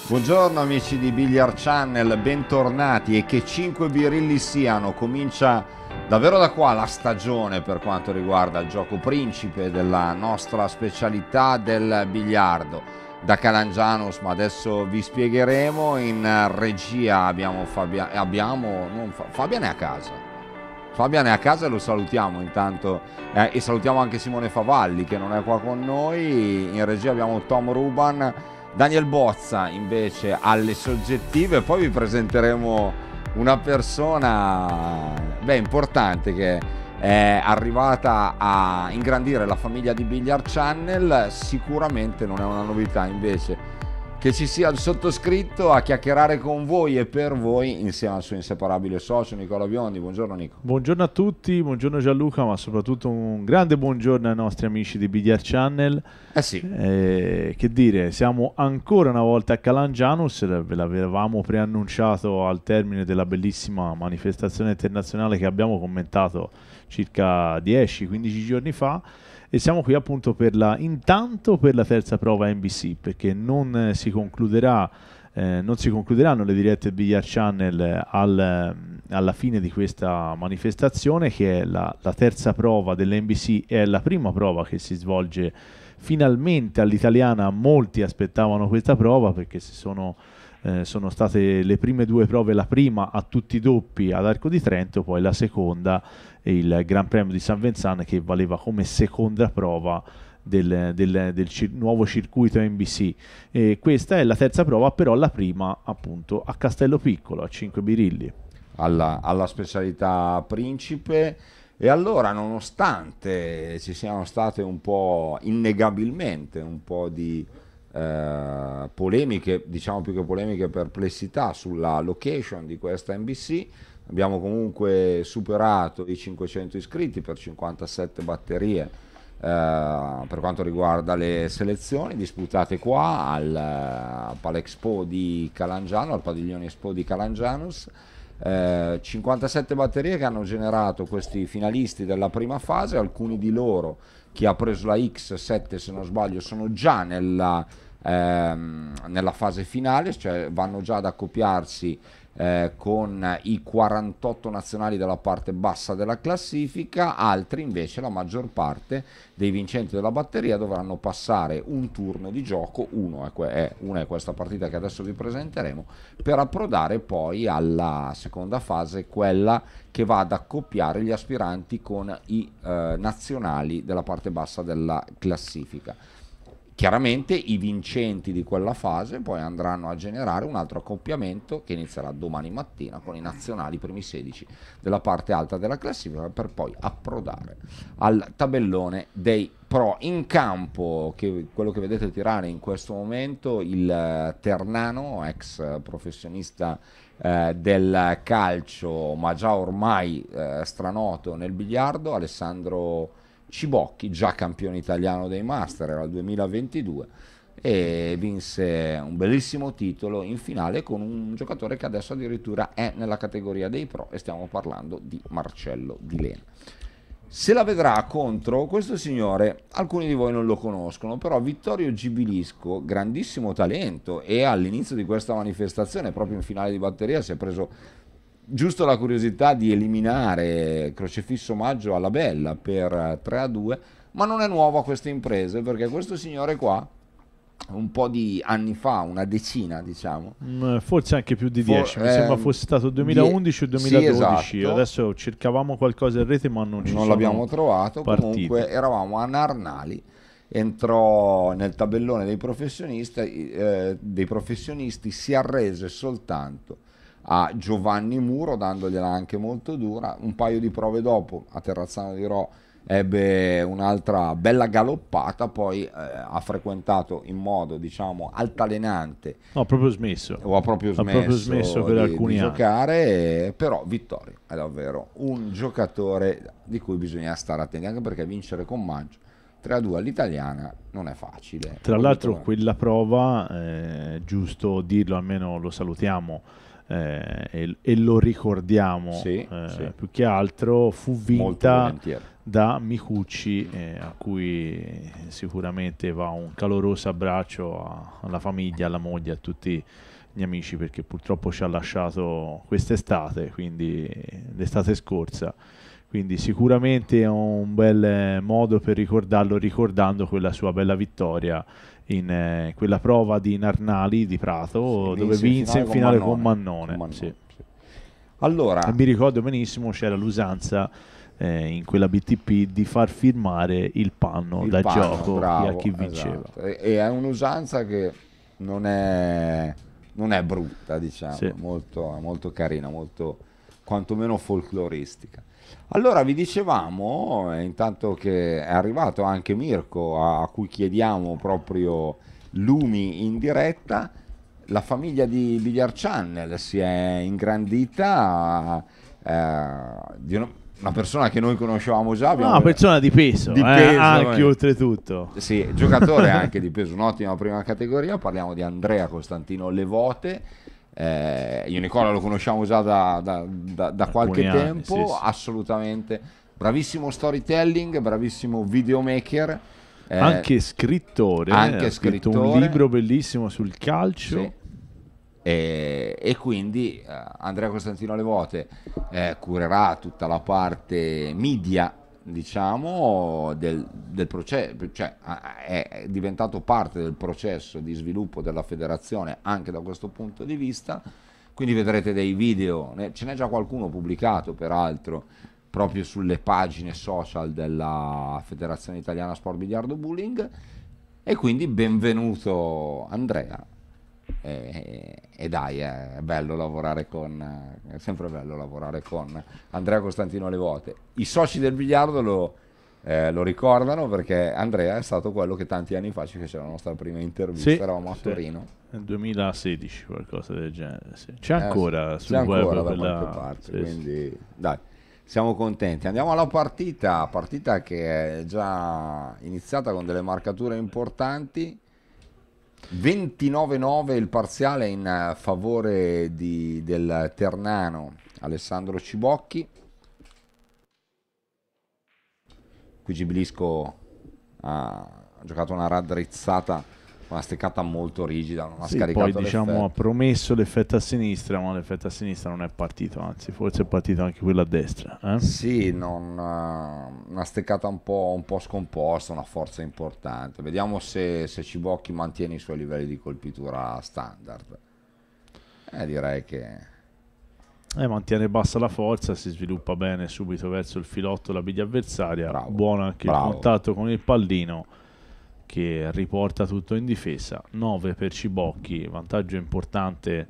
Buongiorno amici di Billiard Channel, bentornati, e che 5 birilli siano. Comincia davvero da qua la stagione per quanto riguarda il gioco principe della nostra specialità del biliardo da Calangianus, ma adesso vi spiegheremo. In regia abbiamo Fabian è a casa. Fabian è a casa e lo salutiamo intanto, e salutiamo anche Simone Favalli che non è qua con noi. In regia abbiamo Tom Ruban, Daniel Bozza invece alle soggettive. Poi vi presenteremo una persona importante che è arrivata a ingrandire la famiglia di Billiard Channel. Sicuramente non è una novità invece che ci sia il sottoscritto a chiacchierare con voi e per voi insieme al suo inseparabile socio Nicola Biondi. Buongiorno Nico. Buongiorno a tutti, buongiorno Gianluca, ma soprattutto un grande buongiorno ai nostri amici di Billiard Channel. Sì. Che dire, siamo ancora una volta a Calangianus, ve l'avevamo preannunciato al termine della bellissima manifestazione internazionale che abbiamo commentato circa 10-15 giorni fa. E siamo qui appunto intanto per la terza prova NBC, perché non si concluderanno le dirette Billiard Channel alla fine di questa manifestazione, che è la terza prova dell'NBC, è la prima prova che si svolge finalmente all'italiana. Molti aspettavano questa prova perché sono state le prime due prove, la prima a tutti i doppi ad Arco di Trento, poi la seconda, il Gran Premio di San Vincent, che valeva come seconda prova del nuovo circuito NBC. E questa è la terza prova, però la prima appunto a Castello Piccolo, a 5 birilli. Alla specialità principe. E allora, nonostante ci siano state un po', innegabilmente, un po' di polemiche, diciamo più che polemiche, perplessità sulla location di questa NBC, abbiamo comunque superato i 500 iscritti per 57 batterie per quanto riguarda le selezioni disputate qua al Palexpo di Calangiano, al Padiglione Expo di Calangianus. 57 batterie che hanno generato questi finalisti della prima fase. Alcuni di loro, chi ha preso la X7 se non sbaglio, sono già nella fase finale, cioè vanno già ad accoppiarsi con i 48 nazionali della parte bassa della classifica. Altri invece, la maggior parte dei vincenti della batteria, dovranno passare un turno di gioco, una è questa partita che adesso vi presenteremo, per approdare poi alla seconda fase, quella che va ad accoppiare gli aspiranti con i nazionali della parte bassa della classifica. Chiaramente i vincenti di quella fase poi andranno a generare un altro accoppiamento che inizierà domani mattina con i nazionali primi 16 della parte alta della classifica, per poi approdare al tabellone dei pro. In campo, quello che vedete tirare in questo momento, il ternano, ex professionista del calcio, ma già ormai stranoto nel biliardo, Alessandro Cibocchi, già campione italiano dei Master, era il 2022, e vinse un bellissimo titolo in finale con un giocatore che adesso addirittura è nella categoria dei pro, e stiamo parlando di Marcello Di Lena. Se la vedrà contro questo signore, alcuni di voi non lo conoscono, però Vittorio Gibilisco, grandissimo talento, e all'inizio di questa manifestazione, proprio in finale di batteria, si è preso giusto la curiosità di eliminare Crocefisso Maggio alla bella per 3-2, ma non è nuovo a queste imprese, perché questo signore qua un po' di anni fa, una decina diciamo, forse anche più di 10, mi sembra fosse stato 2011 o 2012, sì, esatto. Adesso cercavamo qualcosa in rete ma non l'abbiamo trovato partite. Comunque eravamo a Narnali, entrò nel tabellone dei professionisti, si arrese soltanto a Giovanni Muro, dandogliela anche molto dura. Un paio di prove dopo, a Terrazzano di Rò, ebbe un'altra bella galoppata, poi ha frequentato in modo, diciamo, altalenante. Ha proprio smesso per alcuni di giocare, però Vittorio è davvero un giocatore di cui bisogna stare attenti, anche perché vincere con Maggio 3-2 all'italiana non è facile. Tra l'altro quella prova, giusto dirlo, almeno lo salutiamo, e lo ricordiamo, Sì, sì. più che altro fu Molto vinta volentieri. da Micucci, a cui sicuramente va un caloroso abbraccio alla famiglia, alla moglie, a tutti gli amici, perché purtroppo ci ha lasciato quest'estate, quindi l'estate scorsa. Quindi sicuramente è un bel modo per ricordarlo, ricordando quella sua bella vittoria in quella prova di Narnali di Prato, Sì, dove vinse in finale con Con Mannone. Mannone, Sì. sì. E Allora, mi ricordo benissimo c'era l'usanza in quella BTP di far firmare il panno il da panno, gioco a bravo, chi vinceva. esatto. E è un'usanza che non è, non è brutta, diciamo, Sì. è molto carina, molto quantomeno folcloristica. Allora vi dicevamo, intanto che è arrivato anche Mirko, a cui chiediamo proprio lumi in diretta, la famiglia di Billiard Channel si è ingrandita, di una persona che noi conoscevamo già, Una persona di peso, anche eh. oltretutto. Sì, giocatore anche di peso, un'ottima prima categoria. Parliamo di Andrea Costantino Levote. Io Nicola lo conosciamo già da qualche Alcuni anni, tempo, sì, sì. assolutamente. Bravissimo storytelling, bravissimo videomaker. Anche scrittore, Anche ha scritto un scrittore. libro bellissimo sul calcio. Sì. E quindi Andrea Costantino Levote curerà tutta la parte media, diciamo, del processo, cioè è diventato parte del processo di sviluppo della federazione anche da questo punto di vista. Quindi vedrete dei video, ce n'è già qualcuno pubblicato peraltro proprio sulle pagine social della Federazione Italiana Sport Biliardo Bowling. E quindi benvenuto Andrea. E dai, è bello lavorare è sempre bello lavorare con Andrea Costantino Levote. I soci del biliardo lo ricordano, perché Andrea è stato quello che tanti anni fa ci fece la nostra prima intervista, Sì, eravamo a sì. Torino. Nel 2016, qualcosa del genere. Sì. C'è ancora Sì, sul c'è ancora web da quella... qualche parte, sì, quindi dai, siamo contenti. Andiamo alla partita che è già iniziata con delle marcature importanti. 29-9 il parziale in favore del Ternano Alessandro Cibocchi. Qui Gibilisco ha giocato una raddrizzata, una steccata molto rigida, non ha sì, scaricato poi diciamo ha l'effetto. promesso l'effetto a sinistra, ma l'effetto a sinistra non è partito, anzi forse è partito anche quello a destra. Sì, una steccata un po' scomposta, una forza importante. Vediamo se Cibocchi mantiene i suoi livelli di colpitura standard. Direi che Mantiene bassa la forza, si sviluppa bene subito verso il filotto la biglia avversaria. Bravo, Buono anche bravo. il contatto con il pallino, che riporta tutto in difesa. 9 per Cibocchi, vantaggio importante.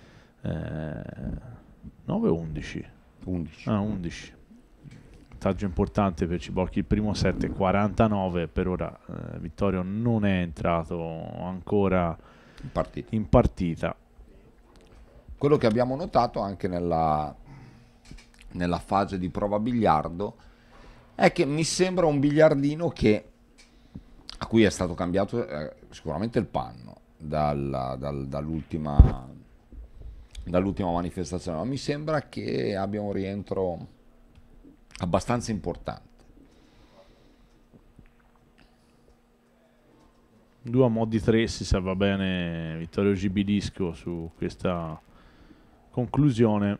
9-11. 11. 11. Vantaggio importante per Cibocchi. Il primo set è 49. Per ora Vittorio non è entrato ancora in partita. Quello che abbiamo notato anche nella fase di prova biliardo è che mi sembra un biliardino a cui è stato cambiato sicuramente il panno dall'ultima manifestazione, ma mi sembra che abbia un rientro abbastanza importante. 2 a mo' di 3 si salva bene Vittorio Gibilisco su questa conclusione.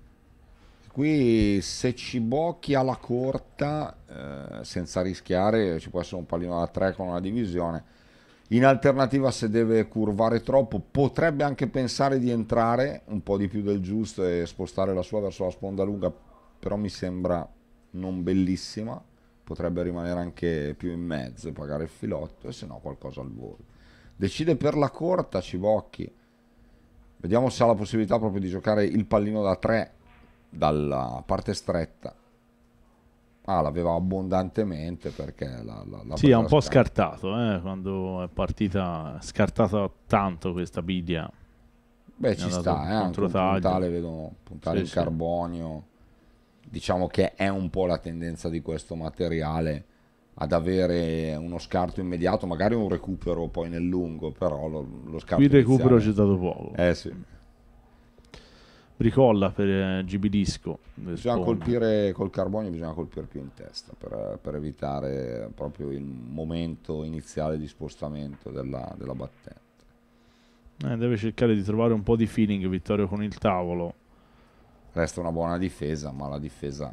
Qui se Cibocchi alla corta, senza rischiare, ci può essere un pallino da 3 con una divisione. In alternativa, se deve curvare troppo, potrebbe anche pensare di entrare un po' di più del giusto e spostare la sua verso la sponda lunga, però mi sembra non bellissima. Potrebbe rimanere anche più in mezzo e pagare il filotto, e se no qualcosa al volo. Decide per la corta Cibocchi. Vediamo se ha la possibilità proprio di giocare il pallino da 3 dalla parte stretta. L'aveva abbondantemente, perché sì, ha un po' scartato quando è partita, scartata tanto questa biglia. Beh, ci sta, anche un puntale, vedo un puntale in carbonio. Diciamo che è un po' la tendenza di questo materiale ad avere uno scarto immediato, magari un recupero poi nel lungo, però lo scarto qui il recupero iniziale... c'è stato poco. Sì. bricolla per GB Disco. Bisogna colpire col carbonio, bisogna colpire più in testa per evitare proprio il momento iniziale di spostamento della battente. Deve cercare di trovare un po' di feeling Vittorio con il tavolo. Resta una buona difesa, ma la difesa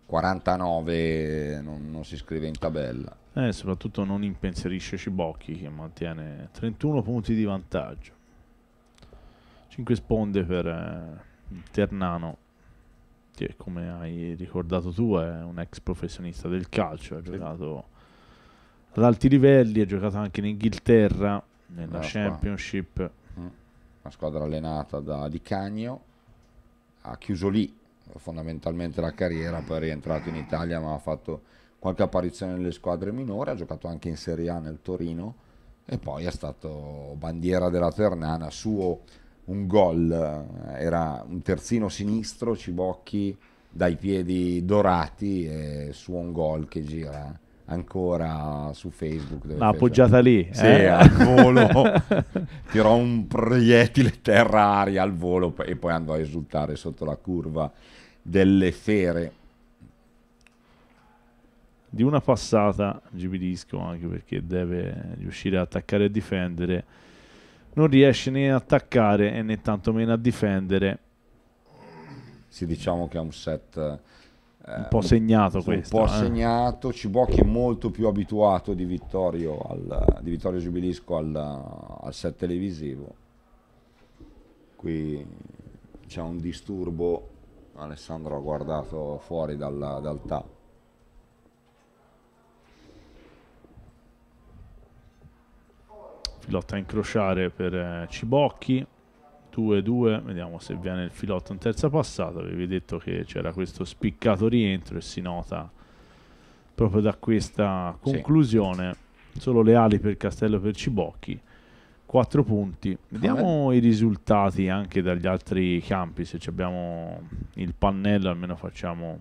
49 non si scrive in tabella. Soprattutto non impensierisce Cibocchi, che mantiene 31 punti di vantaggio. 5 sponde per Ternano, che come hai ricordato tu è un ex professionista del calcio, ha giocato ad alti livelli, ha giocato anche in Inghilterra, nella Championship. Una squadra allenata da Di Cagno, ha chiuso lì fondamentalmente la carriera, poi è rientrato in Italia, ma ha fatto qualche apparizione nelle squadre minori, ha giocato anche in Serie A nel Torino e poi è stato bandiera della Ternana. Suo un gol, era un terzino sinistro, Cibocchi, dai piedi dorati, e suo un gol che gira ancora su Facebook. L'ha appoggiata lì. Sì, al volo. Tirò un proiettile terra-aria al volo e poi andò a esultare sotto la curva delle Fere. Di una passata GB Disco, anche perché deve riuscire a attaccare e difendere. Non riesce né a attaccare né tantomeno a difendere. Sì, diciamo che è un set un po' segnato questo. Un po' segnato. Cibocchi è molto più abituato di Vittorio Gibilisco al set televisivo. Qui c'è un disturbo. Alessandro ha guardato fuori dal tavolo. Filotto a incrociare per Cibocchi, 2-2, vediamo se viene il filotto in terza passata. Avevi detto che c'era questo spiccato rientro e si nota proprio da questa conclusione. Sì. Solo le ali per Castello per Cibocchi, 4 punti. Vediamo i risultati anche dagli altri campi, se abbiamo il pannello almeno facciamo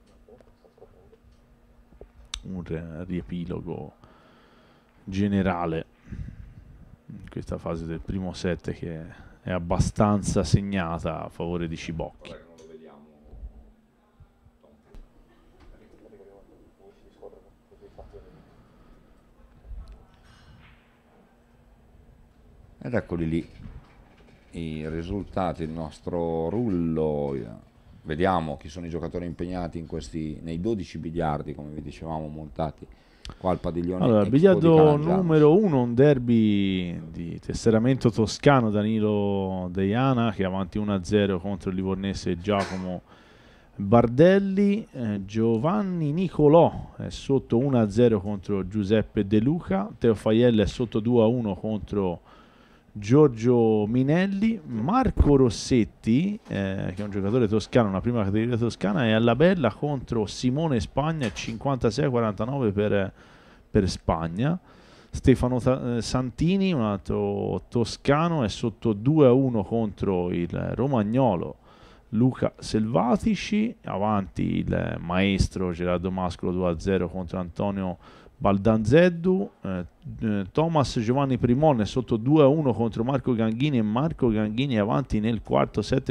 un riepilogo generale in questa fase del primo set, che è abbastanza segnata a favore di Cibocchi. Ed eccoli lì i risultati, il nostro rullo. Vediamo chi sono i giocatori impegnati nei 12 biliardi, come vi dicevamo, montati qua al padiglione. Allora, biliardo numero 1, un derby di tesseramento toscano. Danilo Deiana che è avanti 1-0 contro il livornese Giacomo Bardelli. Giovanni Nicolò è sotto 1-0 contro Giuseppe De Luca. Teo Faiella è sotto 2-1 contro Giorgio Minelli. Marco Rossetti, che è un giocatore toscano, una prima categoria toscana, è alla bella contro Simone Spagna, 56-49 per Spagna. Stefano Santini, un altro toscano, è sotto 2-1 contro il romagnolo Luca Selvatici. Avanti il maestro Gerardo Mascolo, 2-0 contro Antonio Baldanzeddu. Thomas Giovanni Primon è sotto 2-1 contro Marco Ganghini, e Marco Ganghini è avanti nel quarto set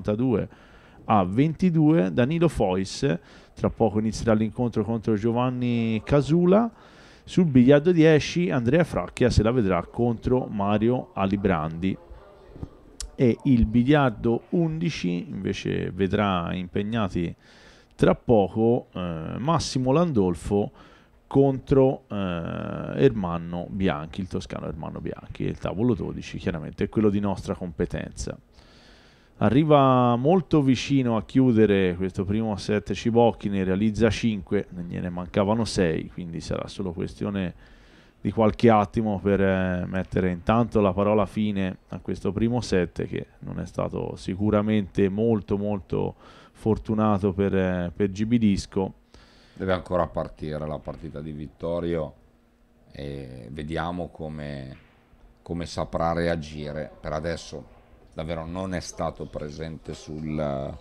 52-22. Danilo Fois, tra poco inizierà l'incontro contro Giovanni Casula. Sul biliardo 10 Andrea Fracchia se la vedrà contro Mario Alibrandi, e il biliardo 11 invece vedrà impegnati tra poco Massimo Landolfo contro Ermanno Bianchi, il toscano Ermanno Bianchi. Il tavolo 12 chiaramente è quello di nostra competenza. Arriva molto vicino a chiudere questo primo set Cibocchi, ne realizza 5, ne mancavano 6, quindi sarà solo questione di qualche attimo per mettere intanto la parola fine a questo primo set, che non è stato sicuramente molto fortunato per GB Disco. Deve ancora partire la partita di Vittorio e vediamo come saprà reagire. Per adesso davvero non è stato presente sul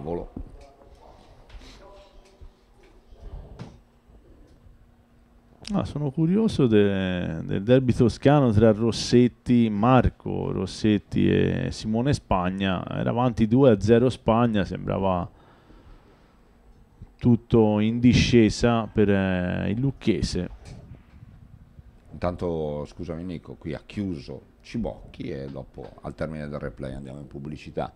tavolo. Sono curioso del derby toscano tra Marco Rossetti e Simone Spagna. Era avanti 2-0 Spagna, sembrava tutto in discesa per il lucchese. Intanto, scusami Nico, qui ha chiuso Cibocchi e dopo al termine del replay andiamo in pubblicità.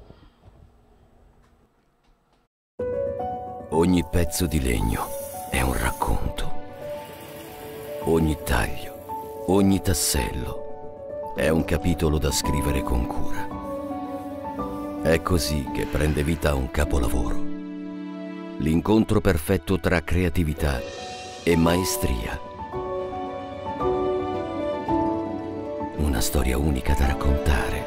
Ogni pezzo di legno è un racconto. Ogni taglio, ogni tassello è un capitolo da scrivere con cura. È così che prende vita un capolavoro. L'incontro perfetto tra creatività e maestria. Una storia unica da raccontare.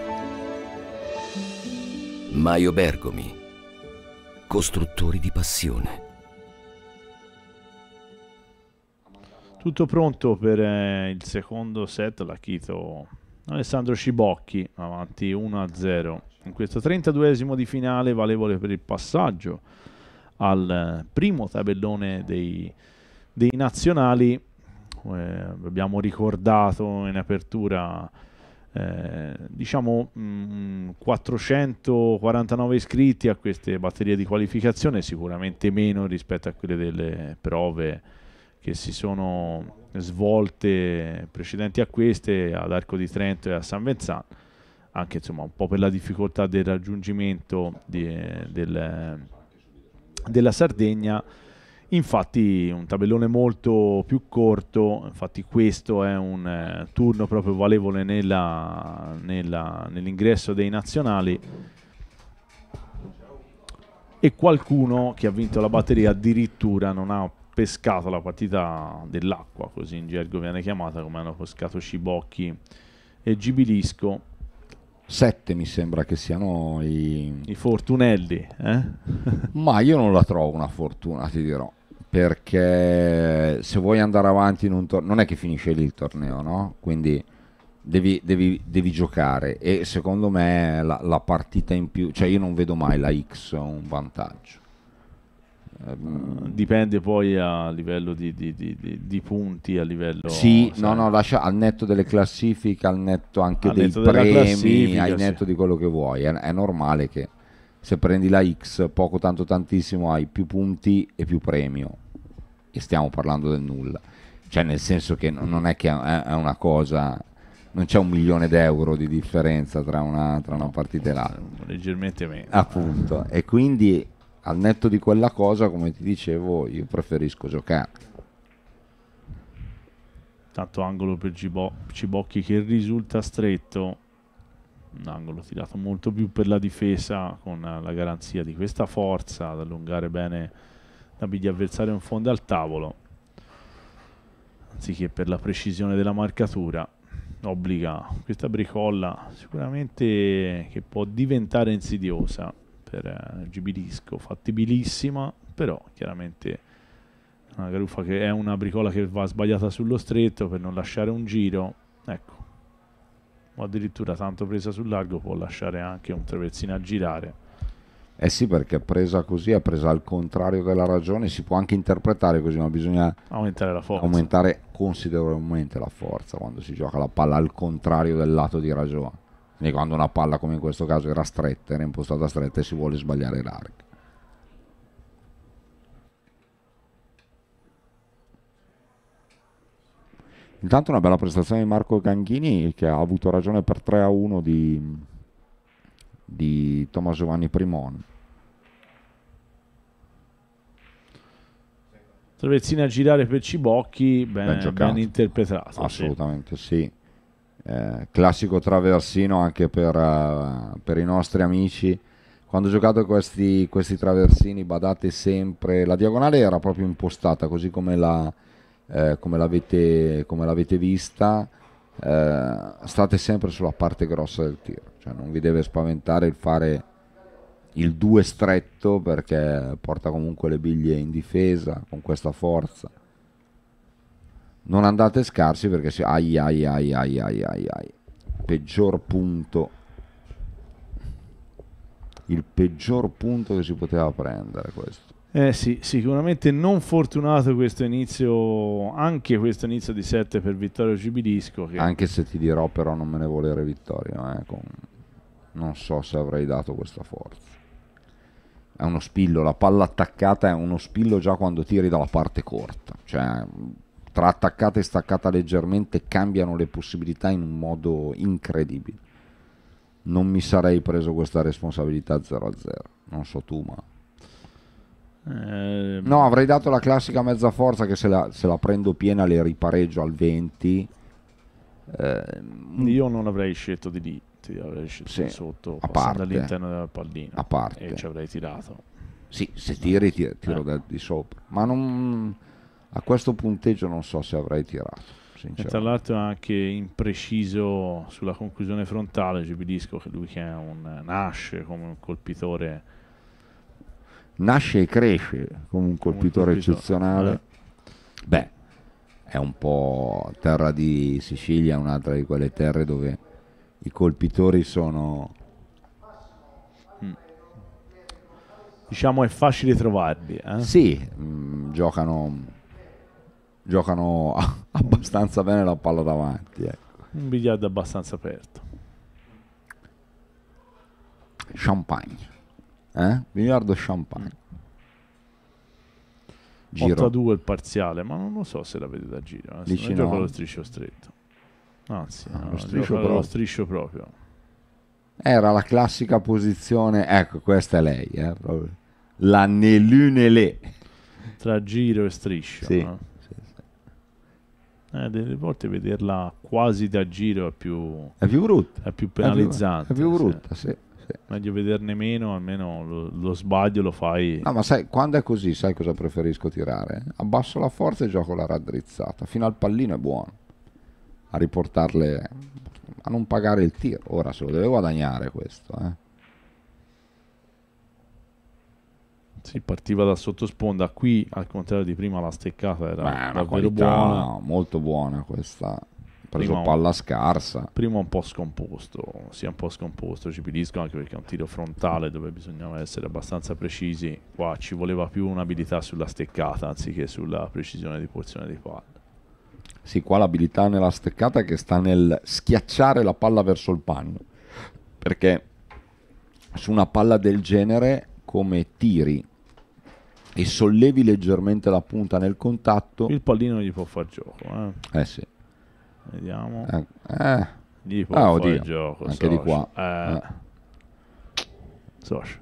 Maio Bergomi, costruttori di passione. Tutto pronto per il secondo set, l'ha chiesto Alessandro Cibocchi, avanti 1-0. In questo 32esimo di finale, valevole per il passaggio al primo tabellone dei nazionali. Abbiamo ricordato in apertura 449 iscritti a queste batterie di qualificazione, sicuramente meno rispetto a quelle delle prove che si sono svolte precedenti a queste ad Arco di Trento e a San Vezzano, anche insomma un po' per la difficoltà del raggiungimento della Sardegna. Infatti un tabellone molto più corto, infatti questo è un turno proprio valevole nell'ingresso dei nazionali, e qualcuno che ha vinto la batteria addirittura non ha pescato la partita dell'acqua, così in gergo viene chiamata, come hanno pescato Cibocchi e Gibilisco. 7 mi sembra che siano i fortunelli, ma io non la trovo una fortuna, ti dirò, perché se vuoi andare avanti in un torneo non è che finisce lì il torneo, no? Quindi devi giocare, e secondo me la partita in più, cioè io non vedo mai la X un vantaggio. Dipende poi a livello di punti, a livello sì, no, lascia al netto delle classifiche, al netto anche dei premi, al netto di quello che vuoi, è normale che se prendi la X poco tanto tantissimo hai più punti e più premio, e stiamo parlando del nulla, cioè nel senso che non è che è una cosa, non c'è 1 milione d'euro di differenza tra una partita e l'altra, leggermente meno, appunto, e quindi al netto di quella cosa, come ti dicevo, io preferisco giocare. Tanto angolo per Cibocchi che risulta stretto, un angolo tirato molto più per la difesa, con la garanzia di questa forza ad allungare bene la biglia avversaria in fondo al tavolo, anziché per la precisione della marcatura. Obbliga questa bricolla sicuramente che può diventare insidiosa per Gibilisco, fattibilissima, però chiaramente una garuffa che è una bricola che va sbagliata sullo stretto per non lasciare un giro, ecco, o addirittura tanto presa sul largo può lasciare anche un traversino a girare. Eh sì, perché presa così è presa al contrario della ragione, si può anche interpretare così, ma bisogna aumentare la forza, aumentare considerevolmente la forza quando si gioca la palla al contrario del lato di ragione. Quindi quando una palla, come in questo caso, era stretta, era impostata stretta e si vuole sbagliare larga. Intanto una bella prestazione di Marco Ganghini, che ha avuto ragione per 3-1 di Tommaso Giovanni Primon. Traversina a girare per Cibocchi, ben interpretato. Assolutamente sì. Classico traversino anche per i nostri amici. Quando giocate questi traversini, badate sempre, la diagonale era proprio impostata così come l'avete vista, state sempre sulla parte grossa del tiro, cioè non vi deve spaventare il fare il 2 stretto, perché porta comunque le biglie in difesa con questa forza. Non andate scarsi, perché peggior punto, il peggior punto che si poteva prendere questo. Sì, sicuramente non fortunato questo inizio, anche questo inizio di 7 per Vittorio Cibilisco. Che... Anche se ti dirò però non me ne volere Vittorio, non so se avrei dato questa forza. È uno spillo, la palla attaccata è uno spillo già quando tiri dalla parte corta, cioè tra attaccata e staccata leggermente cambiano le possibilità in un modo incredibile. Non mi sarei preso questa responsabilità 0-0, non so tu, ma... No, avrei dato la classica mezza forza che se la prendo piena le ripareggio al 20. Io non avrei scelto di lì, avrei scelto di sotto, passando all'interno del pallino, a parte, e ci avrei tirato. Sì, se tiri tiro di sopra, ma non, a questo punteggio non so se avrei tirato. E tra l'altro è anche impreciso sulla conclusione frontale. Cibilisco, che lui che è nasce come un colpitore, nasce e cresce come un colpitore eccezionale. Beh, è un po' terra di Sicilia, un'altra di quelle terre dove i colpitori sono, diciamo, è facile trovarli, sì, giocano abbastanza bene la palla davanti, ecco. Un biliardo abbastanza aperto. Champagne, biliardo champagne. Giro 8-2 il parziale, ma non lo so se la vede da giro. Non gioca lo striscio stretto, anzi lo striscio proprio. Era la classica posizione, ecco, questa è lei, proprio. La né l'une né le tra giro e striscio, sì. Delle volte vederla quasi da giro è più brutta, è più penalizzante, è più brutta, sì. Meglio vederne meno, almeno lo sbaglio lo fai. No, ma sai, quando è così, sai cosa preferisco tirare? Abbasso la forza e gioco la raddrizzata. Fino al pallino è buono. A riportarle, a non pagare il tiro. Ora se lo deve guadagnare questo, Si partiva da sottosponda. Qui, al contrario di prima, la steccata era davvero buona. Molto buona questa. Preso palla scarsa. Prima un po' scomposto, Cibilisco, anche perché è un tiro frontale dove bisognava essere abbastanza precisi. Qua ci voleva più un'abilità sulla steccata anziché sulla precisione di porzione di palla. Sì, qua l'abilità nella steccata è che sta nel schiacciare la palla verso il panno, perché su una palla del genere, come tiri e sollevi leggermente la punta nel contatto, il pallino gli può far gioco, sì. Vediamo. Gli può fare gioco anche di qua. Socio.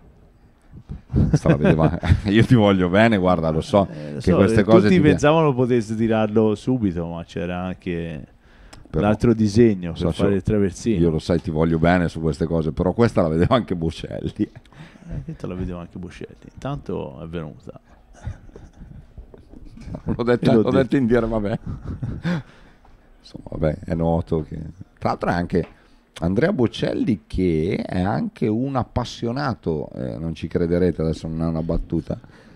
Io ti voglio bene, guarda, lo so che queste cose tutti pensavano potesse tirarlo subito, ma c'era anche l'altro disegno per fare il traversino. Io lo sai, ti voglio bene su queste cose, però questa la vedevo anche Bocelli. Questa la vedevo anche Bocelli. Intanto è venuta. L'ho detto in dire, vabbè. Insomma, vabbè, è noto che... Tra l'altro è anche Andrea Bocelli, che è anche un appassionato, non ci crederete, adesso non è una battuta,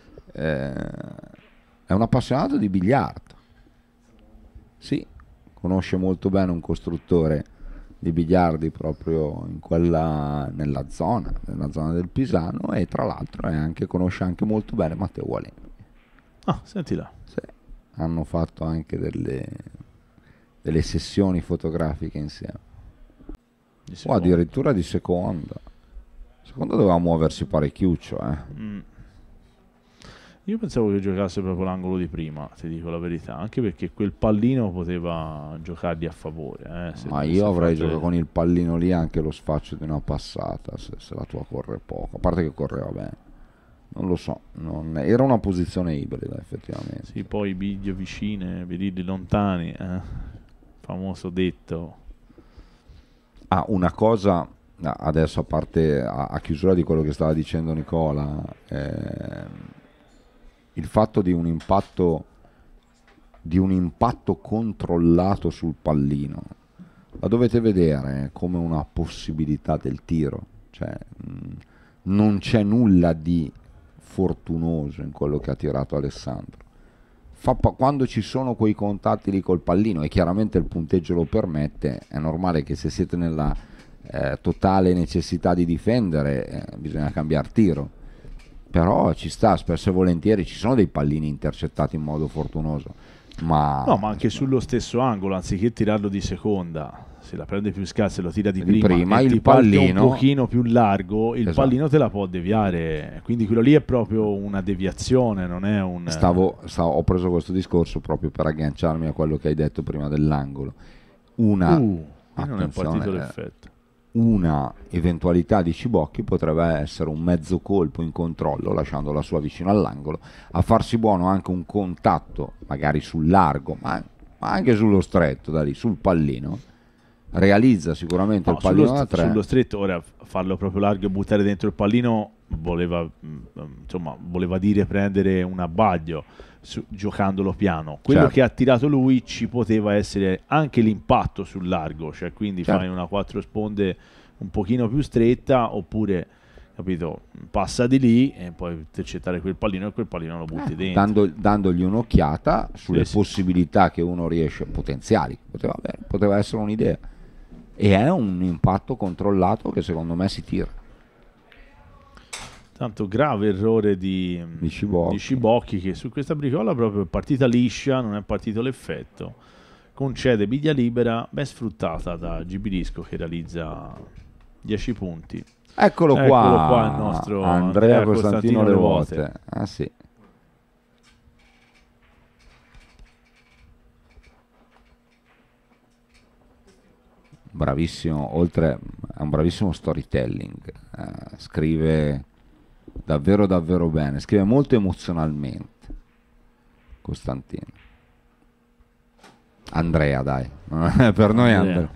è un appassionato di biliardo. Sì, conosce molto bene un costruttore di biliardi proprio nella zona del Pisano, e tra l'altro conosce anche molto bene Matteo Waleni. Senti là. Sì, hanno fatto anche delle sessioni fotografiche insieme. O addirittura di seconda doveva muoversi parecchiuccio, Io pensavo che giocasse proprio l'angolo di prima, ti dico la verità, anche perché quel pallino poteva giocargli a favore, ma io avrei giocato con il pallino lì anche lo sfaccio di una passata, se la tua corre poco, a parte che correva bene. Non lo so, era una posizione ibrida effettivamente. Sì, poi biglie vicine, vedili lontani, famoso detto. Una cosa adesso, a parte a chiusura di quello che stava dicendo Nicola, il fatto di un impatto controllato sul pallino la dovete vedere come una possibilità del tiro, cioè non c'è nulla di fortunoso in quello che ha tirato Alessandro. Quando ci sono quei contatti lì col pallino e chiaramente il punteggio lo permette, è normale che se siete nella totale necessità di difendere bisogna cambiare tiro, però ci sta, spesso e volentieri ci sono dei pallini intercettati in modo fortunoso, ma No, ma anche sullo stesso angolo, anziché tirarlo di seconda, se la prende più scarsa e lo tira di prima, e il ti parte pallino un pochino più largo, il Esatto. pallino te la può deviare, quindi quello lì è proprio una deviazione, non è un... ho preso questo discorso proprio per agganciarmi a quello che hai detto prima dell'angolo. Una, non è attenzione, partito l'effetto. una eventualità di Cibocchi potrebbe essere un mezzo colpo in controllo, lasciandola sua vicino all'angolo, a farsi buono anche un contatto, magari sul largo, ma anche sullo stretto, da lì, sul pallino. Realizza sicuramente il pallino da 3. Sullo stretto, ora farlo proprio largo e buttare dentro il pallino voleva dire prendere un abbaglio giocandolo piano. Quello Certo. che ha tirato lui ci poteva essere anche l'impatto sul largo, cioè quindi Certo. fai una 4 sponde un pochino più stretta, oppure, capito, passa di lì e poi intercettare quel pallino e quel pallino lo butti dentro. Dandogli un'occhiata sulle Sì. possibilità che uno riesce, potenziali, poteva essere un'idea, e è un impatto controllato che secondo me si tira. Tanto grave errore di Cibocchi, che su questa bricola proprio è partita liscia, non è partito l'effetto, concede biglia libera ben sfruttata da Gibilisco, che realizza 10 punti. Eccolo qua il nostro Andrea Costantino Levote. Ah sì. Bravissimo, oltre a un bravissimo storytelling, scrive davvero davvero bene, scrive molto emozionalmente Costantino. Andrea, dai, per noi Andrea.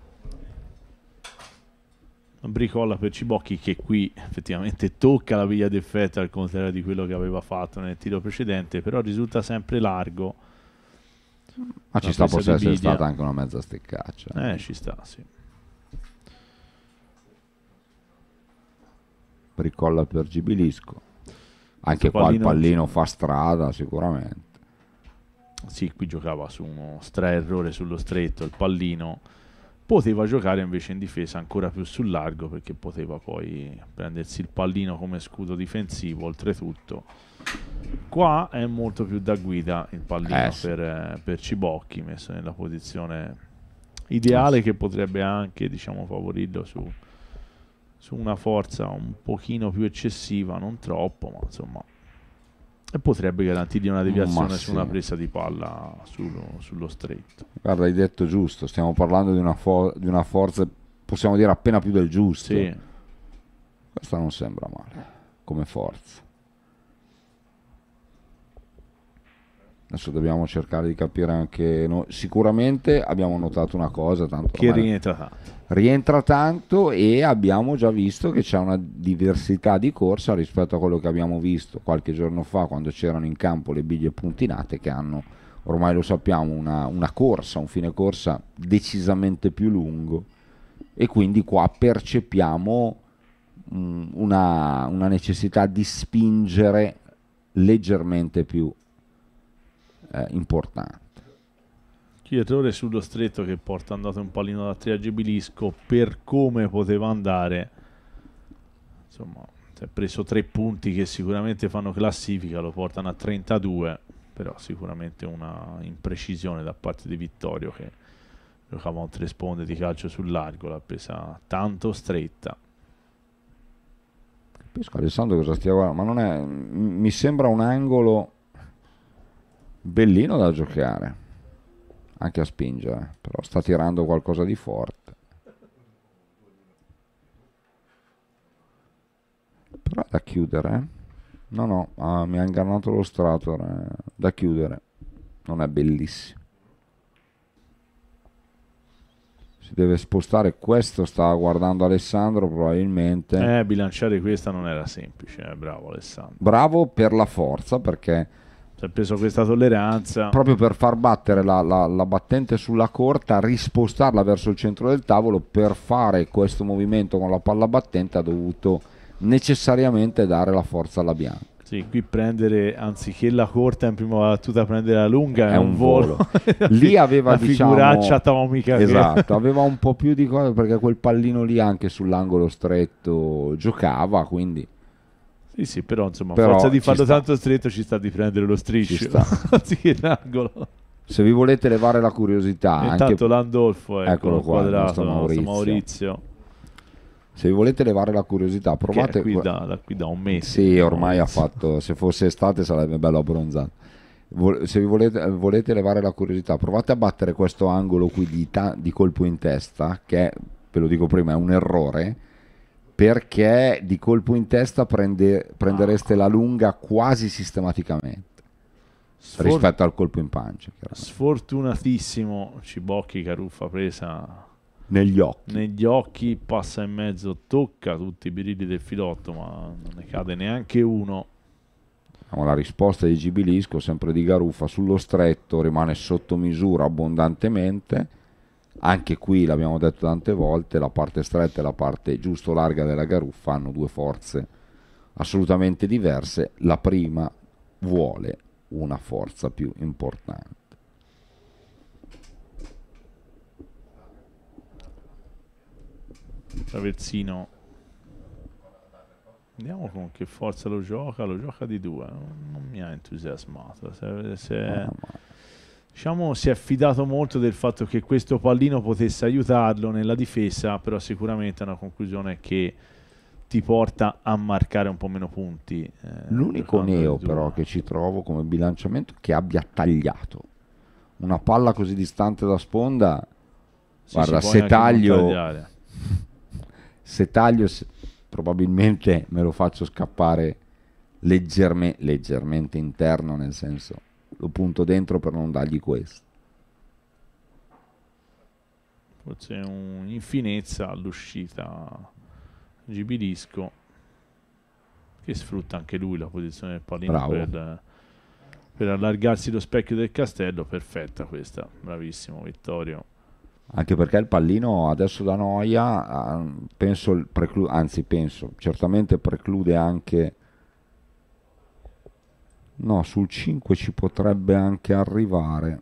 Bricola per Cibocchi, che qui effettivamente tocca la via d'effetto, al contrario di quello che aveva fatto nel tiro precedente, però risulta sempre largo. Ma ci sta, forse essere stata anche una mezza steccaccia. Ci sta, sì. Bricola per Gibilisco. Anche qua il pallino fa strada sicuramente. Sì, qui giocava su uno stra-errore sullo stretto, il pallino. Poteva giocare invece in difesa ancora più sul largo, perché poteva poi prendersi il pallino come scudo difensivo. Oltretutto qua è molto più da guida il pallino, sì. per Cibocchi, messo nella posizione ideale, che potrebbe anche, diciamo, favorirlo su una forza un pochino più eccessiva, non troppo, ma insomma, e potrebbe garantirgli una deviazione su una presa di palla sullo stretto. Guarda, hai detto giusto, stiamo parlando di una forza, possiamo dire, appena più del giusto. Sì. Questa non sembra male come forza. Adesso dobbiamo cercare di capire anche noi. Sicuramente abbiamo notato una cosa, tanto che rientra tanto, e abbiamo già visto che c'è una diversità di corsa rispetto a quello che abbiamo visto qualche giorno fa, quando c'erano in campo le biglie puntinate, che hanno, ormai lo sappiamo, una corsa, un fine corsa decisamente più lungo, e quindi qua percepiamo una necessità di spingere leggermente più importante. Errore sullo stretto che porta andato un pallino da 3 a Gibilisco per come poteva andare. Insomma, si è preso 3 punti che sicuramente fanno classifica, lo portano a 32, però sicuramente una imprecisione da parte di Vittorio, che giocava un 3 sponde di calcio sul largo, l'ha presa tanto stretta. Capisco Alessandro cosa stia guardando, ma non è, mi sembra un angolo bellino da giocare, anche a spingere, però sta tirando qualcosa di forte. Però è da chiudere, no, mi ha ingannato lo strato, da chiudere, non è bellissimo. Si deve spostare, questo sta guardando Alessandro probabilmente. Bilanciare questa non era semplice, bravo Alessandro. Bravo per la forza, perché si è preso questa tolleranza proprio per far battere la battente sulla corta, rispostarla verso il centro del tavolo. Per fare questo movimento con la palla battente ha dovuto necessariamente dare la forza alla bianca. Sì, qui prendere, anziché la corta in prima battuta, prendere la lunga è un volo. Lì aveva, diciamo, figuraccia atomica. Esatto, aveva un po' più di cose, perché quel pallino lì anche sull'angolo stretto giocava, quindi Sì, sì, però insomma, a forza di farlo tanto stretto ci sta di prendere lo striscio anziché l'angolo. Se vi volete levare la curiosità, intanto Landolfo, eccolo qua, quadrato, Maurizio. Se vi volete levare la curiosità, provate da qui da un mese. Sì, ormai ha fatto, se fosse estate sarebbe bello abbronzato. Se vi volete levare la curiosità, provate a battere questo angolo qui di colpo in testa, che ve lo dico prima è un errore, perché di colpo in testa prendereste la lunga quasi sistematicamente rispetto al colpo in pancia. Sfortunatissimo Cibocchi, Caruffa presa negli occhi, passa in mezzo, tocca tutti i birilli del filotto, ma non ne cade neanche uno. La risposta di Gibilisco, sempre di Garuffa, sullo stretto rimane sotto misura abbondantemente. Anche qui l'abbiamo detto tante volte, la parte stretta e la parte giusto larga della Garuffa hanno due forze assolutamente diverse. La prima vuole una forza più importante. Traversino, vediamo con che forza lo gioca di 2, non mi ha entusiasmato. Diciamo si è fidato molto del fatto che questo pallino potesse aiutarlo nella difesa, però sicuramente è una conclusione che ti porta a marcare un po' meno punti. L'unico neo però che ci trovo come bilanciamento che abbia tagliato una palla così distante da sponda, guarda, se taglio probabilmente me lo faccio scappare leggermente interno, nel senso lo punto dentro per non dargli questo. Forse un'infinezza all'uscita Gibilisco, che sfrutta anche lui la posizione del pallino per allargarsi lo specchio del castello. Perfetta questa, bravissimo Vittorio. Anche perché il pallino adesso da Noia certamente preclude anche, no, sul 5 ci potrebbe anche arrivare,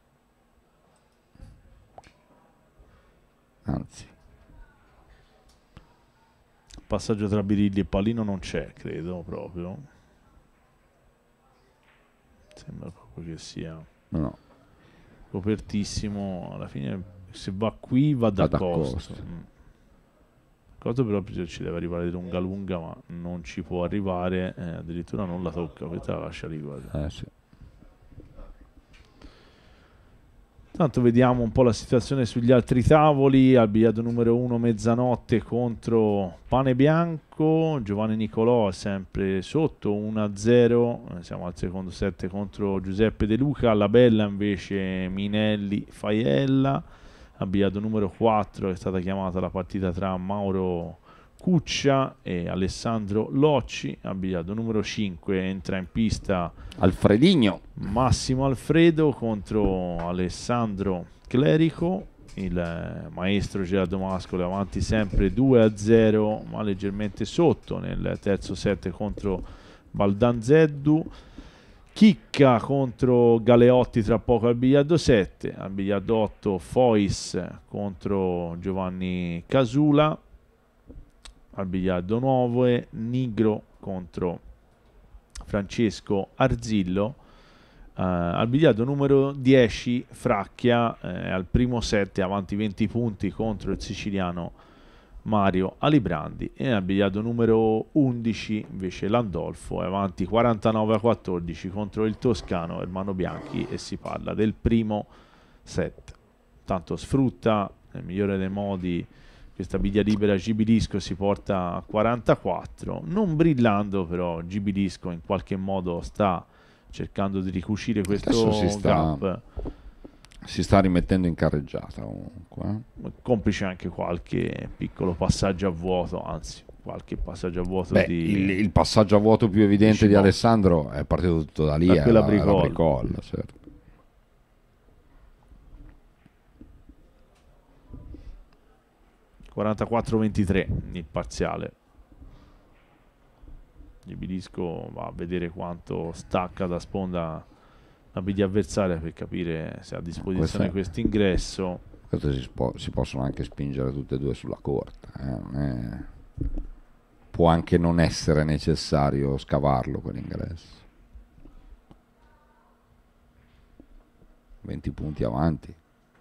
anzi passaggio tra birilli e pallino non c'è, credo proprio, sembra proprio che sia copertissimo. Alla fine se va qui va da costo. Cosa però ci deve arrivare di lunga, ma non ci può arrivare, addirittura non la tocca, questa la lascia lì, guarda. Sì. Tanto vediamo un po' la situazione sugli altri tavoli. Al biliardo numero 1 mezzanotte contro Pane Bianco, Giovanni Nicolò è sempre sotto 1-0, siamo al secondo set contro Giuseppe De Luca. Alla Bella invece Minelli Faiella. Al biliardo numero 4 è stata chiamata la partita tra Mauro Cuccia e Alessandro Locci. Al biliardo numero 5 entra in pista Alfredinho Massimo Alfredo contro Alessandro Clerico. Il maestro Gerardo Mascolo avanti sempre 2-0, ma leggermente sotto nel terzo set contro Baldanzeddu. Chicca contro Galeotti tra poco al biliardo 7. Al biliardo 8 Fois contro Giovanni Casula. Al biliardo 9 Nigro contro Francesco Arzillo. Al biliardo numero 10 Fracchia al primo set avanti 20 punti contro il siciliano Mario Alibrandi, e al biliardo numero 11 invece Landolfo è avanti 49-14 contro il toscano Ermano Bianchi, e si parla del primo set. Tanto sfrutta nel migliore dei modi questa biglia libera Gibilisco, si porta a 44, non brillando, però Gibilisco in qualche modo sta cercando di ricucire questo gap. Si sta rimettendo in carreggiata comunque. Complice anche qualche piccolo passaggio a vuoto, anzi qualche passaggio a vuoto. Il passaggio a vuoto più evidente di Alessandro è partito tutto da lì, da quella bricolla, certo. (44-23) il parziale. Gibilisco va a vedere quanto stacca da sponda la biglia avversaria per capire se ha a disposizione questo ingresso. Si possono anche spingere tutte e due sulla corta, può anche non essere necessario scavarlo quell'ingresso. 20 punti avanti.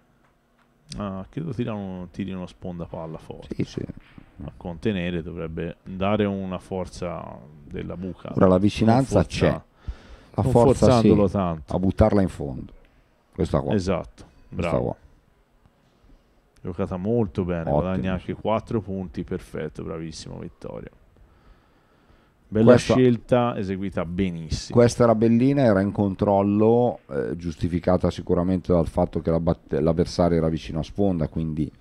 Credo tiri uno sponda palla forte. Sì, sì. A contenere dovrebbe dare una forza della buca. Ora la vicinanza c'è, la non forza forzandolo sì, tanto. a buttarla in fondo. Questa qua. Esatto, Questa bravo. qua. Giocata molto bene, Ottimo, guadagna anche sì. 4 punti, perfetto, bravissimo Vittorio. Bella Questa- scelta, eseguita benissimo. Questa era bellina, era in controllo, giustificata sicuramente dal fatto che l'avversario era vicino a sponda, quindi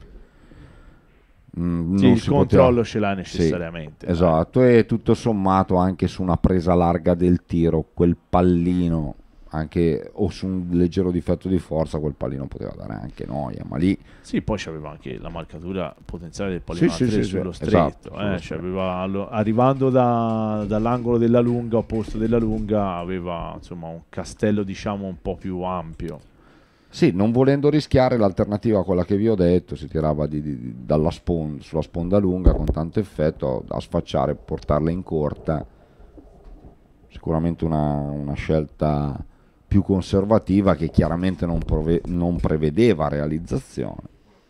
Sì, non il si controllo poteva... ce l'hai Sì, necessariamente. esatto, e tutto sommato anche su una presa larga del tiro, quel pallino, anche o su un leggero difetto di forza, quel pallino poteva dare anche noia, ma lì Sì, poi c'aveva anche la marcatura potenziale del pallino Sì, a 3 sì, sullo sì, stretto. esatto, sullo stretto. Arrivando dall'angolo della lunga, opposto della lunga, aveva insomma un castello diciamo un po' più ampio. sì, non volendo rischiare, l'alternativa a quella che vi ho detto, si tirava sulla sponda lunga con tanto effetto a sfacciare, portarla in corta. Sicuramente una scelta più conservativa che chiaramente non prevedeva realizzazione.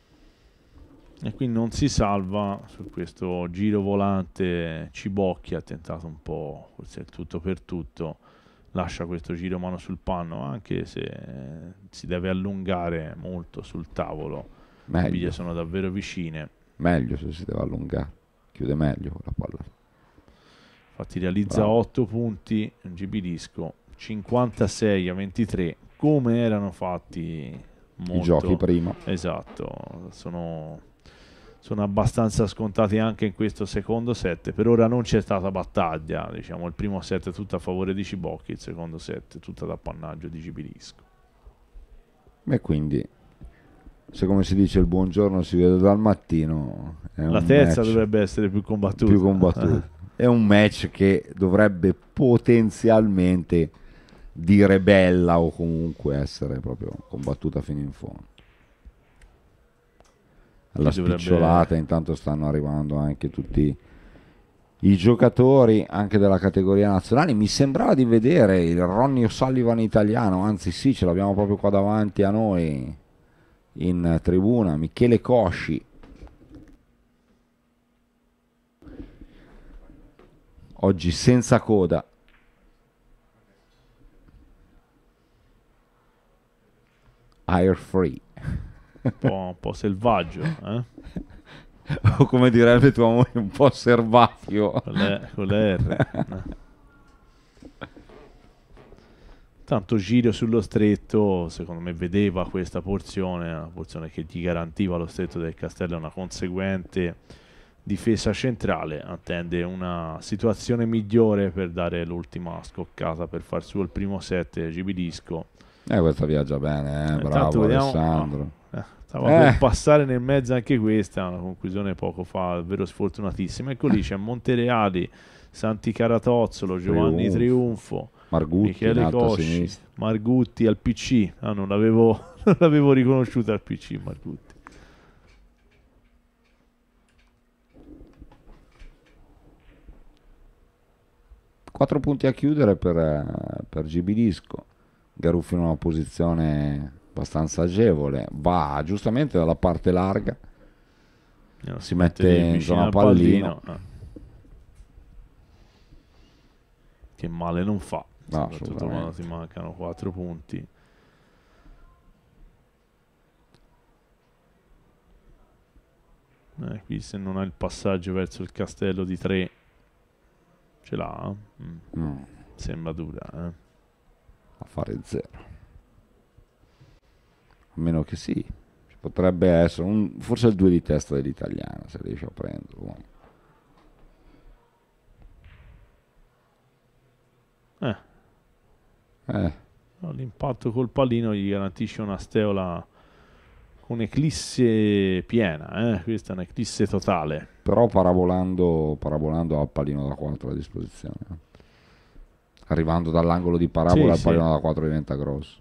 E quindi non si salva su questo giro volante. Cibocchi ha tentato un po', forse il tutto per tutto, lascia questo giro mano sul panno, anche se si deve allungare molto sul tavolo. Le biglie Meglio, sono davvero vicine. meglio se si deve allungare. Chiude meglio la palla. Infatti realizza Bravo. 8 punti, GB Disco 56 a 23, come erano fatti molto. I giochi prima. Esatto, sono abbastanza scontati anche in questo secondo set. Per ora non c'è stata battaglia, diciamo, il primo set è tutto a favore di Cibocchi, il secondo set è tutto ad appannaggio di GB Disco. E quindi, se come si dice il buongiorno si vede dal mattino, è La un terza match dovrebbe essere più combattuta. più combattuto. È un match che dovrebbe potenzialmente dire bella o comunque essere proprio combattuta fino in fondo. Alla Sì, dovrebbe- spicciolata intanto stanno arrivando anche tutti i giocatori anche della categoria nazionale. Mi sembrava di vedere il Ronnie O'Sullivan italiano, anzi sì, ce l'abbiamo proprio qua davanti a noi in tribuna, Michele Cosci. Oggi senza coda. Air free. un po' selvaggio, eh? O come direbbe tua moglie, un po' servafio. Con le R. Tanto giro sullo stretto, secondo me vedeva questa porzione, una porzione che gli garantiva lo stretto del castello, una conseguente difesa centrale. Attende una situazione migliore per dare l'ultima scoccata, per far su il primo set GB Disco. Questa viaggia bene, Intanto bravo vediamo- Alessandro. Stava per passare nel mezzo anche questa, una conclusione poco fa, davvero sfortunatissima. Ecco lì c'è Montereali, Santi Caratozzolo, Giovanni Triunfo, Margutti in Michele alto a Cosci, sinistra. Margutti al PC. Non l'avevo riconosciuto al PC Margutti. Quattro punti a chiudere per GB Disco. Garuffi in una posizione abbastanza agevole, va giustamente dalla parte larga, si mette in vicino zona al pallino. Che male non fa, No, soprattutto quando assolutamente. ti mancano 4 punti. Qui se non ha il passaggio verso il castello di 3 ce l'ha? Sembra dura, A fare zero, a meno che sì, ci potrebbe essere forse il 2 di testa dell'italiana se riesce a prenderlo. L'impatto col pallino gli garantisce una steola con eclisse piena, questa è un'eclisse totale. Però parabolando al pallino da 4 a disposizione, arrivando dall'angolo di parabola, Sì, il pallino da 4 diventa grosso.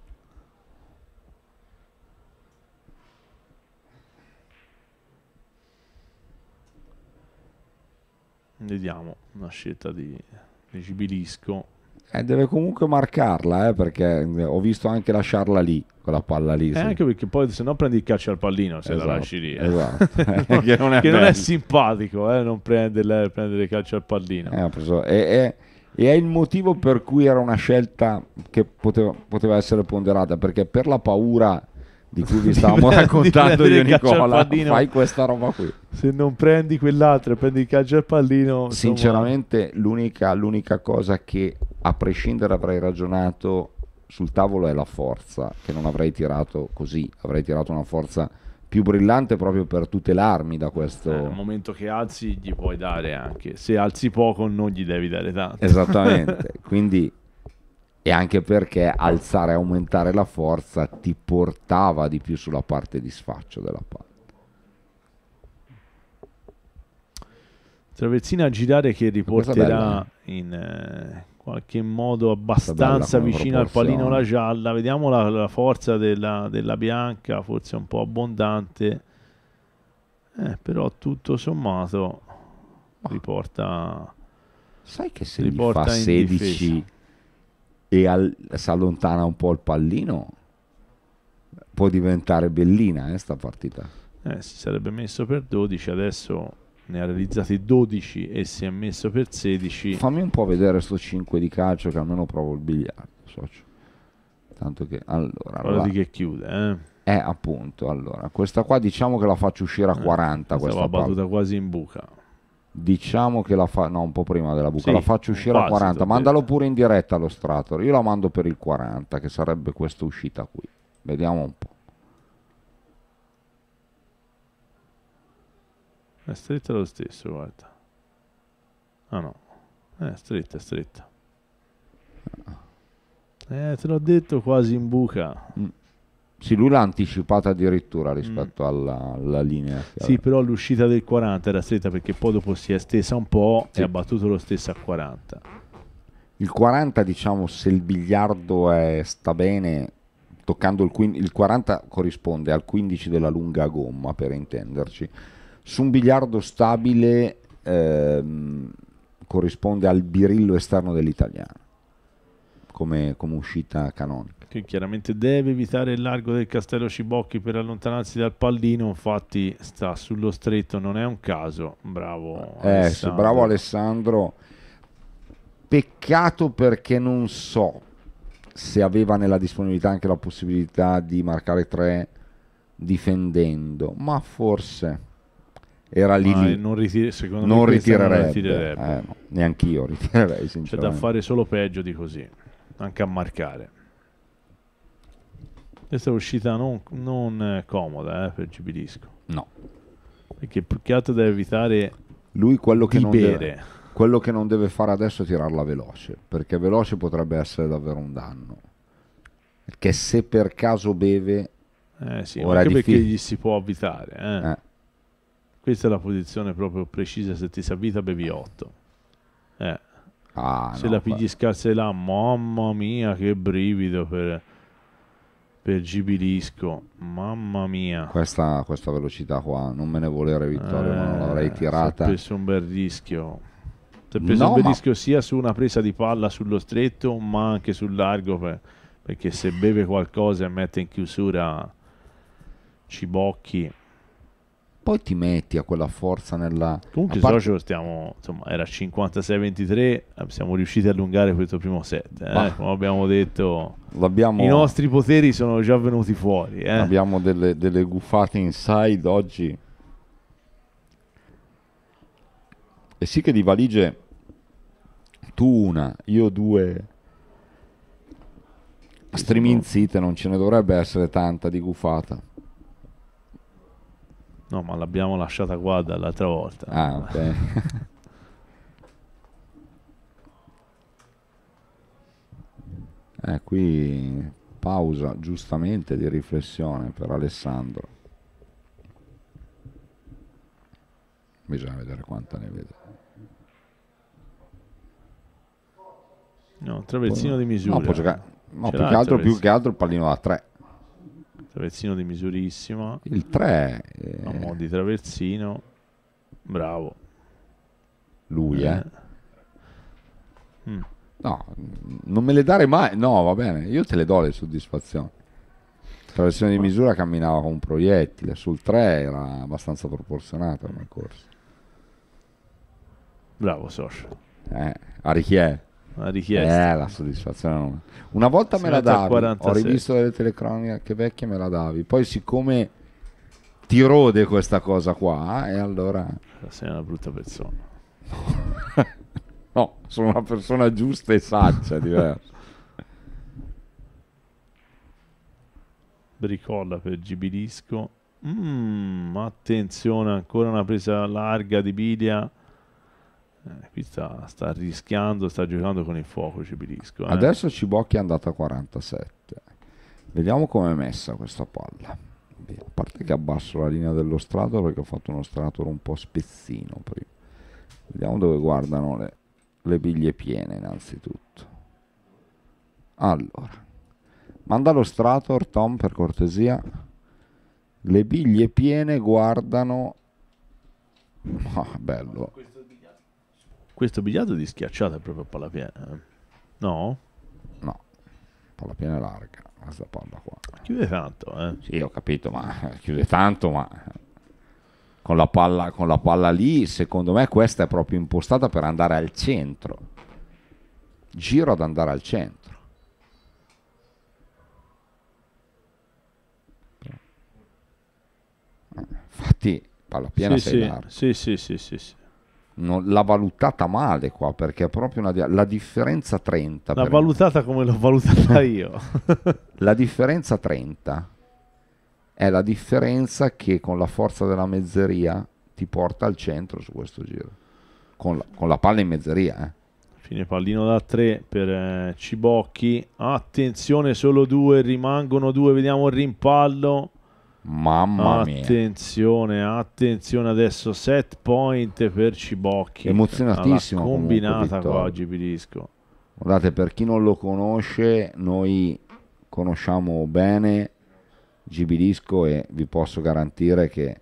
Vediamo, una scelta di Gibilisco. Deve comunque marcarla, perché ho visto anche lasciarla lì, quella palla lì. Sì. Anche perché poi se no prendi il calcio al pallino se la lasci lì. Esatto. Che non è, che non è simpatico, non prendere il calcio al pallino. E è il motivo per cui era una scelta che poteva essere ponderata, perché per la paura di cui vi stavamo raccontando io e Nicola, fai questa roba qui. Se non prendi quell'altro e prendi il calcio al pallino, sinceramente l'unica cosa che a prescindere avrei ragionato sul tavolo è la forza, che non avrei tirato così, avrei tirato una forza più brillante proprio per tutelarmi da questo. Nel momento che alzi gli puoi dare anche, se alzi poco non gli devi dare tanto. Esattamente, quindi, e anche perché alzare e aumentare la forza ti portava di più sulla parte di sfaccio della palla. Traversina a girare che riporterà in qualche modo abbastanza vicino al pallino la gialla. Vediamo la forza della bianca, forse un po' abbondante, però tutto sommato riporta. Sai che se gli fa 16 e si allontana un po' il pallino, può diventare bellina sta partita. Si sarebbe messo per 12, adesso ne ha realizzati 12 e si è messo per 16. Fammi un po' vedere sto 5 di calcio, che almeno provo il biliardo, socio. Tanto che allora che chiude, appunto, allora questa qua diciamo che la faccio uscire a 40, questa battuta quasi in buca. Diciamo che un po' prima della buca, la faccio uscire a 40. Mandalo pure in diretta allo Strator, io la mando per il 40, che sarebbe questa uscita qui. Vediamo un po'. È stretta lo stesso, guarda. Ah no, è stretta. Te l'ho detto, quasi in buca. Sì, lui l'ha anticipata addirittura rispetto alla linea. Sì, però l'uscita del 40 era stretta, perché poi dopo si è stesa un po' e ha battuto lo stesso a 40. Il 40, diciamo, se il biliardo sta bene, toccando il 40 corrisponde al 15 della lunga gomma, per intenderci. Su un biliardo stabile corrisponde al birillo esterno dell'italiano come uscita canonica, che chiaramente deve evitare il largo del Castello Cibocchi per allontanarsi dal pallino. Infatti sta sullo stretto, non è un caso. Bravo Alessandro. Bravo Alessandro. Peccato, perché non so se aveva nella disponibilità anche la possibilità di marcare 3 difendendo, ma forse era lì. Secondo me non ritirerebbe. No, neanch'io ritirerei, sinceramente. C'è da fare solo peggio di così, anche a marcare. Questa è uscita non comoda per Gibilisco. No, perché più che altro deve evitare lui quello che non bere. Quello che non deve fare adesso è tirarla veloce, perché veloce potrebbe essere davvero un danno, perché se per caso beve ora anche perché gli si può avvitare. Questa è la posizione proprio precisa. Se ti si avvita bevi 8. Se la pigli scarsa là, mamma mia che brivido per Gibilisco, mamma mia. Questa velocità qua non me ne volere Vittorio, ma non l'avrei tirata. Si è preso un bel rischio. Si è preso un bel rischio sia su una presa di palla sullo stretto, ma anche sul largo, perché se beve qualcosa e mette in chiusura Cibocchi, poi ti metti a quella forza nella. Comunque socio, insomma, era 56-23, siamo riusciti a allungare questo primo set, come abbiamo detto. I nostri poteri sono già venuti fuori. Abbiamo delle guffate inside oggi. E sì che di valigie tu una, io 2. Striminzite, non ce ne dovrebbe essere tanta di guffata. No, ma l'abbiamo lasciata qua dall'altra volta. Ok. Qui pausa giustamente di riflessione per Alessandro. Bisogna vedere quanta ne vede. No, traversino di misura. No, può giocare. No, più che altro il pallino da 3. Traversino di misurissima. Il 3 a mo' di traversino. Bravo. lui, No, non me le dare mai. No, va bene, io te le do le soddisfazioni. La versione di misura camminava con un proiettile, sul 3 era abbastanza proporzionata come corsa. Bravo socio. A richiesta. La richiesta. La soddisfazione non... Una volta Si me la mette a davi, 46. ho rivisto delle telecronache vecchie, me la davi. Poi siccome ti rode questa cosa qua, e allora... Sei una brutta persona. No, sono una persona giusta e saggia, è diverso. Bricolla per Gibilisco. Attenzione, ancora una presa larga di Bilia. Qui sta rischiando, sta giocando con il fuoco Gibilisco. Adesso Cibocchi è andata a 47. Vediamo come è messa questa palla. Beh, a parte che abbasso la linea dello strato perché ho fatto uno strato un po' spezzino prima. Vediamo dove guardano le biglie piene innanzitutto. Allora, manda lo strator Tom per cortesia. Le biglie piene guardano... bello. Questo bigliato di schiacciata è proprio a palla piena. No? No, palla piena è larga questa palla qua. Chiude tanto, Sì, ho capito, ma chiude tanto, ma con la palla lì, secondo me questa è proprio impostata per andare al centro. Giro ad andare al centro. Infatti, palla piena sei larga. Sì. Non, l'ha valutata male qua, perché è proprio la differenza 30. L'ha valutata come l'ho valutata io. La differenza 30 è la differenza che con la forza della mezzeria ti porta al centro su questo giro. Con la palla in mezzeria, Fine pallino da 3 per Cibocchi. Attenzione, solo 2, rimangono 2, vediamo il rimpallo. Mamma mia. Attenzione adesso, set point per Cibocchi. Emozionatissimo. Combinata qua oggi Gibilisco. Guardate, per chi non lo conosce, noi conosciamo bene Gibilisco e vi posso garantire che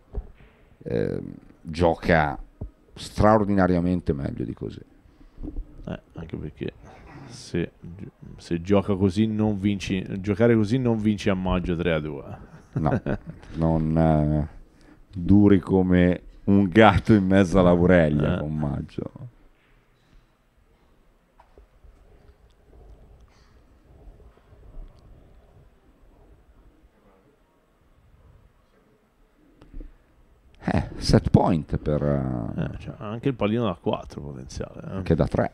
gioca straordinariamente meglio di così. Anche perché se gioca così non vinci, giocare così non vinci a maggio 3-2. No, non duri come un gatto in mezzo alla Aurelia con Maggio. Set point per cioè, anche il pallino da 4 potenziale. Anche da 3.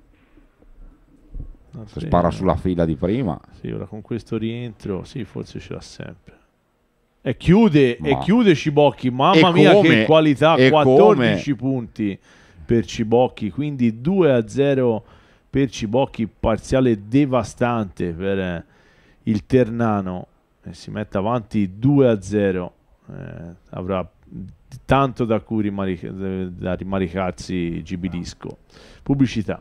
Se 3, spara sulla fila di prima. Sì, ora con questo rientro, sì, forse ce l'ha sempre. E chiude Cibocchi, mamma mia che qualità, 14 punti per Cibocchi, quindi 2-0 per Cibocchi, parziale devastante per il Ternano, e si mette avanti 2-0, avrà tanto da cui da rimaricarsi Gibilisco. Pubblicità.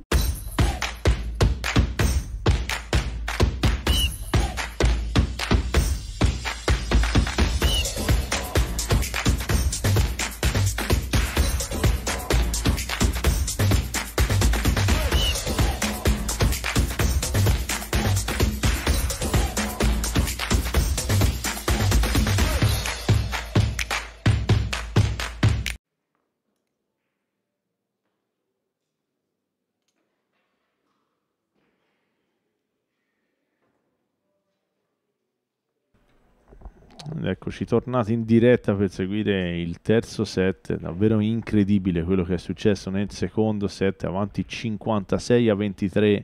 Eccoci tornati in diretta per seguire il terzo set. Davvero incredibile quello che è successo nel secondo set, avanti 56-23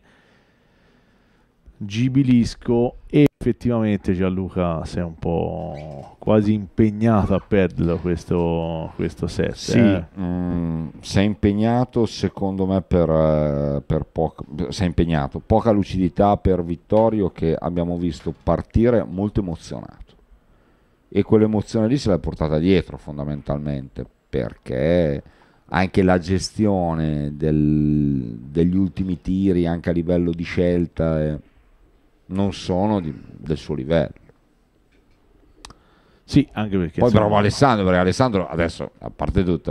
Gibilisco, e effettivamente Gianluca si è un po' quasi impegnato a perderlo questo set. Sì, si è impegnato secondo me per poca lucidità per Vittorio, che abbiamo visto partire molto emozionato. E quell'emozione lì se l'è portata dietro fondamentalmente, perché anche la gestione degli ultimi tiri, anche a livello di scelta, non sono del suo livello. Sì, anche perché poi bravo Alessandro, perché Alessandro adesso, a parte tutto,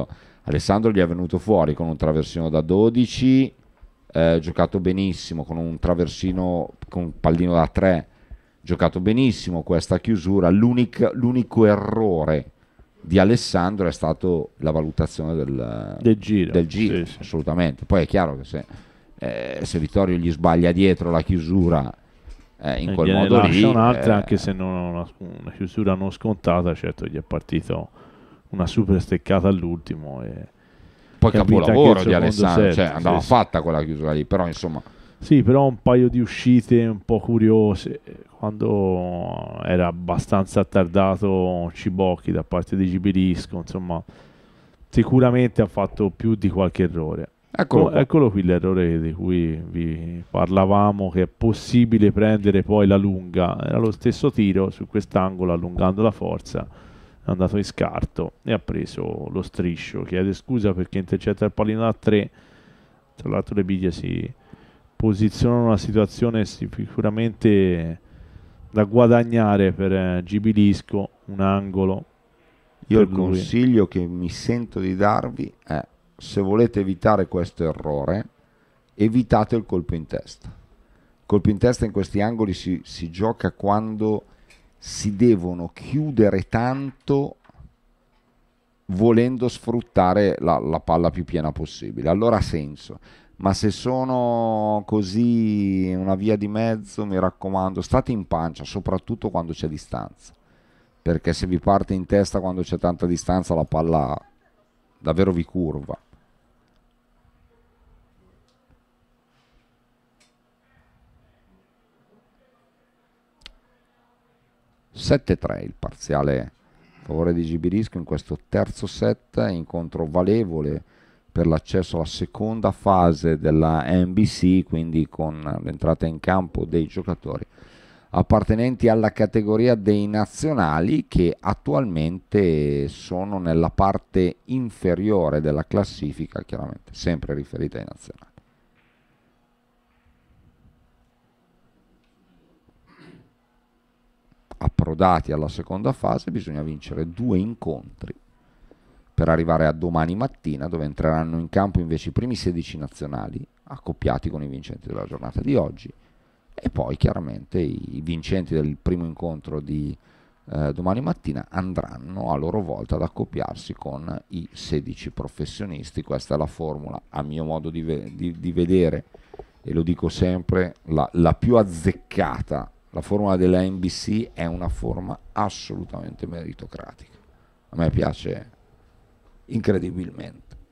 Alessandro gli è venuto fuori con un traversino da 12, giocato benissimo, con un traversino con un pallino da 3, giocato benissimo questa chiusura. L'unico errore di Alessandro è stato la valutazione del giro, sì, sì. Assolutamente. Poi è chiaro che se Vittorio gli sbaglia dietro la chiusura in quel modo lì, lascia un'altra, anche se non una chiusura non scontata, certo gli è partito una super steccata all'ultimo e poi capolavoro di Alessandro, set, cioè andava sì, fatta quella chiusura lì, però insomma sì, però un paio di uscite un po' curiose quando era abbastanza attardato Cibocchi da parte di Gibilisco, insomma sicuramente ha fatto più di qualche errore. Eccolo qui l'errore di cui vi parlavamo, che è possibile prendere poi la lunga. Era lo stesso tiro su quest'angolo, allungando la forza, è andato in scarto e ha preso lo striscio. Chiede scusa perché intercetta il pallino da 3. Tra l'altro le biglie si posizionano in una situazione sicuramente da guadagnare per Gibilisco, un angolo. Io il consiglio che mi sento di darvi è: se volete evitare questo errore, evitate il colpo in testa. Il colpo in testa in questi angoli si gioca quando si devono chiudere tanto volendo sfruttare la palla più piena possibile. Allora ha senso. Ma se sono così una via di mezzo, mi raccomando, state in pancia, soprattutto quando c'è distanza. Perché se vi parte in testa quando c'è tanta distanza, la palla davvero vi curva. (7-3) il parziale a favore di Gibilisco in questo terzo set, incontro valevole per l'accesso alla seconda fase della NBC, quindi con l'entrata in campo dei giocatori appartenenti alla categoria dei nazionali, che attualmente sono nella parte inferiore della classifica, chiaramente sempre riferita ai nazionali. Approdati alla seconda fase, bisogna vincere 2 incontri per arrivare a domani mattina, dove entreranno in campo invece i primi 16 nazionali, accoppiati con i vincenti della giornata di oggi, e poi chiaramente i vincenti del primo incontro di domani mattina andranno a loro volta ad accoppiarsi con i 16 professionisti. Questa è la formula, a mio modo di vedere, e lo dico sempre, la più azzeccata. La formula della NBC è una forma assolutamente meritocratica. A me piace incredibilmente.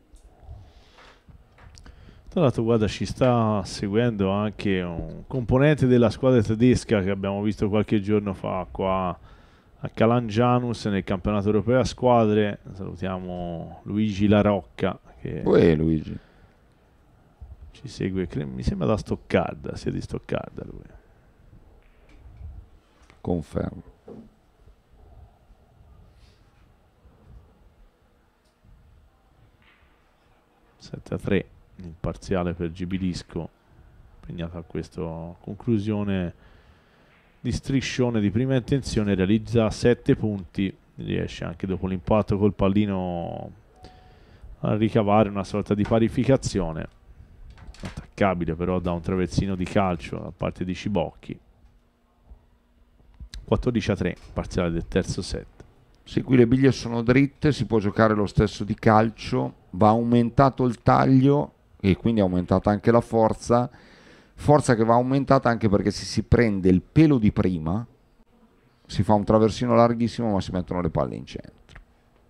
Tra l'altro, guarda, ci sta seguendo anche un componente della squadra tedesca che abbiamo visto qualche giorno fa qua a Calangianus nel campionato europeo a squadre. Salutiamo Luigi La Rocca che Luigi ci segue, mi sembra da Stoccarda, sia di Stoccarda lui. Confermo. (7-3) il parziale per Gibilisco, impegnato a questa conclusione di striscione di prima intenzione. Realizza 7 punti, riesce anche dopo l'impatto col pallino a ricavare una sorta di parificazione, attaccabile però da un traversino di calcio da parte di Cibocchi. 14-3 parziale del terzo set. Sì, qui le biglie sono dritte, si può giocare lo stesso di calcio, va aumentato il taglio e quindi è aumentata anche la forza che va aumentata anche perché se si prende il pelo di prima, si fa un traversino larghissimo ma si mettono le palle in centro.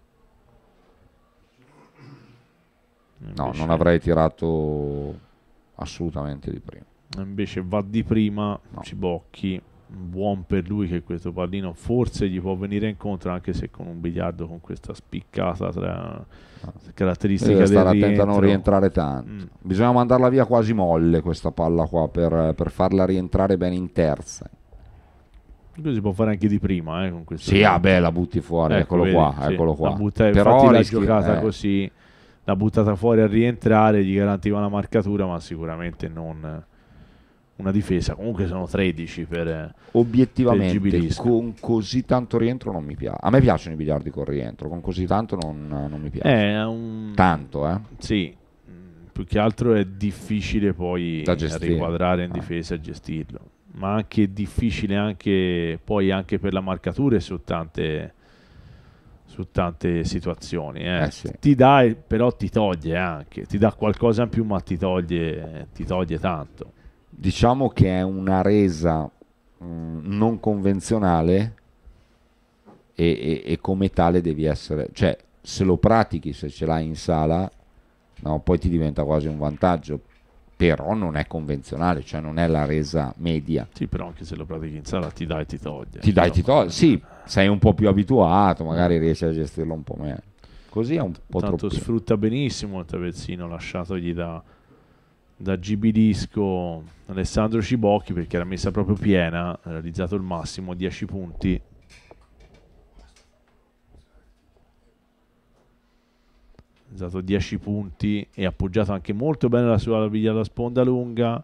No, non avrei tirato assolutamente di prima. Invece va di prima, no. Cibocchi, buon per lui che questo pallino forse gli può venire incontro, anche se con un biliardo con questa spiccata tra caratteristica deve del stare rientro. attento a non rientrare tanto. Bisogna mandarla via quasi molle questa palla qua per farla rientrare bene in terza. Questo si può fare anche di prima con questo. Sì, la butti fuori, eccolo qua. Però la giocata così, la buttata fuori a rientrare gli garantiva una marcatura, ma sicuramente non una difesa, comunque sono 13 per Obiettivamente Gibilisco. con così tanto rientro non mi piace. A me piacciono i biliardi con rientro, con così tanto non mi piace. È un... Tanto, Sì, più che altro è difficile poi da gestire. riquadrare in difesa e gestirlo, ma anche difficile poi anche per la marcatura e su tante situazioni. Sì. Ti dà, però ti toglie anche, ti dà qualcosa in più, ma ti toglie tanto. Diciamo che è una resa non convenzionale e come tale devi essere, cioè se lo pratichi, se ce l'hai in sala, no, poi ti diventa quasi un vantaggio, però non è convenzionale, cioè non è la resa media. Sì, però anche se lo pratichi in sala ti dà e ti toglie. Sì, sei un po' più abituato, magari riesci a gestirlo un po' meglio. Così è un po' tanto troppo. Sfrutta benissimo il traversino lasciatogli da Gibilisco Alessandro Cibocchi, perché era messa proprio piena, ha realizzato il massimo, 10 punti. Usato 10 punti e appoggiato anche molto bene la sua caviglia da sponda lunga.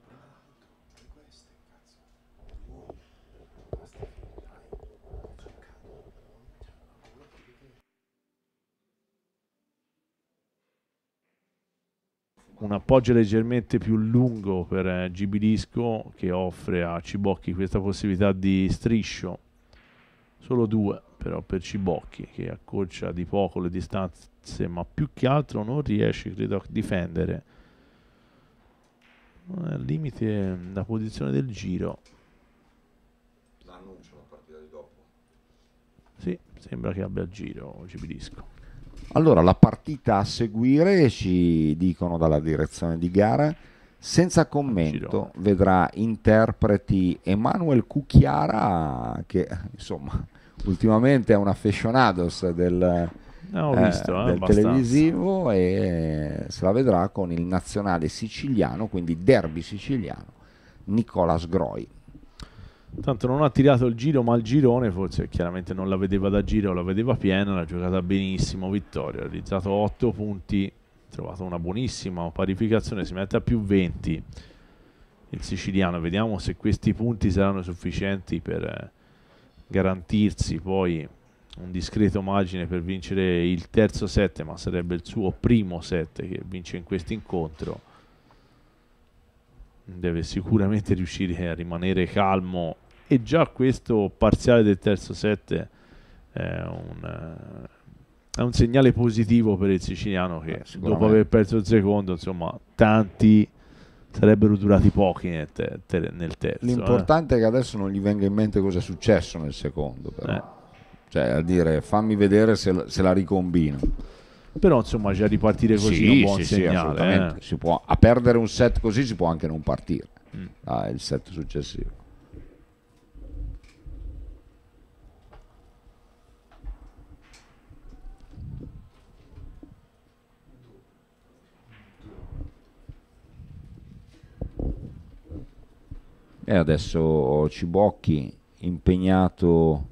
Un appoggio leggermente più lungo per Gibilisco, che offre a Cibocchi questa possibilità di striscio, solo 2 però per Cibocchi, che accorcia di poco le distanze, ma più che altro non riesce, credo, a difendere. Al limite la posizione del giro. L'annuncio la partita di dopo. Sì, sembra che abbia il giro Gibilisco. Allora, la partita a seguire, ci dicono dalla direzione di gara, senza commento, vedrà interpreti Emanuel Cucchiara, che insomma ultimamente è un aficionados del televisivo, e se la vedrà con il nazionale siciliano, quindi derby siciliano, Nicolas Groi. Tanto non ha tirato il giro, ma il girone forse chiaramente non la vedeva da giro, la vedeva piena, l'ha giocata benissimo. Vittoria, ha realizzato 8 punti, ha trovato una buonissima parificazione, si mette a più 20 il siciliano. Vediamo se questi punti saranno sufficienti per garantirsi poi un discreto margine per vincere il terzo set, ma sarebbe il suo primo set che vince in questo incontro. Deve sicuramente riuscire a rimanere calmo, e già questo parziale del terzo set è un segnale positivo per il siciliano, che dopo aver perso il secondo, insomma, tanti sarebbero durati pochi nel terzo. L'importante è che adesso non gli venga in mente cosa è successo nel secondo, però. Cioè, a dire, fammi vedere se la ricombino. Però insomma già ripartire così è un buon segnale. Si può, a perdere un set così si può anche non partire il set successivo. E adesso Cibocchi impegnato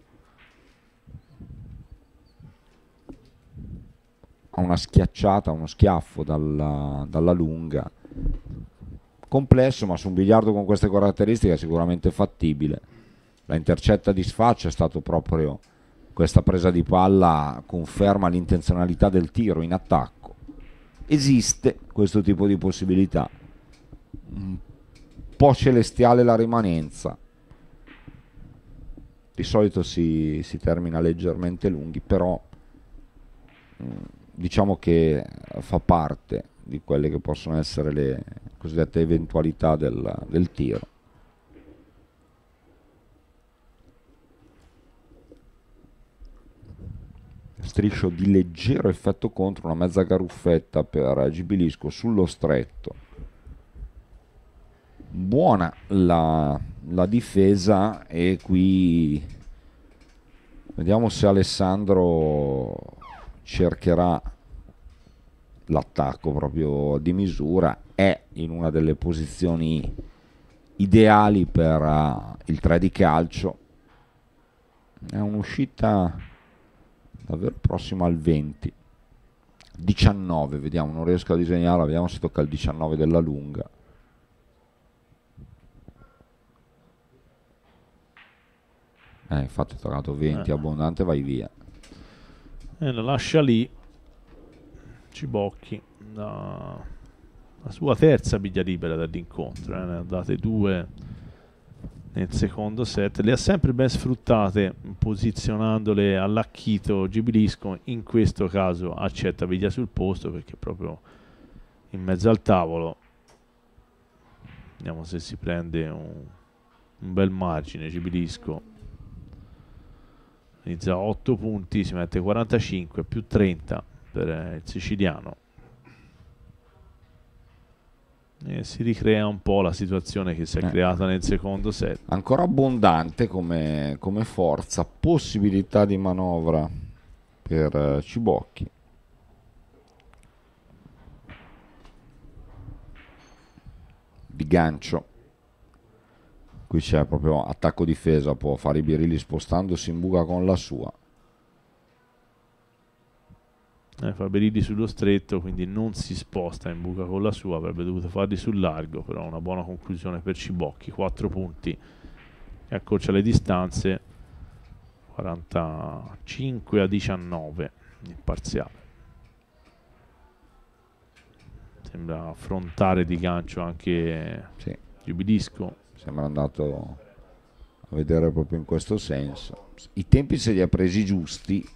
a una schiacciata, uno schiaffo dalla lunga, complesso, ma su un biliardo con queste caratteristiche è sicuramente fattibile. La intercetta di sfaccia è stato proprio questa presa di palla, conferma l'intenzionalità del tiro in attacco. Esiste questo tipo di possibilità, un po' celestiale la rimanenza, di solito si termina leggermente lunghi, però diciamo che fa parte di quelle che possono essere le cosiddette eventualità del tiro. Striscio di leggero effetto contro, una mezza garuffetta per Gibilisco sullo stretto. Buona la difesa, e qui vediamo se Alessandro cercherà l'attacco proprio di misura. È in una delle posizioni ideali per il 3 di calcio. È un'uscita davvero prossima al 20. 19, vediamo, non riesco a disegnarla, vediamo se tocca il 19 della lunga. Infatti ho toccato 20 abbondante, vai via. E la lascia lì Cibocchi, la sua terza biglia libera dell'incontro, ne ha date 2 nel secondo set, le ha sempre ben sfruttate posizionandole all'acchito Gibilisco. In questo caso accetta biglia sul posto perché proprio in mezzo al tavolo. Vediamo se si prende un bel margine. Gibilisco inizia a 8 punti, si mette 45 più 30 per il siciliano e si ricrea un po' la situazione che si è creata nel secondo set. Ancora abbondante come forza, possibilità di manovra per Cibocchi. Di gancio, qui c'è proprio attacco difesa, può fare i birilli spostandosi in buca con la sua. Fa birilli sullo stretto, quindi non si sposta in buca con la sua, avrebbe dovuto farli sul largo, però una buona conclusione per Cibocchi, 4 punti e accorcia le distanze, 45-19 il parziale. Sembra affrontare di gancio anche Gibilisco. Sembra andato a vedere proprio in questo senso. I tempi se li ha presi giusti,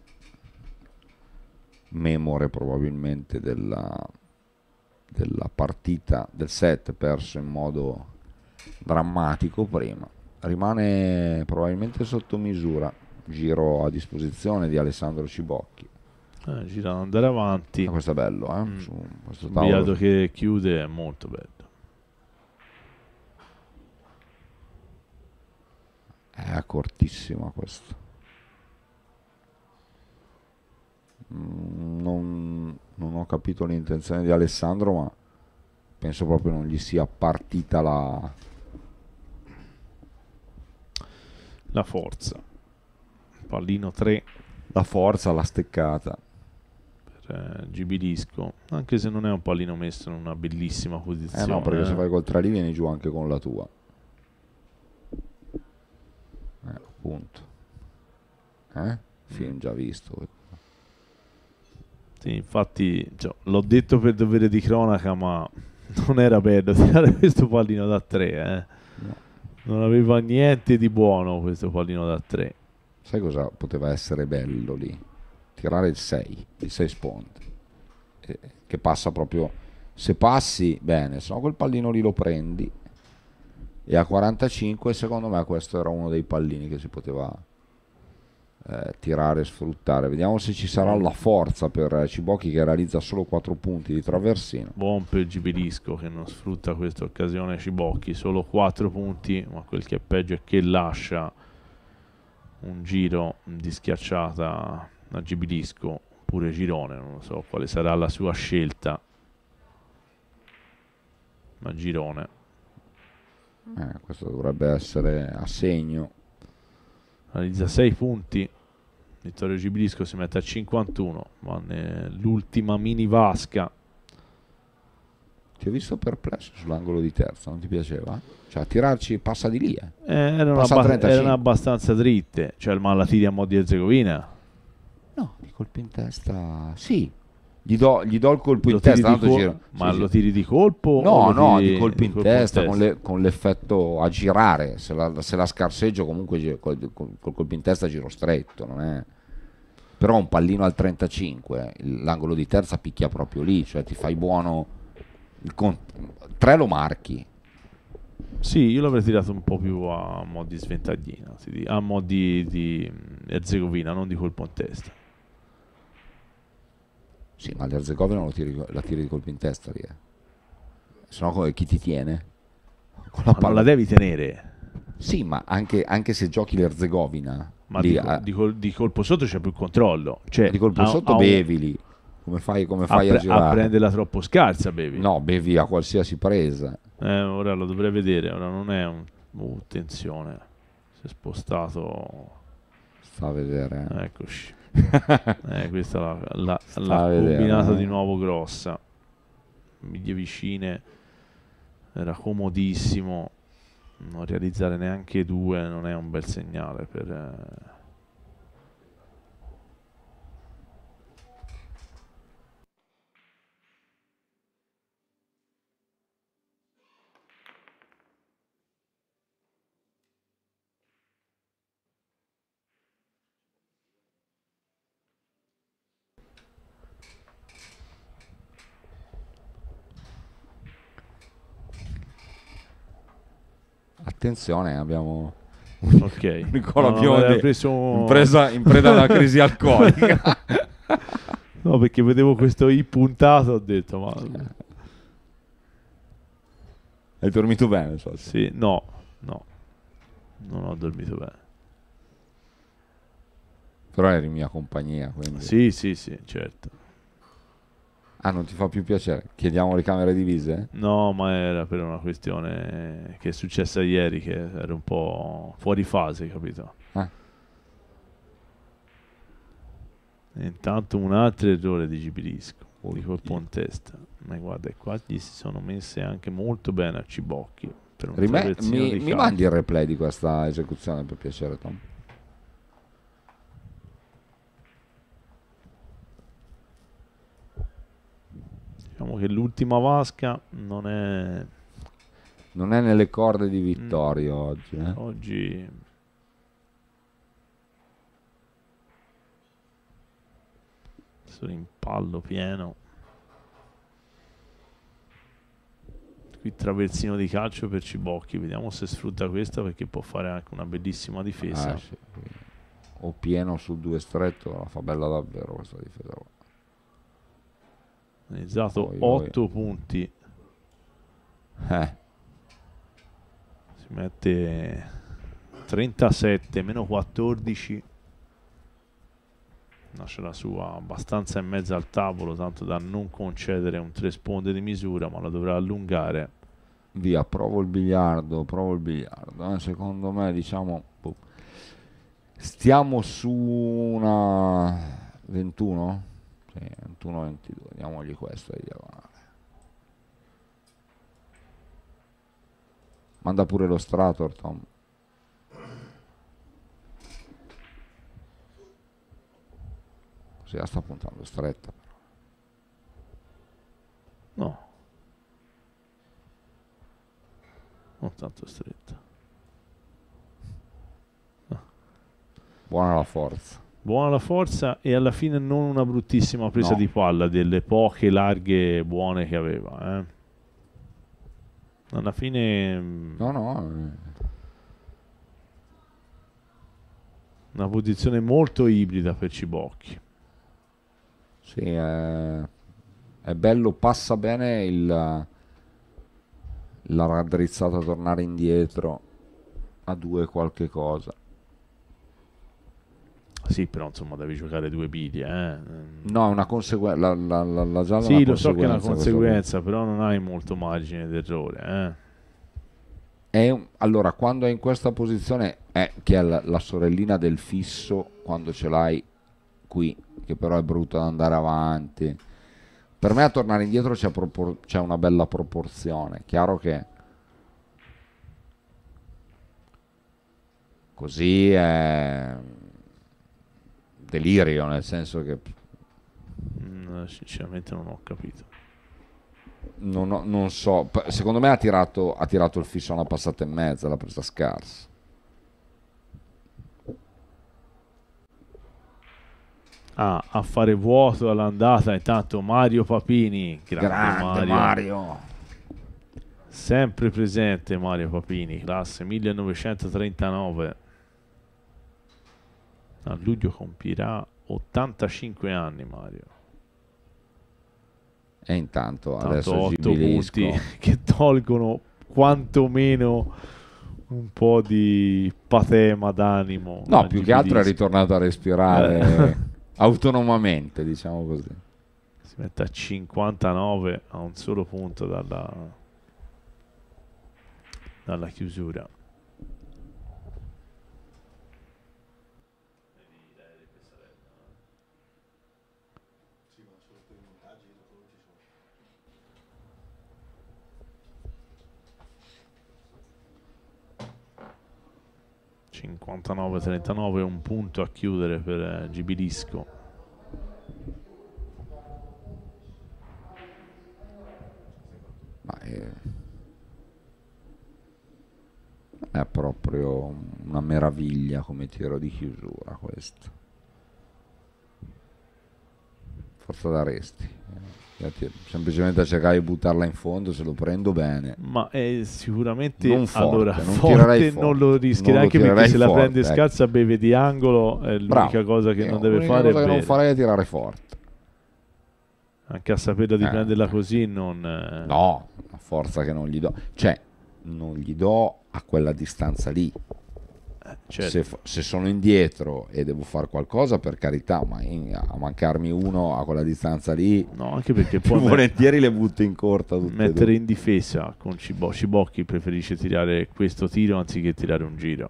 memore probabilmente della partita, del set perso in modo drammatico prima. Rimane probabilmente sotto misura. Giro a disposizione di Alessandro Cibocchi. Gira ad andare avanti. Questo è bello, su questo il tavolo. biliardo che chiude è molto bello. È cortissima questo. Non ho capito l'intenzione di Alessandro, ma penso proprio non gli sia partita la forza. Pallino 3. La forza, la steccata. Per Gibilisco, anche se non è un pallino messo in una bellissima posizione. No, perché se vai col 3 lì vieni giù anche con la tua. Appunto. Film già visto. Sì, infatti l'ho detto per dovere di cronaca, ma non era bello tirare questo pallino da 3. No. Non aveva niente di buono questo pallino da 3. Sai cosa poteva essere bello lì? Tirare il 6 sponde, che passa proprio, se passi bene, se no quel pallino lì lo prendi, e a 45 secondo me questo era uno dei pallini che si poteva tirare e sfruttare. Vediamo se ci sarà la forza per Cibocchi, che realizza solo 4 punti di traversino. Buon per Gibilisco che non sfrutta questa occasione. Cibocchi solo 4 punti, ma quel che è peggio è che lascia un giro di schiacciata a Gibilisco, pure girone, non lo so quale sarà la sua scelta, ma girone. Questo dovrebbe essere a segno. Realizza 6 punti. Vittorio Gibilisco si mette a 51, ma nell'ultima mini vasca. Ti ho visto perplesso sull'angolo di terza, non ti piaceva? Cioè, tirarci passa di lì. Erano abbastanza dritte, cioè, ma la tiri a mo' di Erzegovina? No, di colpo in testa, sì. Gli do il colpo in testa, ma lo tiri di colpo? No, di colpo in testa, con l'effetto a girare. Se la scarseggio comunque col colpo in testa giro stretto, non è... Però un pallino al 35, l'angolo di terza picchia proprio lì, cioè ti fai buono, 3 lo marchi. Sì, io l'avrei tirato un po' più a mo' di sventaglina, a mo' di Erzegovina, non di colpo in testa. Sì, ma l'Erzegovina la tiri di colpo in testa lì. Se no chi ti tiene? Non la devi tenere. Sì, ma anche se giochi l'Erzegovina, ma di colpo sotto c'è più controllo. Cioè, di colpo sotto bevi lì. Come fai a girare? A prenderla troppo scarsa bevi. No, bevi a qualsiasi presa. Ora lo dovrei vedere. Ora non è un... attenzione. Si è spostato. Sta a vedere. Eccoci. Questa l'ha combinata di nuovo grossa. Miglia vicine. Era comodissimo. non realizzare neanche 2 non è un bel segnale per... Attenzione, abbiamo Ok, Nicola no, Biondi aveva preso... in preda a una crisi alcolica. No, perché vedevo questo I puntato, ho detto, ma... Hai dormito bene, so. Sì, no, non ho dormito bene. Però eri in mia compagnia, quindi... Sì, certo. Ah, non ti fa più piacere? Chiediamo le camere divise? No, ma era per una questione che è successa ieri, che ero un po' fuori fase, capito? Eh. E intanto un altro errore di Gibilisco, di Oddio. colpo in testa. Ma guarda, qua gli si sono messe anche molto bene a Cibocchi. Per un Rime- traversino di mi calcio. mandi il replay di questa esecuzione, per piacere, Tom? Diciamo che l'ultima vasca non è... Non è nelle corde di Vittorio oggi, eh? Oggi... sono in pallo pieno. Qui traversino di calcio per Cibocchi. Vediamo se sfrutta questa, perché può fare anche una bellissima difesa. Ah, sì. O pieno su 2 stretto, la fa bella davvero questa difesa qua. Realizzato Oi, 8 punti. Eh, Si mette 37 meno 14. Lascia la sua abbastanza in mezzo al tavolo, tanto da non concedere un 3 sponde di misura, ma la dovrà allungare. via, provo il biliardo. Secondo me, diciamo, boh. Stiamo su una 21? Sì, 21-22, diamogli questo di diagonale. Manda pure lo Strator, Tom. Così la sta puntando stretta, però. No, non tanto stretta. Buona la forza. Buona la forza e alla fine non una bruttissima presa No. di palla, delle poche larghe buone che aveva. Alla fine No. una posizione molto ibrida per Cibocchi. Sì, è bello, passa bene la raddrizzata a tornare indietro a 2 qualche cosa. Sì, però insomma devi giocare 2 pili, No, è una conseguenza. La gialla è Sì, una lo so che è una conseguenza, conseguenza, però non hai molto margine d'errore. allora, quando è in questa posizione, che è la sorellina del fisso, quando ce l'hai qui, che però è brutto da andare avanti. Per me a tornare indietro c'è una bella proporzione. Chiaro che così è delirio, nel senso che Sinceramente non ho capito. non so, secondo me ha tirato il fisso a una passata e mezza, l'ha presa scarsa. A fare vuoto all'andata intanto Mario Papini, Grande Mario. sempre presente Mario Papini, classe 1939. A luglio compirà 85 anni Mario. E intanto Tanto adesso 8 Gibilisco. punti che tolgono quantomeno un po' di patema d'animo. No, a più che altro è Gibilisco. ritornato a respirare autonomamente, diciamo così. Si mette a 59 a un solo punto dalla chiusura. 59-39, un punto a chiudere per Gibilisco. Ma è proprio una meraviglia come tiro di chiusura questo. Forza da resti. Semplicemente a cercare di buttarla in fondo, se lo prendo bene. Ma è sicuramente Non forte, allora non forte tirerei non forte. lo rischierà, Non lo anche perché tirerei se la forte, prende ecco. scarsa beve di angolo, è l'unica Bravo. cosa che non deve L'unica fare cosa è che non bere. farei è tirare forte. Anche a saperla di prenderla così non... No, la forza che non gli do. Cioè, non gli do a quella distanza lì. certo. Se sono indietro e devo fare qualcosa, per carità, ma a mancarmi uno a quella distanza lì, No, anche perché più poi volentieri le butto in corta tutte e mettere due. in difesa con Cibocchi preferisce tirare questo tiro anziché tirare un giro.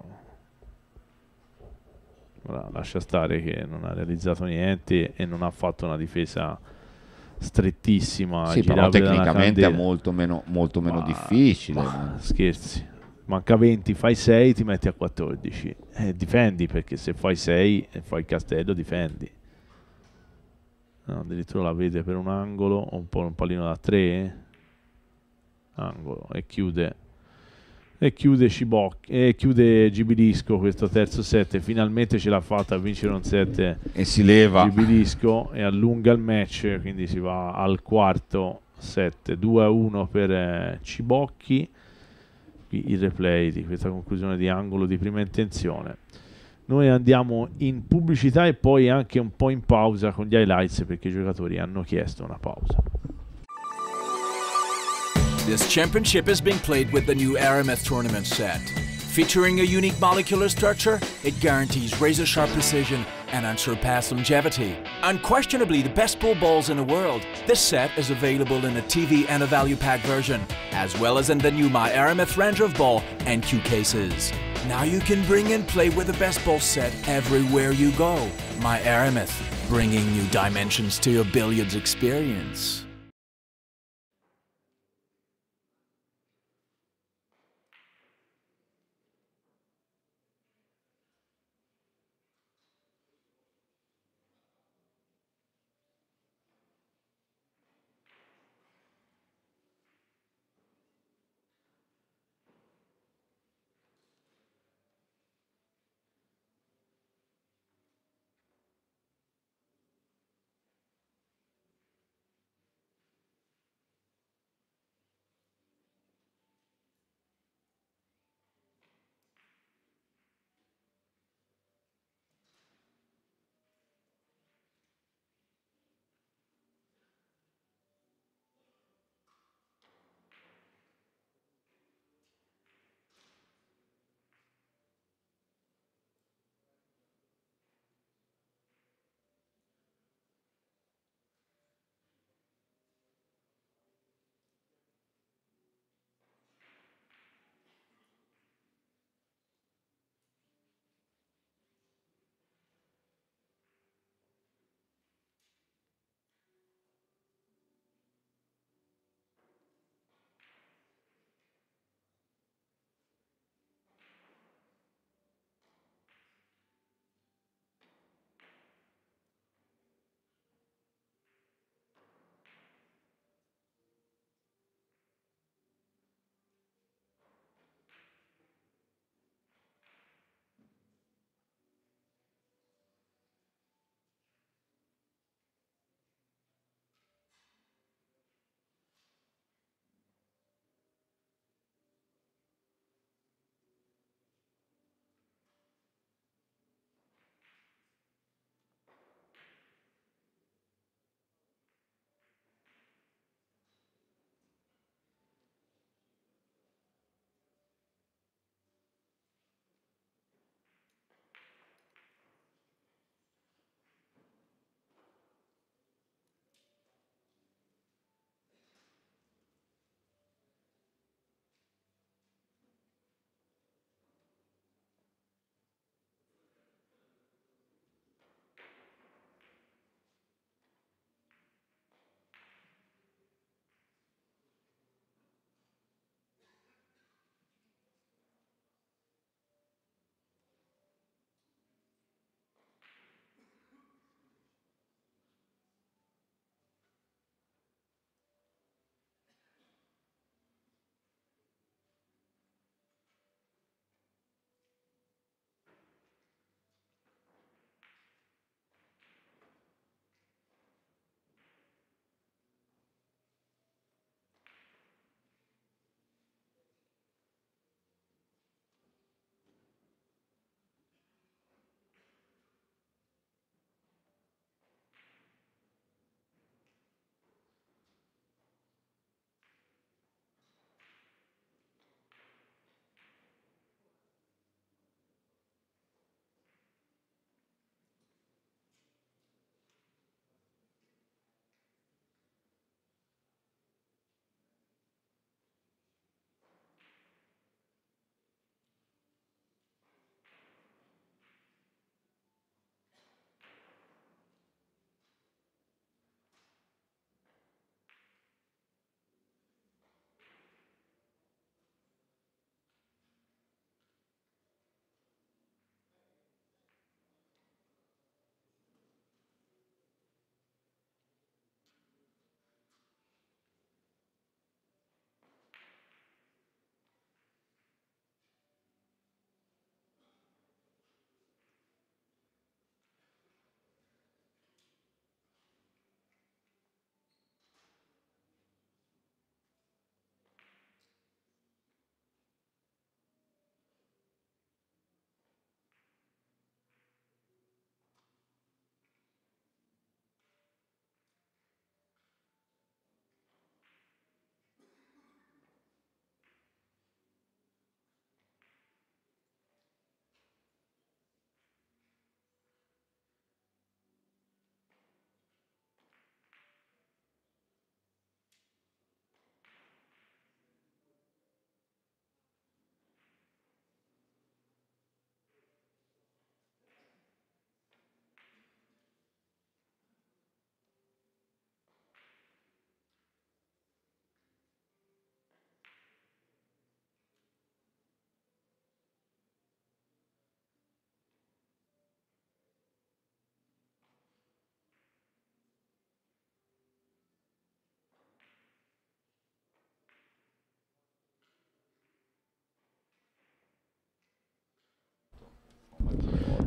Ora, lascia stare che non ha realizzato niente e non ha fatto una difesa strettissima, Sì, però girabile da una tecnicamente è candela. molto meno Ma- difficile. ma scherzi, manca 20, fai 6, ti metti a 14, difendi, perché se fai 6 e fai il castello difendi. No, addirittura la vede per un angolo o un pallino da 3, angolo, e chiude Cibocchi e chiude Gibilisco questo terzo set. Finalmente ce l'ha fatta a vincere un set E si leva. Gibilisco e allunga il match, quindi si va al quarto set, 2-1 per Cibocchi. Qui il replay di questa conclusione di angolo di prima intenzione. Noi andiamo in pubblicità e poi anche un po' in pausa con gli highlights, perché i giocatori hanno chiesto una pausa. This championship is being played with the new Aramith tournament set. Featuring a unique molecular structure, it guarantees razor-sharp precision and unsurpassed longevity. Unquestionably the best pool balls in the world, this set is available in a TV and a value pack version, as well as in the new My Aramith range of ball and cue cases. Now you can bring and play with the best ball set everywhere you go. My Aramith, bringing new dimensions to your billiards experience.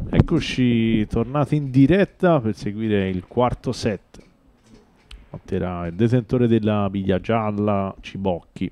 Eccoci tornati in diretta per seguire il quarto set. Batterà il detentore della biglia gialla Cibocchi.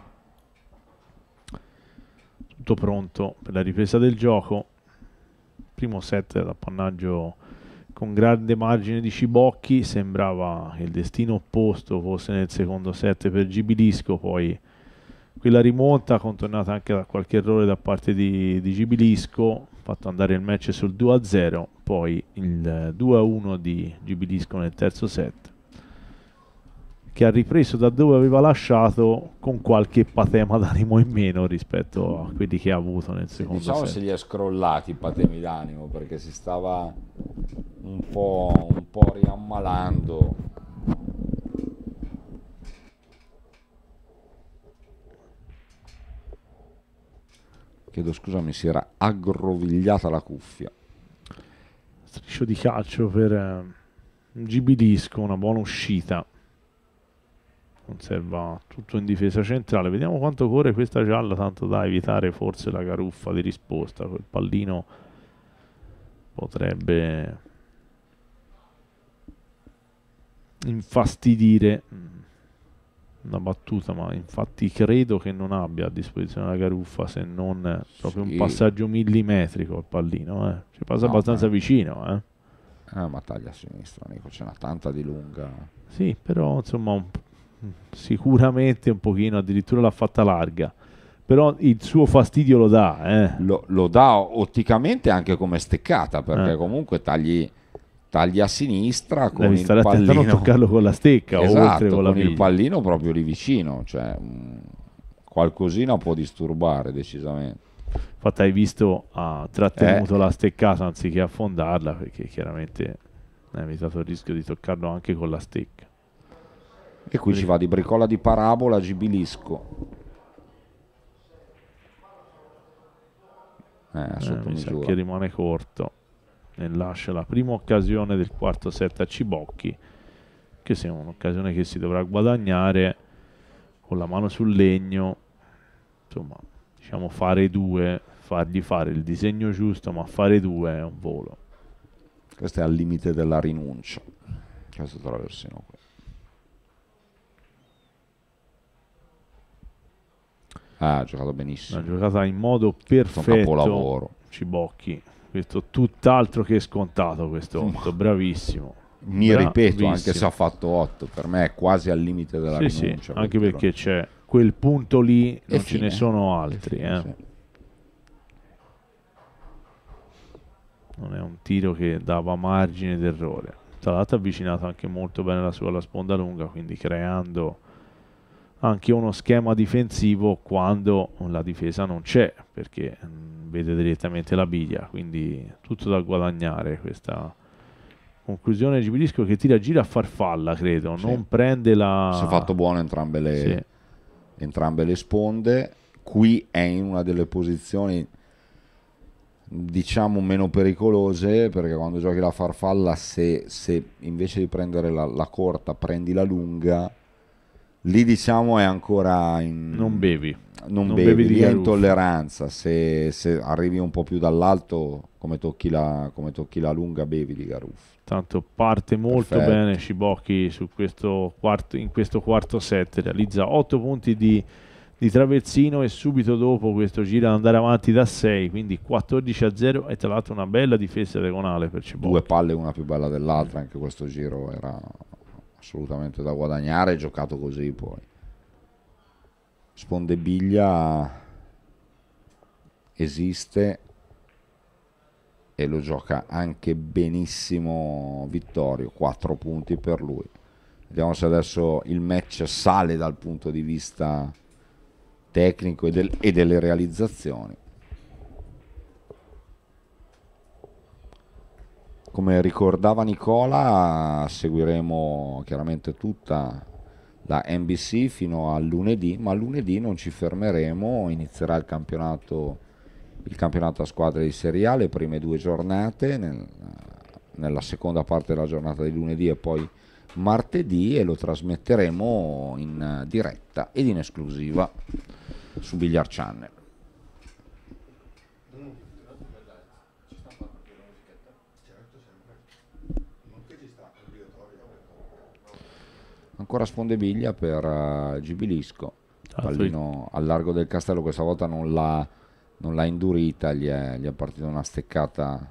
Tutto pronto per la ripresa del gioco. Primo set d'appannaggio con grande margine di Cibocchi. Sembrava che il destino opposto fosse nel secondo set per Gibilisco, poi quella rimonta contornata anche da qualche errore da parte di Gibilisco, fatto andare il match sul 2-0, poi il 2-1 di Gibilisco nel terzo set, che ha ripreso da dove aveva lasciato con qualche patema d'animo in meno rispetto a quelli che ha avuto nel secondo diciamo set. se li è scrollati i patemi d'animo, perché si stava un po' riammalando. Chiedo scusa, mi si era aggrovigliata la cuffia. Striscio di calcio per Gibilisco, una buona uscita. Conserva tutto in difesa centrale. Vediamo quanto corre questa gialla, tanto da evitare forse la caruffa di risposta. Quel pallino potrebbe infastidire una battuta, ma infatti credo che non abbia a disposizione la caruffa, se non proprio un passaggio millimetrico al pallino. Ci passa abbastanza vicino. Ma taglia a sinistra, Nico, ce n'ha tanta di lunga. Sì, però insomma sicuramente un pochino, addirittura l'ha fatta larga, però il suo fastidio lo dà. Lo dà otticamente anche come steccata, perché comunque tagli a sinistra con devi stare il pallino, attento a non toccarlo con la stecca, esatto, o oltre con la il biglia. pallino proprio lì vicino, cioè qualcosina può disturbare decisamente. Infatti hai visto, ha trattenuto la steccata anziché affondarla, perché chiaramente ha evitato il rischio di toccarlo anche con la stecca. E qui ci va di bricola di parabola Gibilisco. Sotto Mi sa misura. che rimane corto e lascia la prima occasione del quarto set a Cibocchi, che sia un'occasione che si dovrà guadagnare con la mano sul legno. Insomma, diciamo fare due, fargli fare il disegno giusto, ma fare due è un volo. Questo è al limite della rinuncia, questo traversino qui. Ha giocato benissimo. Ha giocato in modo Un perfetto capolavoro. Cibocchi. Questo tutt'altro che scontato, questo 8, bravissimo. Mi ripeto, Bravissimo. anche se ha fatto 8, per me è quasi al limite della rinuncia. Anche perché c'è quel punto lì, non ce ne fine. sono altri. Sì. Non è un tiro che dava margine d'errore. Tra l'altro ha avvicinato anche molto bene la sua alla sponda lunga, quindi creando anche uno schema difensivo quando la difesa non c'è, perché vede direttamente la biglia, quindi tutto da guadagnare. Questa conclusione Gibilisco che tira gira a farfalla, credo, Sì. non prende la... Si è fatto buono entrambe le sponde. Qui è in una delle posizioni diciamo meno pericolose, perché quando giochi la farfalla, se invece di prendere la corta prendi la lunga, lì diciamo è ancora in... non bevi lì di è garuffa. intolleranza. Se arrivi un po' più dall'alto, come tocchi la lunga, bevi di garuffa. Tanto parte molto Perfetto. bene Cibocchi in questo quarto set, realizza 8 punti di traversino e subito dopo questo gira ad andare avanti da 6, quindi 14-0, e tra l'altro una bella difesa diagonale per Cibocchi. Due palle una più bella dell'altra, anche questo giro era assolutamente da guadagnare, giocato così. Poi sponde biglia esiste e lo gioca anche benissimo Vittorio, 4 punti per lui. Vediamo se adesso il match sale dal punto di vista tecnico e delle realizzazioni. Come ricordava Nicola, seguiremo chiaramente tutta la NBC fino a lunedì, ma lunedì non ci fermeremo, inizierà il campionato a squadre di Serie A, le prime 2 giornate, nella seconda parte della giornata di lunedì e poi martedì, e lo trasmetteremo in diretta ed in esclusiva su Billiard Channel. Ancora Spondebiglia per Gibilisco, pallino al largo del castello, questa volta non l'ha indurita, gli è partita una steccata.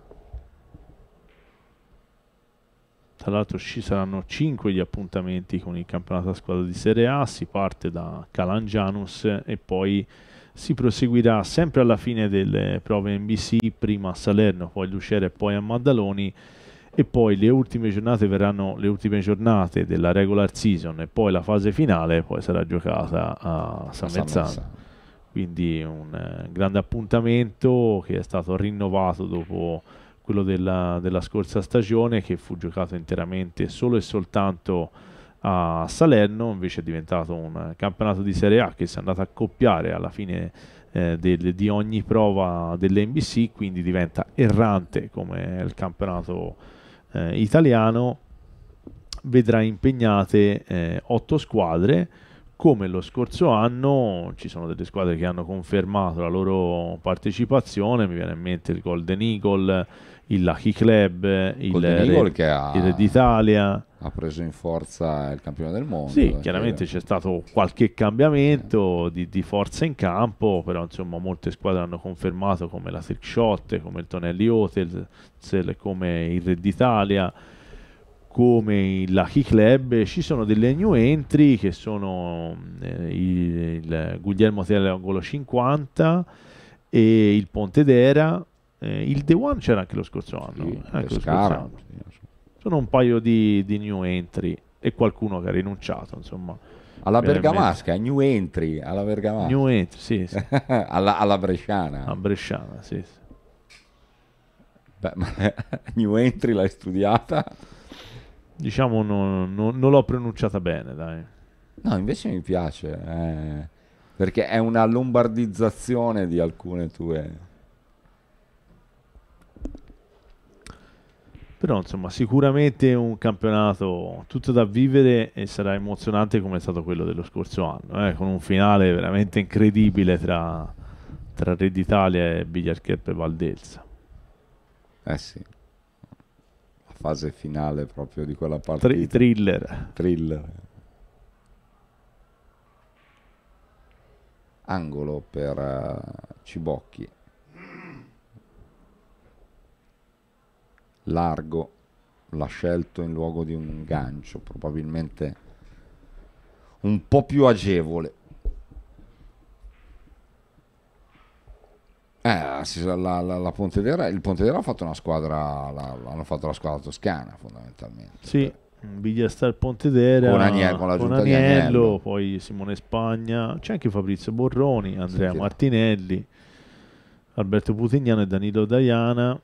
Tra l'altro ci saranno 5 gli appuntamenti con il campionato a squadra di Serie A, si parte da Calangianus e poi si proseguirà sempre alla fine delle prove NBC, prima a Salerno, poi a Lucera e poi a Maddaloni, e poi le ultime giornate verranno le ultime giornate della regular season e poi la fase finale poi sarà giocata a San Mezzano. Quindi un grande appuntamento che è stato rinnovato dopo quello della scorsa stagione, che fu giocato interamente solo e soltanto a Salerno. Invece è diventato un campionato di Serie A che si è andato a accoppiare alla fine di ogni prova delle NBC, quindi diventa errante come il campionato italiano. Vedrà impegnate 8 squadre. Come lo scorso anno ci sono delle squadre che hanno confermato la loro partecipazione, mi viene in mente il Golden Eagle, il Lucky Club, il Red Italia. Ha preso in forza il campione del mondo. Sì, chiaramente c'è stato qualche cambiamento di forza in campo, però insomma molte squadre hanno confermato, come la Trick Shot, come il Tonelli Hotel, come il Red Italia, come il Lucky Club. Ci sono delle new entry che sono il Guglielmo Tele Angolo 50 e il Pontedera. Il The One c'era anche lo scorso anno. Sì, anche lo scorso anno. Sono un paio di new entry e qualcuno che ha rinunciato, insomma. Alla Bergamasca, new entry alla Bergamasca. New entry, sì, sì. alla Bresciana. A Bresciana, sì, sì. Beh, ma new entry l'hai studiata? Diciamo non l'ho pronunciata bene, dai. No, invece mi piace, perché è una lombardizzazione di alcune tue. Però insomma sicuramente un campionato tutto da vivere e sarà emozionante come è stato quello dello scorso anno, con un finale veramente incredibile tra Red Italia e Billiard Club Valdelsa. Sì, la fase finale proprio di quella partita. Thriller. Angolo per Cibocchi. Largo, l'ha scelto in luogo di un gancio, probabilmente un po' più agevole. La Pontedera, il Pontedera ha fatto una squadra, hanno fatto la squadra toscana fondamentalmente. Sì, Bigliastar Pontedera con la giunta di Agnello, Agnello, poi Simone Spagna, c'è anche Fabrizio Borroni, Andrea Martinelli, Alberto Putignano e Danilo Daiana.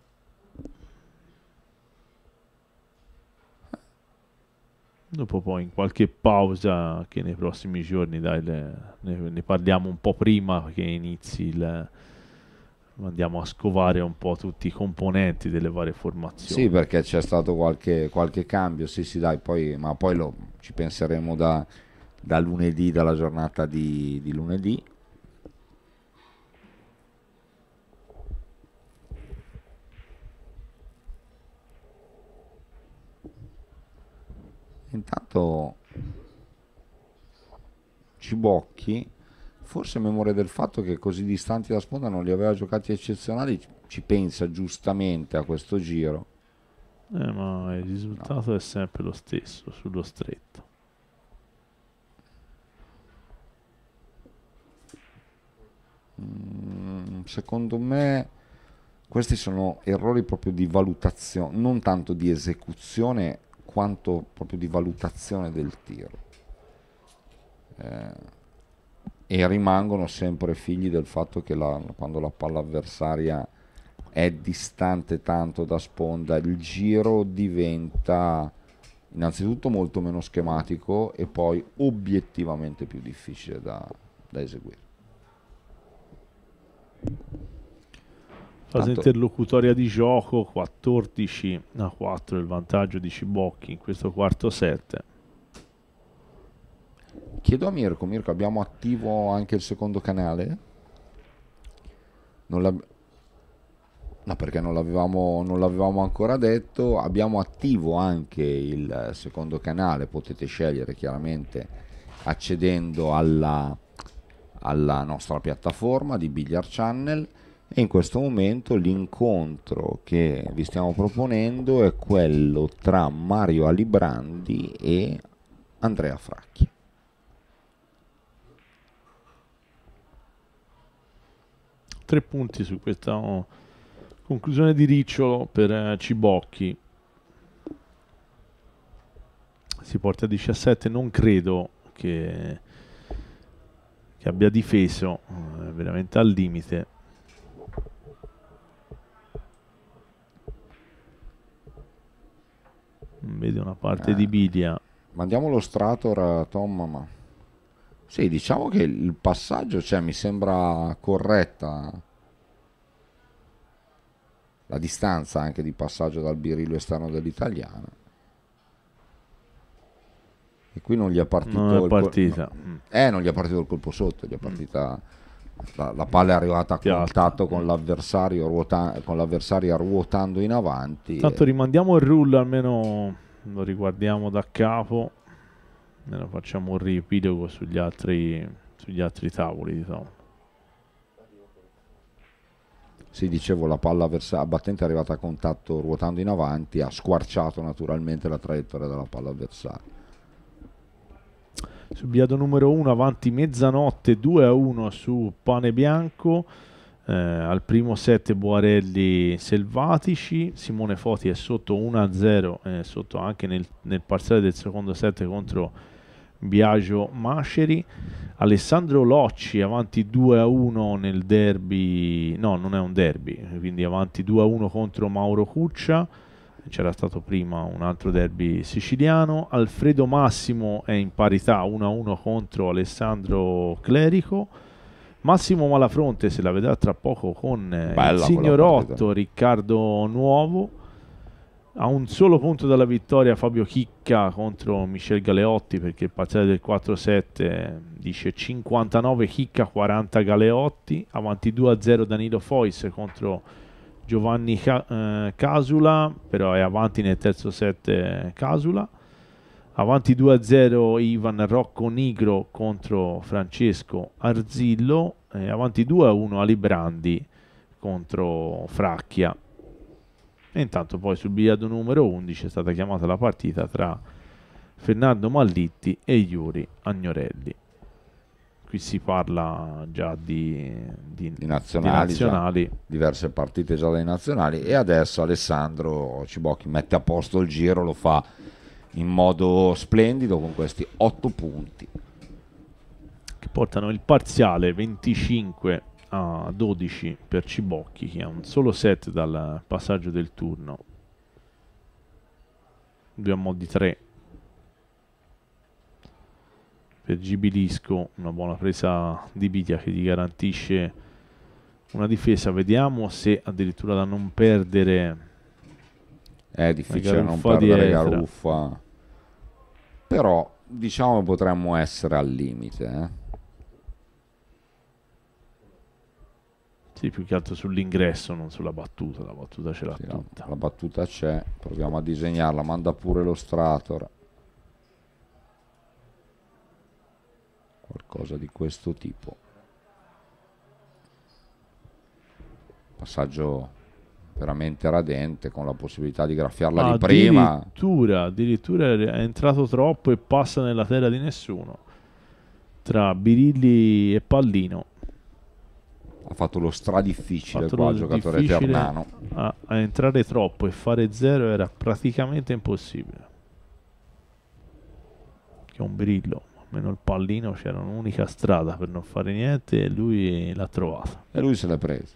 Dopo poi in qualche pausa che nei prossimi giorni ne parliamo un po' prima che inizi andiamo a scovare un po' tutti i componenti delle varie formazioni. Sì, perché c'è stato qualche cambio, sì dai, ma poi ci penseremo da lunedì, dalla giornata di lunedì. Intanto Cibocchi, forse in memoria del fatto che così distanti da sponda non li aveva giocati eccezionali, ci pensa giustamente a questo giro. Ma il risultato è sempre lo stesso sullo stretto. Secondo me questi sono errori proprio di valutazione, non tanto di esecuzione quanto proprio di valutazione del tiro, e rimangono sempre figli del fatto che quando la palla avversaria è distante tanto da sponda, il giro diventa innanzitutto molto meno schematico e poi obiettivamente più difficile da eseguire. Fase interlocutoria di gioco, 14-4 il vantaggio di Cibocchi in questo quarto set. Chiedo a Mirko, abbiamo attivo anche il secondo canale? No, perché non l'avevamo ancora detto. Abbiamo attivo anche il secondo canale, potete scegliere chiaramente accedendo alla nostra piattaforma di Billiard Channel, e in questo momento l'incontro che vi stiamo proponendo è quello tra Mario Alibrandi e Andrea Fracchi. Tre punti su questa conclusione di Ricciolo per Cibocchi. Si porta a 17, non credo che abbia difeso, veramente al limite. Vede una parte di Bidia. Mandiamo lo Strator, Tom, ma sì, diciamo che il passaggio, cioè, mi sembra corretta la distanza anche di passaggio dal birillo esterno dell'italiano. E qui non gli è partito non è partita. non gli è partito il colpo sotto, gli è partita la palla è arrivata a contatto con l'avversario, ruotando in avanti. Tanto rimandiamo il rullo, almeno lo riguardiamo da capo, e lo facciamo un riepilogo sugli altri tavoli, diciamo. Sì, dicevo, la palla battente è arrivata a contatto ruotando in avanti, ha squarciato naturalmente la traiettoria della palla avversaria. Subiato numero 1 avanti mezzanotte 2-1 su Pane Bianco. Al primo set Boarelli Selvatici, Simone Foti è sotto 1-0, sotto anche nel parziale del secondo set contro Biagio Masceri. Alessandro Locci avanti 2-1 nel derby, no, non è un derby, quindi avanti 2-1 contro Mauro Cuccia. C'era stato prima un altro derby siciliano. Alfredo Massimo è in parità 1-1 contro Alessandro Clerico. Massimo Malafronte se la vedrà tra poco con il signorotto Riccardo Nuovo. A un solo punto dalla vittoria Fabio Chicca contro Michel Galeotti, perché il parziale del 4-7 dice 59 Chicca, 40 Galeotti. Avanti 2-0 Danilo Fois contro Giovanni Casula, però è avanti nel terzo set Casula. Avanti 2-0 Ivan Rocco Nigro contro Francesco Arzillo. Avanti 2-1 Alibrandi contro Fracchia. E intanto poi sul bigliardo numero 11 è stata chiamata la partita tra Fernando Mallitti e Yuri Agnorelli. Qui si parla già di nazionali. Diverse partite già dai nazionali, e adesso Alessandro Cibocchi mette a posto il giro, lo fa in modo splendido con questi 8 punti che portano il parziale 25-12 per Cibocchi, che ha un solo set dal passaggio del turno. 2-3 per Gibilisco, una buona presa di Bidia che gli garantisce una difesa. Vediamo se addirittura da non perdere. È difficile non perdere Garuffa, però diciamo potremmo essere al limite, Sì, più che altro sull'ingresso, non sulla battuta. La battuta ce l'ha tutta. La battuta c'è, proviamo a disegnarla. Manda pure lo Strator, qualcosa di questo tipo. Passaggio veramente radente, con la possibilità di graffiarla di prima. Addirittura è entrato troppo e passa nella terra di nessuno tra Birilli e Pallino. Ha fatto lo difficile qua il giocatore ternano. A entrare troppo e fare 0 era praticamente impossibile. Che è un Birillo, almeno il Pallino c'era un'unica strada per non fare niente e lui l'ha trovata. E lui se l'è presa.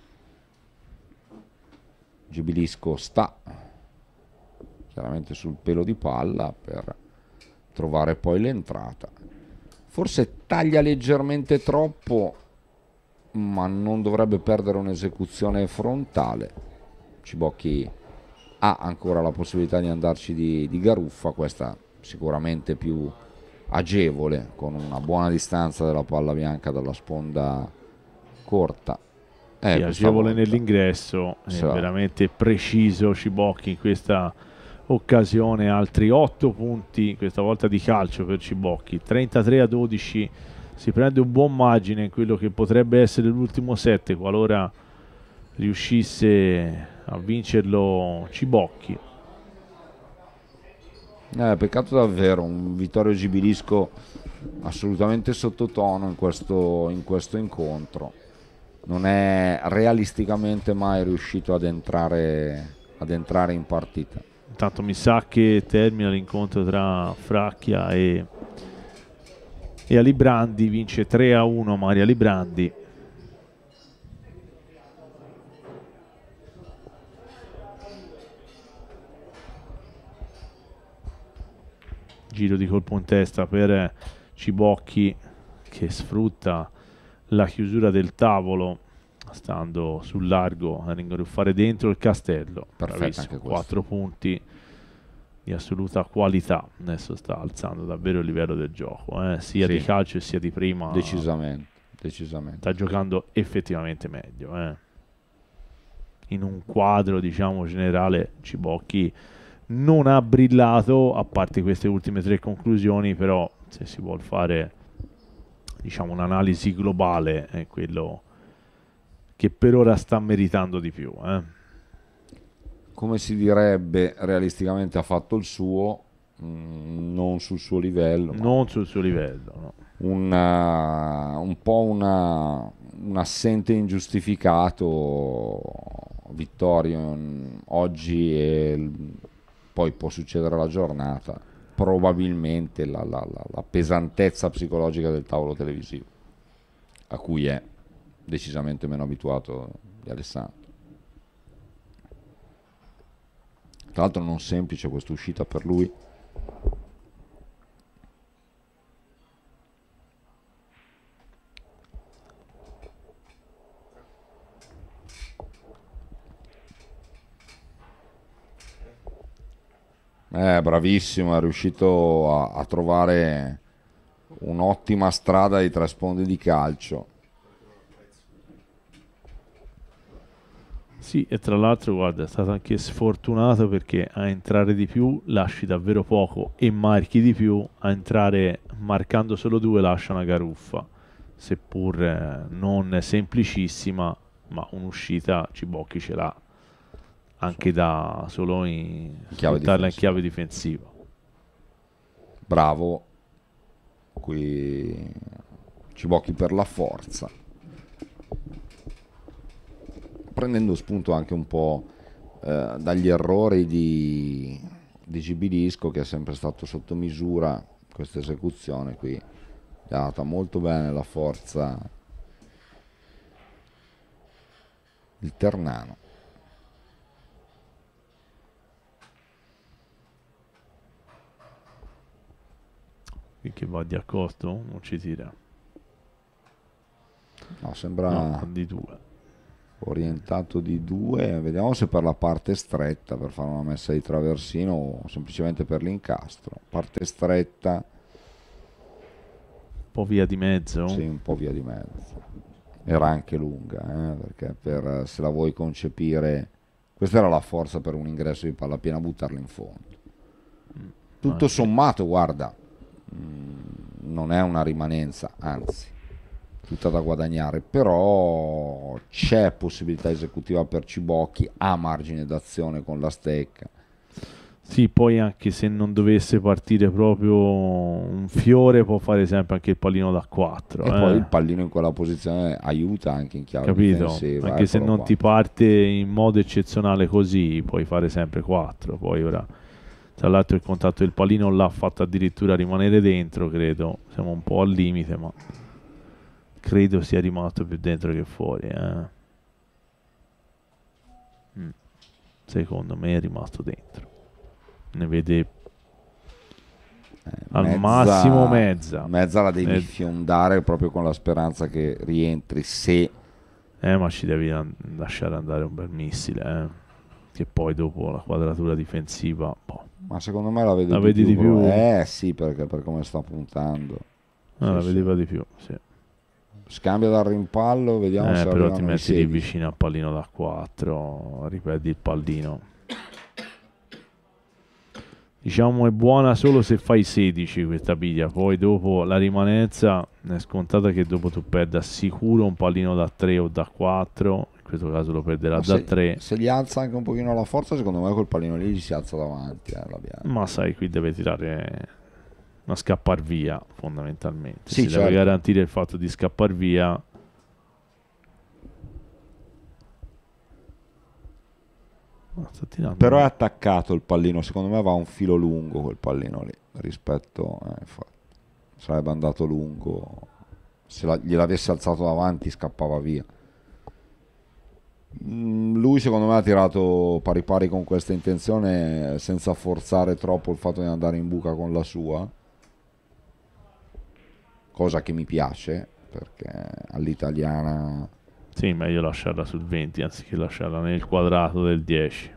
Gibilisco sta chiaramente sul pelo di palla per trovare poi l'entrata. Forse taglia leggermente troppo, ma non dovrebbe perdere un'esecuzione frontale. Cibocchi ha ancora la possibilità di andarci di Garuffa, questa sicuramente più agevole, con una buona distanza della palla bianca dalla sponda corta. Sì, questa agevole volta. nell'ingresso, è Sì. veramente preciso Cibocchi in questa occasione. Altri 8 punti, questa volta di calcio per Cibocchi, 33-12, si prende un buon margine in quello che potrebbe essere l'ultimo set qualora riuscisse a vincerlo Cibocchi. Peccato davvero, un Vittorio Gibilisco assolutamente sottotono in questo incontro. Non è realisticamente mai riuscito ad entrare in partita. Intanto mi sa che termina l'incontro tra Fracchia e Alibrandi, vince 3-1 Mario Alibrandi. Giro di colpo in testa per Cibocchi, che sfrutta la chiusura del tavolo stando sul largo a ringoruffare dentro il castello. Perfetto, Bravissimo, anche questo. 4 punti di assoluta qualità. Adesso sta alzando davvero il livello del gioco, sia Sì. di calcio sia di prima. Decisamente. Sta giocando effettivamente meglio. In un quadro, diciamo, generale, Cibocchi non ha brillato, a parte queste ultime 3 conclusioni, però se si vuol fare, diciamo, un'analisi globale, è quello che per ora sta meritando di più. Come si direbbe, realisticamente ha fatto il suo, non sul suo livello, ma Non sul suo livello, no. un po' un assente ingiustificato Vittorio oggi, e poi può succedere la giornata, probabilmente la pesantezza psicologica del tavolo televisivo, a cui è decisamente meno abituato di Alessandro. Tra l'altro non semplice questa uscita per lui. Bravissimo, è riuscito a trovare un'ottima strada di 3 sponde di calcio. Sì, e tra l'altro, guarda, è stato anche sfortunato perché a entrare di più lasci davvero poco e marchi di più, a entrare marcando solo 2 lascia una garuffa, seppur non semplicissima, ma un'uscita Cibocchi ce l'ha, anche da solo sfruttarla in chiave difensiva. Bravo, qui Cibocchi per la forza, prendendo spunto anche un po' dagli errori di Gibilisco, che è sempre stato sotto misura. Questa esecuzione qui è data molto bene la forza il Ternano. Qui che va di accosto, non ci tira. No, sembra No, di 2. orientato di 2. Vediamo se per la parte stretta, per fare una messa di traversino, o semplicemente per l'incastro. Parte stretta, Un po' via di mezzo. sì, un po' via di mezzo. Era anche lunga, perché se la vuoi concepire, questa era la forza per un ingresso di palla piena, buttarla in fondo. Tutto anche. sommato, guarda, non è una rimanenza, anzi tutta da guadagnare, però c'è possibilità esecutiva per Cibocchi, ha margine d'azione con la stecca. Sì, poi anche se non dovesse partire proprio un fiore, può fare sempre anche il pallino da 4. E poi il pallino in quella posizione aiuta anche in chiave Capito? difensiva. Anche se eccolo non qua. ti parte in modo eccezionale così, puoi fare sempre 4. Poi ora, tra l'altro, il contatto del pallino l'ha fatto addirittura rimanere dentro, credo. Siamo un po' al limite, ma credo sia rimasto più dentro che fuori. Secondo me è rimasto dentro. Ne vede al massimo mezza. Mezza la devi fiondare proprio con la speranza che rientri, se... Ma ci devi lasciare andare un bel missile, che poi dopo la quadratura difensiva... Boh. Ma secondo me la vede La vedi di più? Sì, perché per come sta puntando. La Sì, vedeva di più, sì. Scambia dal rimpallo, vediamo se però ti arrivano i metti lì 16. vicino al pallino da 4, ripeti il pallino. Diciamo è buona solo se fai 16 questa piglia, poi dopo la rimanenza è scontata che dopo tu perda sicuro un pallino da 3 o da 4, in questo caso lo perderà da 3. Se gli alza anche un pochino la forza, secondo me quel pallino lì gli si alza davanti. Ma sai, qui deve tirare una scappar via fondamentalmente. Sì, si certo. deve garantire il fatto di scappar via. Sta tirando. Però è attaccato il pallino, secondo me va un filo lungo quel pallino lì rispetto sarebbe andato lungo, se gliel'avesse alzato davanti scappava via. Lui secondo me ha tirato pari pari con questa intenzione, senza forzare troppo il fatto di andare in buca con la sua, cosa che mi piace perché all'italiana. Sì, meglio lasciarla sul 20 anziché lasciarla nel quadrato del 10.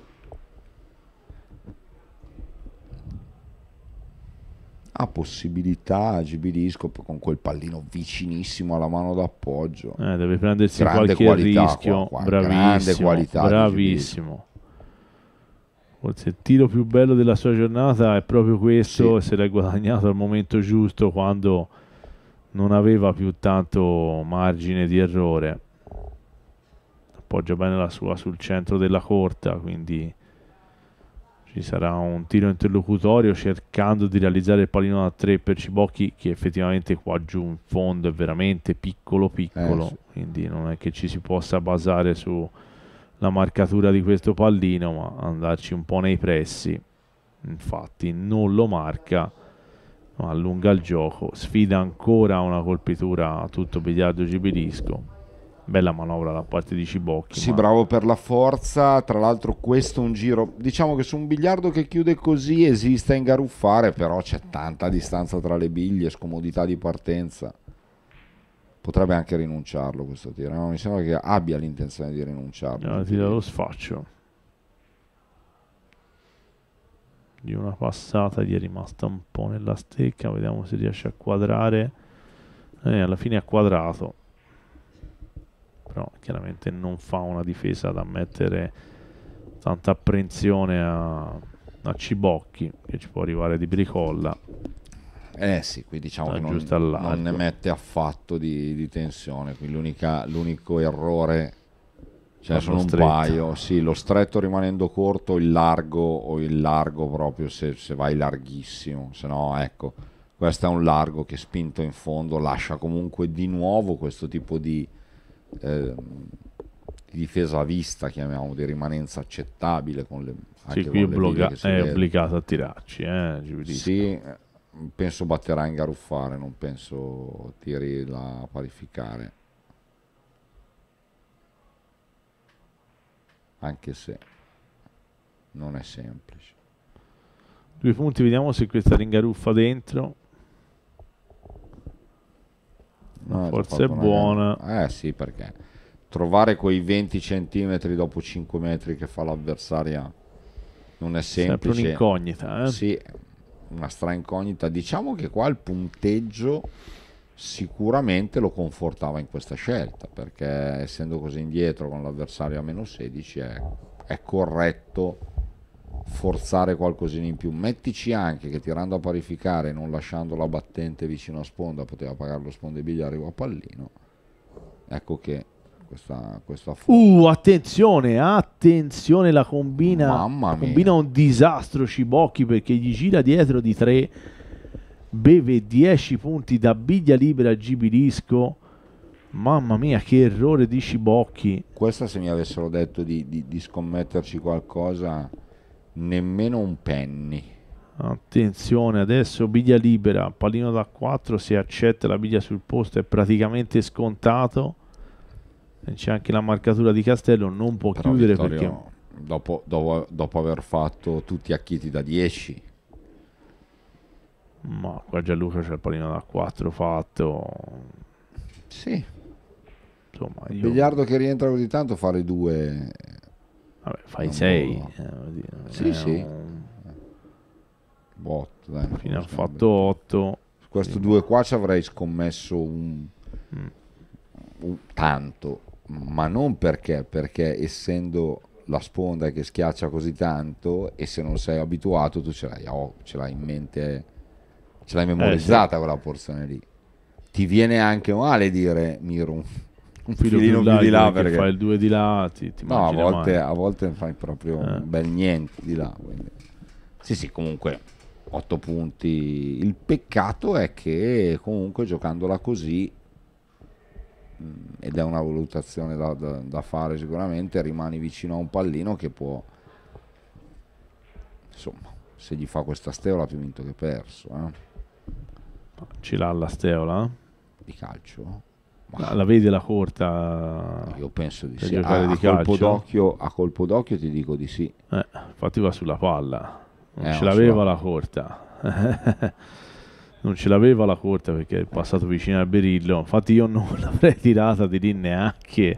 Ha possibilità Gibilisco con quel pallino vicinissimo alla mano d'appoggio. Deve prendersi Grande qualche qualità rischio. qua. Bravissimo, Grande qualità di bravissimo. Forse il tiro più bello della sua giornata è proprio questo, Sì. se l'è guadagnato al momento giusto, quando non aveva più tanto margine di errore. Appoggia bene la sua sul centro della corta, quindi ci sarà un tiro interlocutorio cercando di realizzare il pallino da 3 per Cibocchi, che effettivamente qua giù in fondo è veramente piccolo, Sì. quindi non è che ci si possa basare sulla marcatura di questo pallino, ma andarci un po' nei pressi. Infatti non lo marca, ma allunga il gioco, sfida ancora una colpitura a tutto biliardo Gibilisco. Bella manovra da parte di Cibocchi. Sì, bravo per la forza. Tra l'altro questo è un giro, diciamo che su un biliardo che chiude così esiste a ingaruffare, però c'è tanta distanza tra le biglie, scomodità di partenza. Potrebbe anche rinunciarlo questo tiro, no? Mi sembra che abbia l'intenzione di rinunciarlo. Tira lo sfaccio. Di una passata gli è rimasta un po' nella stecca, vediamo se riesce a quadrare. Alla fine ha quadrato, però chiaramente non fa una difesa da mettere tanta apprensione a Cibocchi, che ci può arrivare di bricolla. Sì, qui diciamo che Giusto al largo. non ne mette affatto di tensione, qui l'unico errore, ce ne sono un stretto. paio, sì, lo stretto rimanendo corto, il largo proprio se vai larghissimo, se no ecco, questo è un largo che spinto in fondo lascia comunque di nuovo questo tipo di difesa a vista, chiamiamo, di rimanenza accettabile con le, anche Sì, qui con le biglie che si è vede. obbligato a tirarci, Gibilisco. Sì, penso batterà a ingaruffare, non penso tiri a parificare, anche se non è semplice. 2 punti, vediamo se questa ringaruffa dentro. No, forza ha è fatto una buona. gara. Sì, perché trovare quei 20 centimetri dopo 5 metri che fa l'avversaria non è Sempre semplice. un'incognita, Sì, una incognita. Diciamo che qua il punteggio sicuramente lo confortava in questa scelta, perché essendo così indietro con l'avversario a meno 16 è corretto forzare qualcosina in più. Mettici anche che tirando a parificare, non lasciando la battente vicino a sponda, poteva pagare lo spondebiglio arrivo a pallino. Ecco che questa attenzione, la combina. Mamma mia. Combina un disastro Cibocchi, perché gli gira dietro di 3, beve 10 punti da biglia libera a Gibilisco. Mamma mia, che errore di Cibocchi. Questa, se mi avessero detto di scommetterci qualcosa, nemmeno un penny. Attenzione, adesso biglia libera, pallino da 4, se accetta la biglia sul posto è praticamente scontato. E c'è anche la marcatura di Castello, non può Però chiudere Vittorio, perché dopo aver fatto tutti acchiti da 10, ma qua Gianluca c'è il pallino da 4 fatto. sì, Insomma, il biliardo che rientra così tanto, fare 2, vabbè, fai non 6. può. Sì. Botto, dai, Fino a fatto 8. questo 2 qua ci avrei scommesso tanto, ma non perché essendo la sponda che schiaccia così tanto, e se non sei abituato tu ce l'hai in mente, ce l'hai memorizzata quella porzione lì. Ti viene anche male dire Miro un filino più di là, perché fai il 2 di là, ti no, immagini a volte fai proprio un bel niente di là, quindi. Sì, comunque 8 punti. Il peccato è che comunque giocandola così, ed è una valutazione da fare sicuramente, rimani vicino a un pallino che può, insomma, se gli fa questa steola più vinto che perso, Ce l'ha la steola? di calcio. La vede la corta? Io penso di per sì. giocare di calcio? A colpo d'occhio ti dico di sì. Infatti va sulla palla. Non ce non l'aveva sulla- la corta. Non ce l'aveva la corta perché è passato vicino al berillo. Infatti io non l'avrei tirata di lì neanche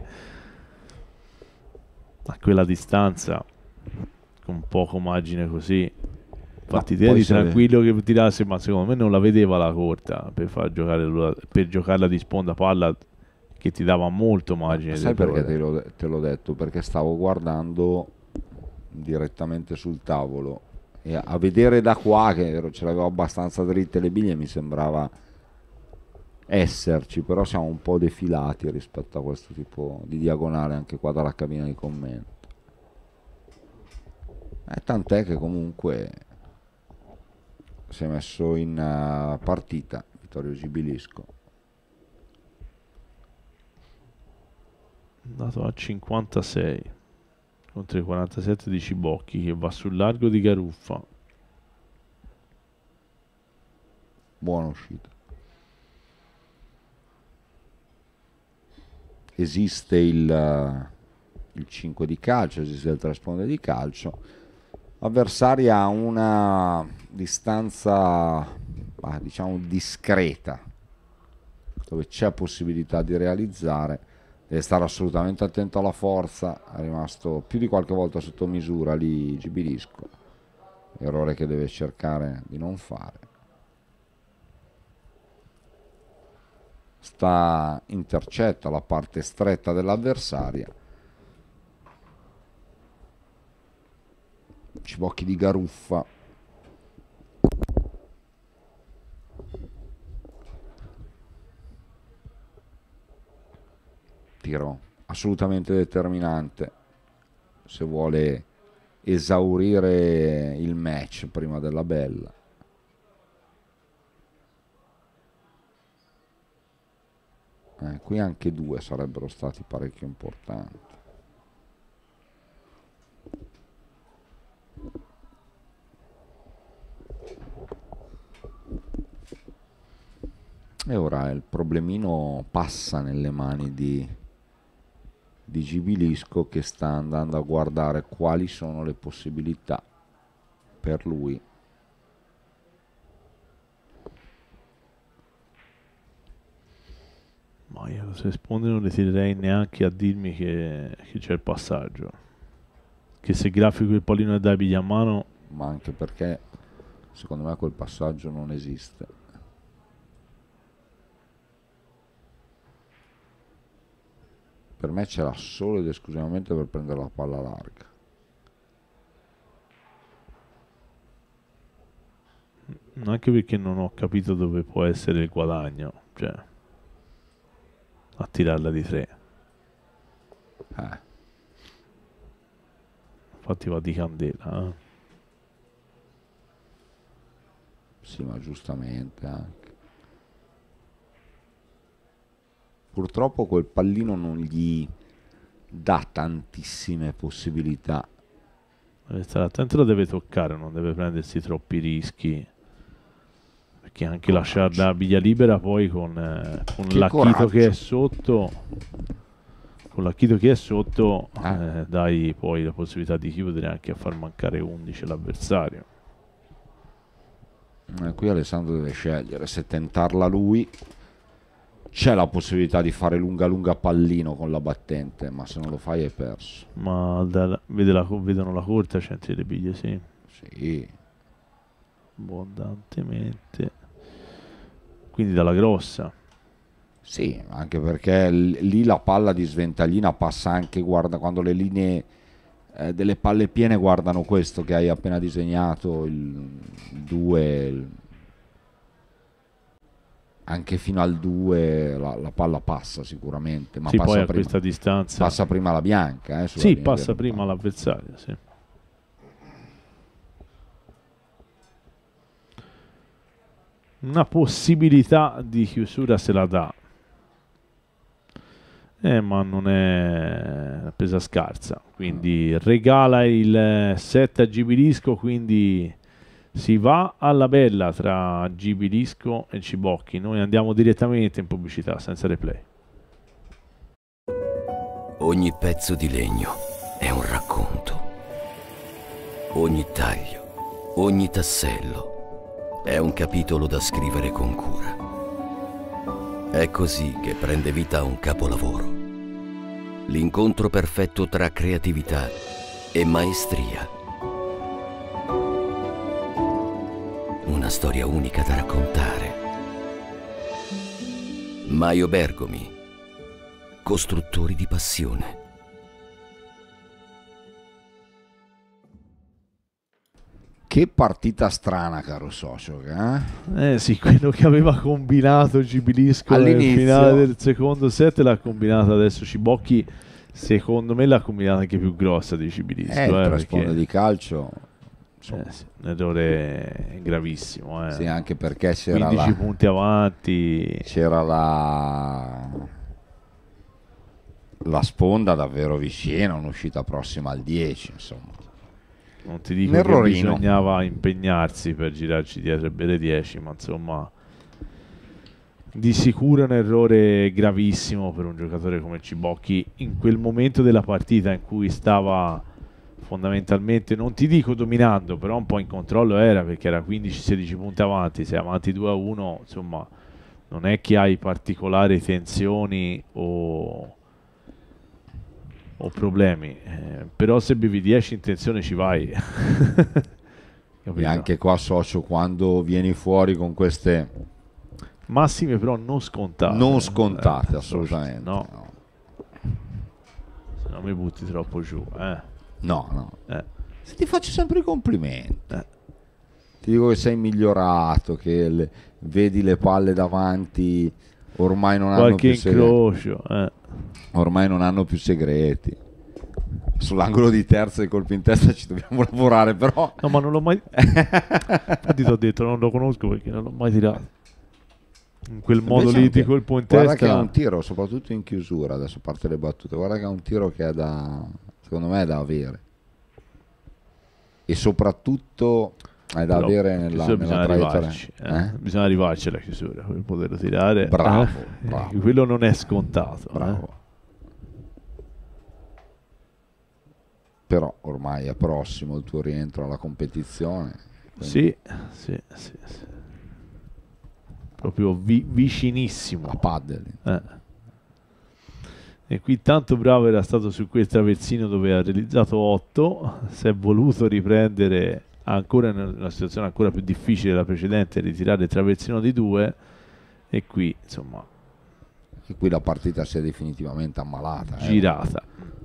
a quella distanza, con poco margine così. Infatti No, te poi eri se- tranquillo che tirasse, ma secondo me non la vedeva la corta per giocarla di sponda palla, che ti dava molto margine di Sai perché errore. te l'ho detto? Perché stavo guardando direttamente sul tavolo e a vedere da qua, ce l'avevo abbastanza dritte le biglie, mi sembrava esserci, però siamo un po' defilati rispetto a questo tipo di diagonale anche qua dalla cabina di commento. Tant'è che comunque si è messo in partita Vittorio Gibilisco. Andato a 56 contro i 47 di Cibocchi, che va sul largo di Garuffa. Buona uscita. Esiste il 5 di calcio, esiste il 3 sponde di calcio. L'avversaria ha una distanza, diciamo, discreta, dove c'è possibilità di realizzare. Deve stare assolutamente attento alla forza. È rimasto più di qualche volta sotto misura lì Gibilisco, errore che deve cercare di non fare. Intercetta la parte stretta dell'avversaria. Cibocchi di Garuffa. Tiro assolutamente determinante se vuole esaurire il match prima della bella. Qui anche 2 sarebbero stati parecchio importanti. E ora il problemino passa nelle mani di Gibilisco, che sta andando a guardare quali sono le possibilità per lui. Ma io se sponde non le tirerei neanche a dirmi che c'è il passaggio. Che se grafico il pallino e dai piglia a mano, Ma anche perché secondo me quel passaggio non esiste. Per me c'era solo ed esclusivamente per prendere la palla larga. anche perché non ho capito dove può essere il guadagno, cioè a tirarla di 3. Infatti va di candela. Sì, ma giustamente anche. Purtroppo quel pallino non gli dà tantissime possibilità. Deve stare attento, lo deve toccare, non deve prendersi troppi rischi. Perché anche lasciare la biglia libera poi con l'Akito che è sotto. Con l'Akito che è sotto dai poi la possibilità di chiudere anche a far mancare 11 l'avversario. Qui Alessandro deve scegliere se tentarla lui. C'è la possibilità di fare lunga pallino con la battente, ma se non lo fai hai perso. Ma vedono la corta, c'entri le biglie, sì. Sì. Abbondantemente. Quindi dalla grossa. Sì, anche perché lì la palla di Sventaglina passa anche, guarda, quando le linee delle palle piene guardano questo che hai appena disegnato, il 2, anche fino al 2 la palla passa sicuramente, ma Sì, passa poi a prima, questa distanza. passa prima la bianca. Sulla Sì, linea passa del prima palo. l'avversario, sì. Una possibilità di chiusura se la dà. Ma non è una presa scarsa, quindi regala il set a Gibilisco, quindi si va alla bella tra Gibilisco e Cibocchi. Noi andiamo direttamente in pubblicità senza replay. Ogni pezzo di legno è un racconto. Ogni taglio, ogni tassello è un capitolo da scrivere con cura. È così che prende vita un capolavoro. L'incontro perfetto tra creatività e maestria. Una storia unica da raccontare. Maio Bergomi, costruttori di passione. Che partita strana, caro socio, Sì, quello che aveva combinato Gibilisco nel all'inizio. finale del secondo set l'ha combinata adesso Cibocchi. Secondo me l'ha combinata anche più grossa di Gibilisco. Il Perché traspondo di calcio, insomma, sì, un errore gravissimo. sì, anche perché c'era 15 punti avanti. c'era la sponda davvero vicina, un'uscita prossima al 10, insomma. Non ti dico Un che errorino. bisognava impegnarsi per girarci dietro e bere 10, ma insomma di sicuro un errore gravissimo per un giocatore come Cibocchi in quel momento della partita in cui stava fondamentalmente, non ti dico dominando, però un po' in controllo era, perché era 15-16 punti avanti, sei avanti 2-1, insomma non è che hai particolari tensioni o problemi, però se bevi 10 in tensione ci vai. E anche qua, socio, quando vieni fuori con queste massime però non scontate. non scontate, assolutamente. No. Se no mi butti troppo giù. No. Eh. Se ti faccio sempre i complimenti. Ti dico che sei migliorato, che vedi le palle davanti, ormai non hanno Qualche più segreti. incrocio. Ormai non hanno più segreti. Sull'angolo di terza e colpi in testa ci dobbiamo lavorare, però. No, ma non l'ho mai. Infatti ti ho detto, non lo conosco perché non l'ho mai tirato. In quel modo Invece lì anche- di colpo in Guarda testa. che è un tiro, soprattutto in chiusura, adesso a parte le battute, guarda che è un tiro che è secondo me è da avere. E soprattutto è da Però avere la nella chiusura bisogna traiettoria. arrivarci. Bisogna arrivarci alla chiusura per poterlo tirare. Bravo, bravo. Quello non è scontato. Bravo. Però ormai è prossimo il tuo rientro alla competizione. quindi Sì. Proprio vicinissimo. La paddle. E qui tanto bravo era stato su quel traversino dove ha realizzato 8, si è voluto riprendere ancora in una situazione ancora più difficile della precedente, ritirare il traversino di 2, e qui insomma E qui la partita si è definitivamente ammalata. girata.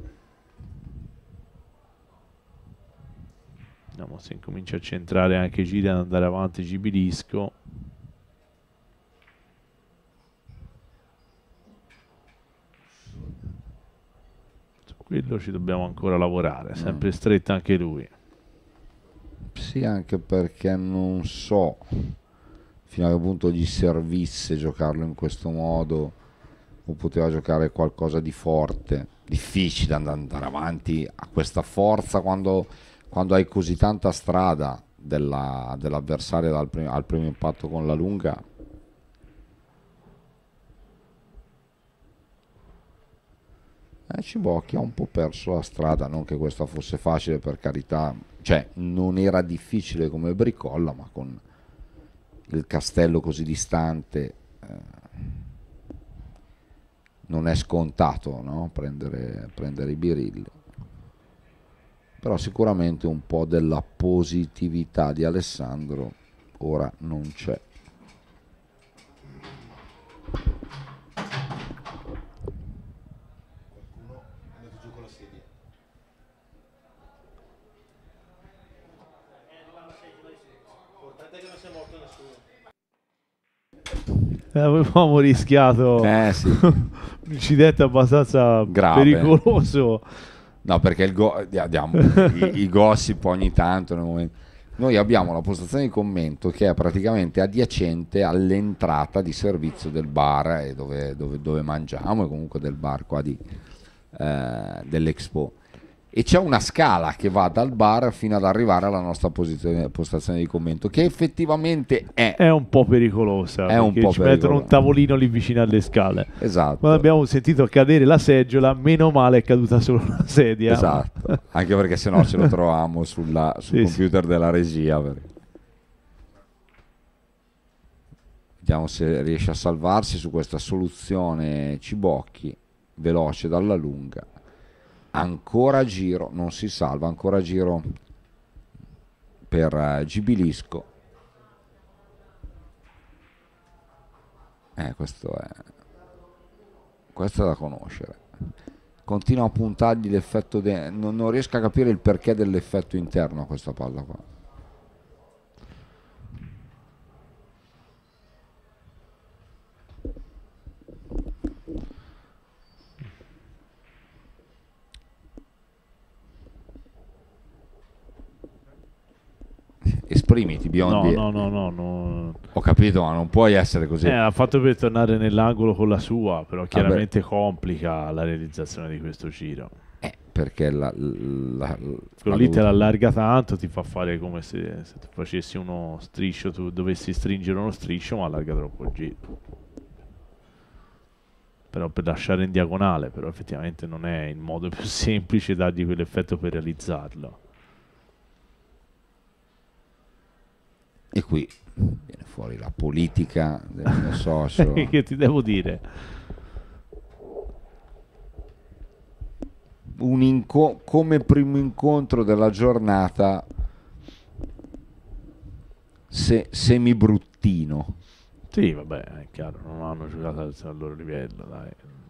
Vediamo se incomincia a centrare anche Giri ad andare avanti Gibilisco. Su quello ci dobbiamo ancora lavorare, sempre stretta anche lui. Sì, anche perché non so fino a che punto gli servisse giocarlo in questo modo, o poteva giocare qualcosa di forte. Difficile andare avanti a questa forza quando hai così tanta strada dell'avversario al primo impatto con la lunga. Cibocchi ha un po' perso la strada, non che questa fosse facile, per carità, cioè non era difficile come Bricolla, ma con il castello così distante non è scontato, no? prendere i birilli. Però sicuramente un po' della positività di Alessandro ora non c'è. Avevamo rischiato Sì. un incidente abbastanza Grave. pericoloso. No, perché diamo i gossip ogni tanto nel momento. Noi abbiamo la postazione di commento che è praticamente adiacente all'entrata di servizio del bar e dove mangiamo, e comunque del bar qua dell'Expo. E c'è una scala che va dal bar fino ad arrivare alla nostra postazione di commento, che effettivamente è un po' pericolosa, è un perché po' ci mettono un tavolino lì vicino alle scale. Esatto. Quando abbiamo sentito cadere la seggiola, meno male è caduta solo la sedia. Esatto, anche perché sennò ce lo trovavamo sul computer della regia. Vediamo se riesce a salvarsi su questa soluzione Cibocchi, veloce dalla lunga. Ancora giro, non si salva, ancora giro per Gibilisco. Questo è da conoscere. Continua a puntargli l'effetto, non riesco a capire il perché dell'effetto interno a questa palla qua. Esprimiti, Biondi. No. Ho capito, ma non puoi essere così. Ha fatto per tornare nell'angolo con la sua, però chiaramente complica la realizzazione di questo giro. Perché quello lì te l'allarga tanto, ti fa fare come se tu facessi uno striscio, tu dovessi stringere uno striscio, ma allarga troppo il giro. Però per lasciare in diagonale, però effettivamente non è il modo più semplice dargli quell'effetto per realizzarlo. E qui viene fuori la politica del mio socio. Che ti devo dire? Come primo incontro della giornata semi bruttino. Sì, vabbè, è chiaro, non hanno giocato al loro livello, dai.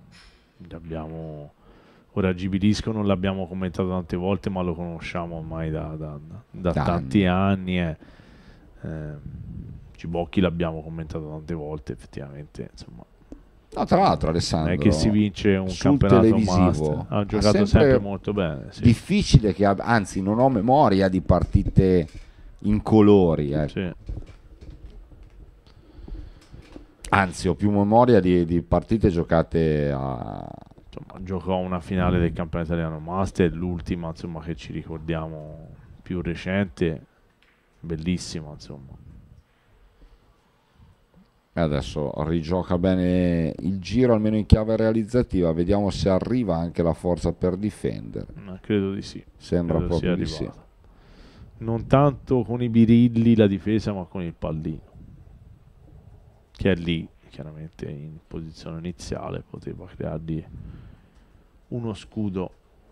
Ora Gibilisco non l'abbiamo commentato tante volte, ma lo conosciamo ormai da tanti anni. Cibocchi l'abbiamo commentato tante volte, effettivamente, insomma. No, tra l'altro Alessandro, è che si vince un sul campionato televisivo master. Ha giocato sempre molto bene, sì. Difficile che anzi non ho memoria di partite in colori, sì. Anzi ho più memoria di partite giocate insomma, giocò una finale del campionato italiano master, l'ultima insomma che ci ricordiamo più recente, bellissima insomma. Adesso rigioca bene il giro, almeno in chiave realizzativa. Vediamo se arriva anche la forza per difendere. Credo di sì. Sembra proprio di sì. Non tanto con i birilli la difesa, ma con il pallino, che è lì chiaramente in posizione iniziale, poteva creargli uno scudo,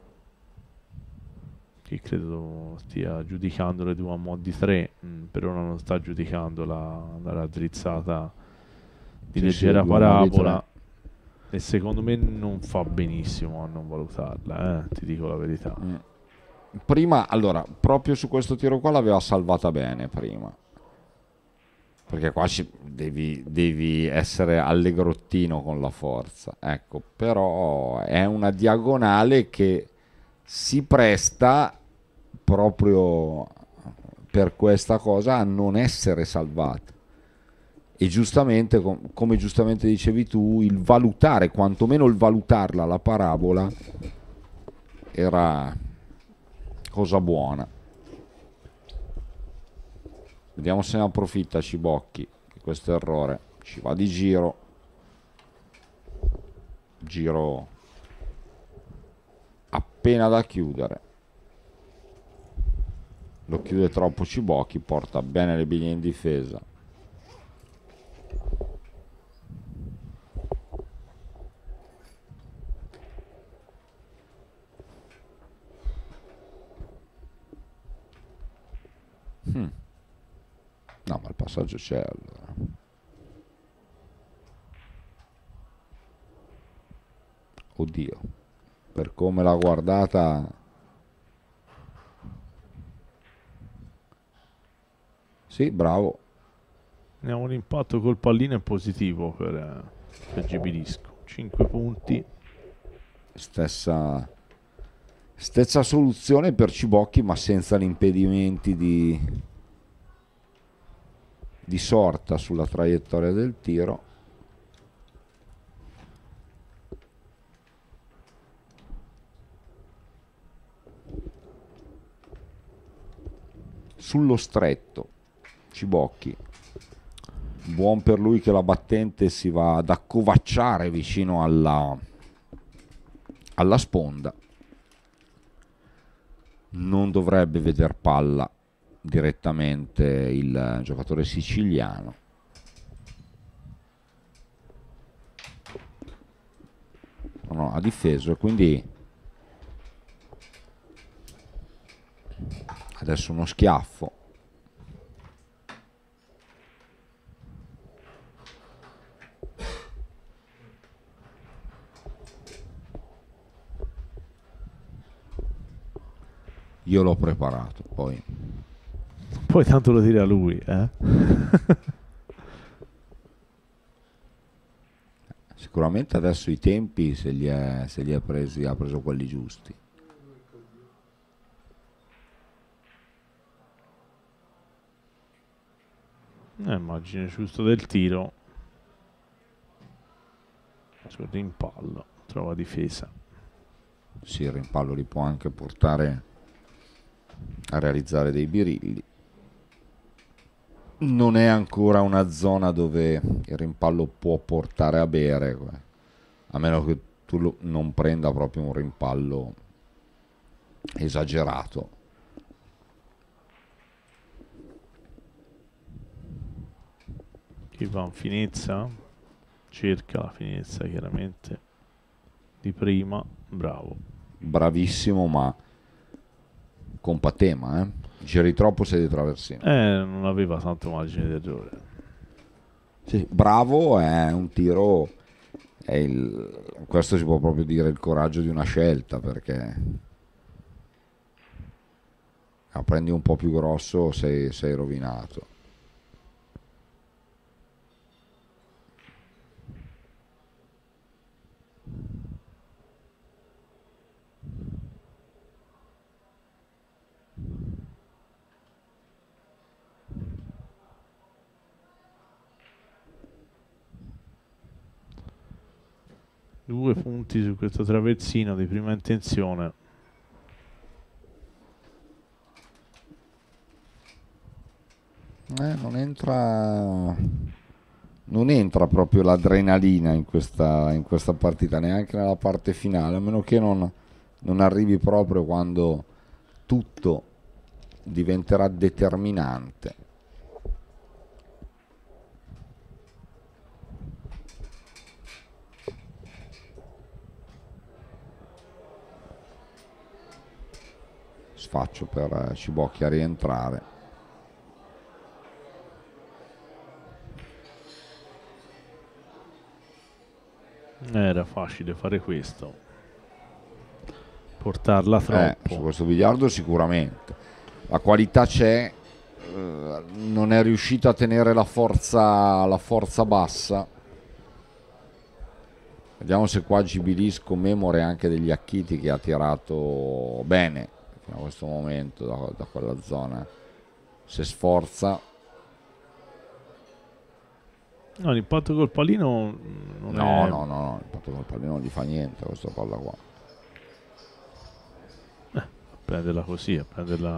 che credo stia giudicando le due a mo' di 3, per ora non sta giudicando la raddrizzata di leggera parabola, e secondo me non fa benissimo a non valutarla, ti dico la verità. Prima, allora, proprio su questo tiro qua l'aveva salvata bene prima, perché qua devi essere allegrottino con la forza, ecco, però è una diagonale che si presta proprio per questa cosa a non essere salvata. E giustamente, come giustamente dicevi tu, il valutare, quantomeno il valutarla la parabola, era cosa buona. Vediamo se ne approfitta Cibocchi, che questo errore ci va di giro appena da chiudere. Lo chiude troppo Cibocchi, porta bene le biglie in difesa. No, ma il passaggio c'è allora. Oddio, per come l'ha guardata, sì, bravo, Andiamo l'impatto col pallino è positivo per Gibilisco. 5 punti. Stessa soluzione per Cibocchi, ma senza gli impedimenti di sorta sulla traiettoria del tiro. Sullo stretto Cibocchi, buon per lui che la battente si va ad accovacciare vicino alla sponda. Non dovrebbe veder palla direttamente il giocatore siciliano. No, ha difeso e quindi adesso uno schiaffo. Io l'ho preparato, poi Tanto lo tira lui, eh? Sicuramente adesso i tempi se li è presi, ha preso quelli giusti. Immagine giusto del tiro. Sul rimpallo, trova difesa. Sì, il rimpallo li può anche portare a realizzare dei birilli. Non è ancora una zona dove il rimpallo può portare a bere, a meno che tu non prenda proprio un rimpallo esagerato. Ivan finezza, cerca la finezza chiaramente di prima, bravo. Bravissimo, ma con patema, giri troppo, sei di traversino. Non aveva tanto margine d'errore. Sì, bravo, è un tiro, questo si può proprio dire il coraggio di una scelta, perché prendi un po' più grosso, sei rovinato. Due punti su questo traversino di prima intenzione. Non entra proprio l'adrenalina in questa partita, neanche nella parte finale, a meno che non arrivi proprio quando tutto diventerà determinante. Sfaccio per Cibocchi a rientrare. Era facile fare questo, portarla troppo. Su questo biliardo sicuramente la qualità c'è, non è riuscito a tenere la forza bassa. Vediamo se qua Gibilisco memore anche degli Acchiti, che ha tirato bene fino a questo momento da quella zona, se sforza. No, l'impatto col pallino non No, è... l'impatto col pallino non gli fa niente a questa palla qua. Prenderla così, a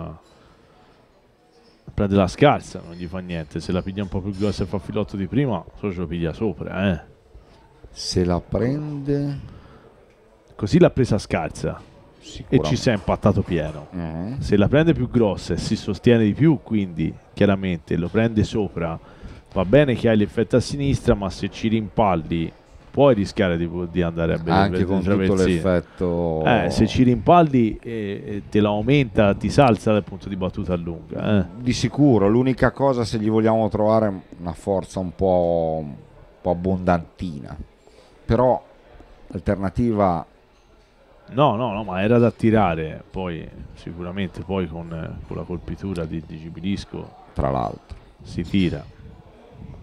prenderla scarsa non gli fa niente. Se la piglia un po' più grossa e fa filotto di prima, solo ce lo piglia sopra, Se la prende così, l'ha presa scarsa e ci si è impattato pieno. Se la prende più grossa e si sostiene di più, quindi chiaramente lo prende sopra, va bene che hai l'effetto a sinistra, ma se ci rimpalli puoi rischiare di andare a bere anche con tutto l'effetto. Se ci rimpalli te la aumenta, ti salza dal punto di battuta lunga. Di sicuro, l'unica cosa, se gli vogliamo trovare una forza un po' abbondantina, però l'alternativa. No, ma era da tirare, poi sicuramente poi con la colpitura di Gibilisco tra l'altro si tira.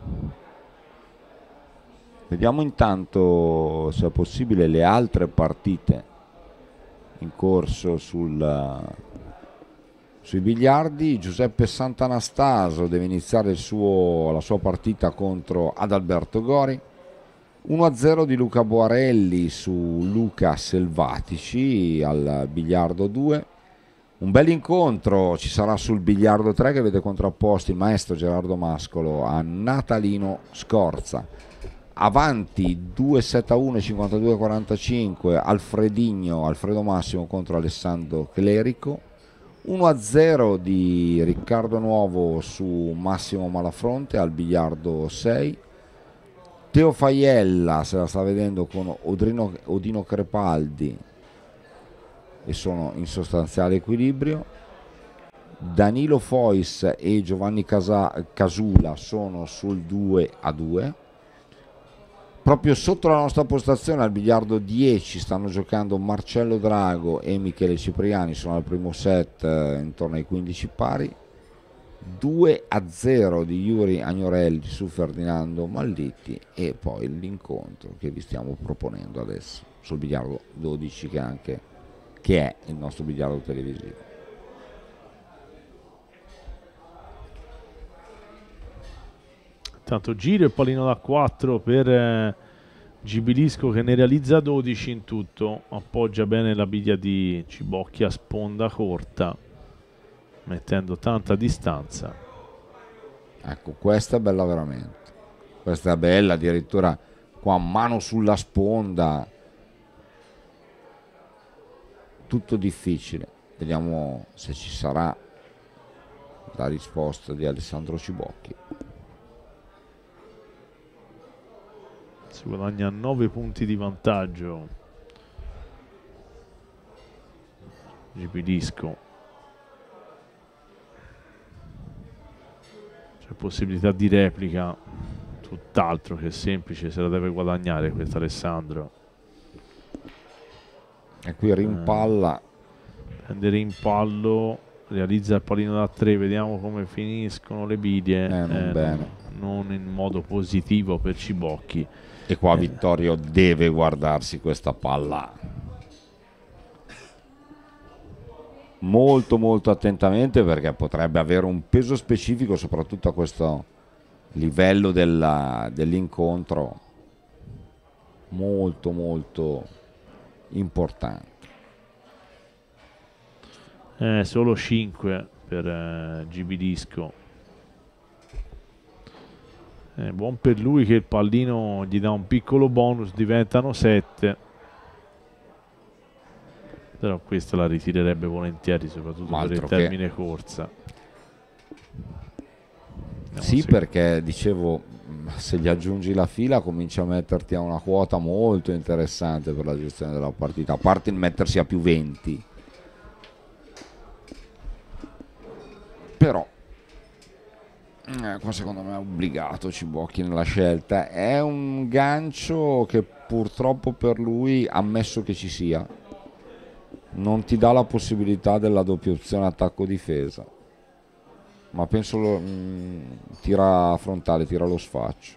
Vediamo intanto se è possibile le altre partite in corso sui biliardi. Giuseppe Sant'Anastaso deve iniziare la sua partita contro Adalberto Gori. 1-0 di Luca Boarelli su Luca Selvatici al biliardo 2. Un bel incontro ci sarà sul biliardo 3 che vede contrapposti il maestro Gerardo Mascolo a Natalino Scorza. Avanti 2-7-1 52-45 Alfredo Massimo contro Alessandro Clerico. 1-0 di Riccardo Nuovo su Massimo Malafronte al biliardo 6. Teo Faiella se la sta vedendo con Odino Crepaldi e sono in sostanziale equilibrio. Danilo Fois e Giovanni Casula sono sul 2-2. Proprio sotto la nostra postazione al biliardo 10 stanno giocando Marcello Drago e Michele Cipriani, sono al primo set intorno ai 15 pari. 2-0 di Yuri Agnorelli su Ferdinando Mallitti, e poi l'incontro che vi stiamo proponendo adesso sul biliardo 12 che è il nostro biliardo televisivo. Tanto giro e pallino da 4 per Gibilisco che ne realizza 12 in tutto, appoggia bene la biglia di Cibocchi a sponda corta mettendo tanta distanza. Ecco, questa è bella veramente, questa è bella, addirittura qua mano sulla sponda, tutto difficile. Vediamo se ci sarà la risposta di Alessandro Cibocchi. Si guadagna 9 punti di vantaggio Gibilisco. C'è possibilità di replica, tutt'altro che semplice, se la deve guadagnare questo Alessandro. E qui rimpalla, prende rimpallo, realizza il pallino da 3, vediamo come finiscono le biglie. non bene, non in modo positivo per Cibocchi. e qua Vittorio deve guardarsi questa palla molto molto attentamente, perché potrebbe avere un peso specifico soprattutto a questo livello dell'incontro, molto molto importante. Solo 5 per Gibilisco. Buon per lui che il pallino gli dà un piccolo bonus, diventano 7. Però questa la ritirerebbe volentieri, soprattutto per il termine corsa. Sì, perché dicevo, se gli aggiungi la fila cominci a metterti a una quota molto interessante per la gestione della partita, a parte il mettersi a più 20. Però qua secondo me è obbligato Cibocchi nella scelta. È un gancio che purtroppo per lui, ammesso che ci sia, non ti dà la possibilità della doppia opzione attacco-difesa, ma penso tira frontale, tira lo sfaccio.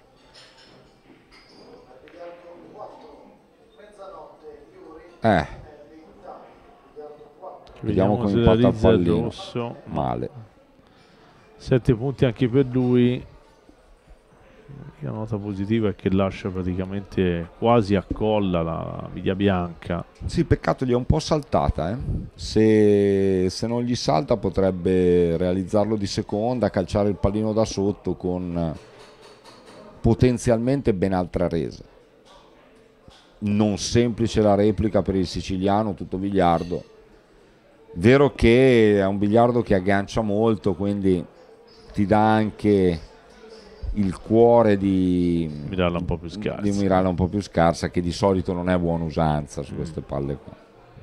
Vediamo come impatta il pallino. Male. 7 punti anche per lui. La nota positiva è che lascia praticamente quasi a colla la biglia bianca. Sì, peccato, gli è un po' saltata. Se non gli salta potrebbe realizzarlo di seconda, calciare il pallino da sotto con potenzialmente ben altra resa. Non semplice la replica per il siciliano, tutto biliardo. Vero che è un biliardo che aggancia molto, quindi ti dà anche il cuore di mirarla un po' più scarsa. Di mirarla un po' più scarsa, che di solito non è buona usanza su queste palle qua.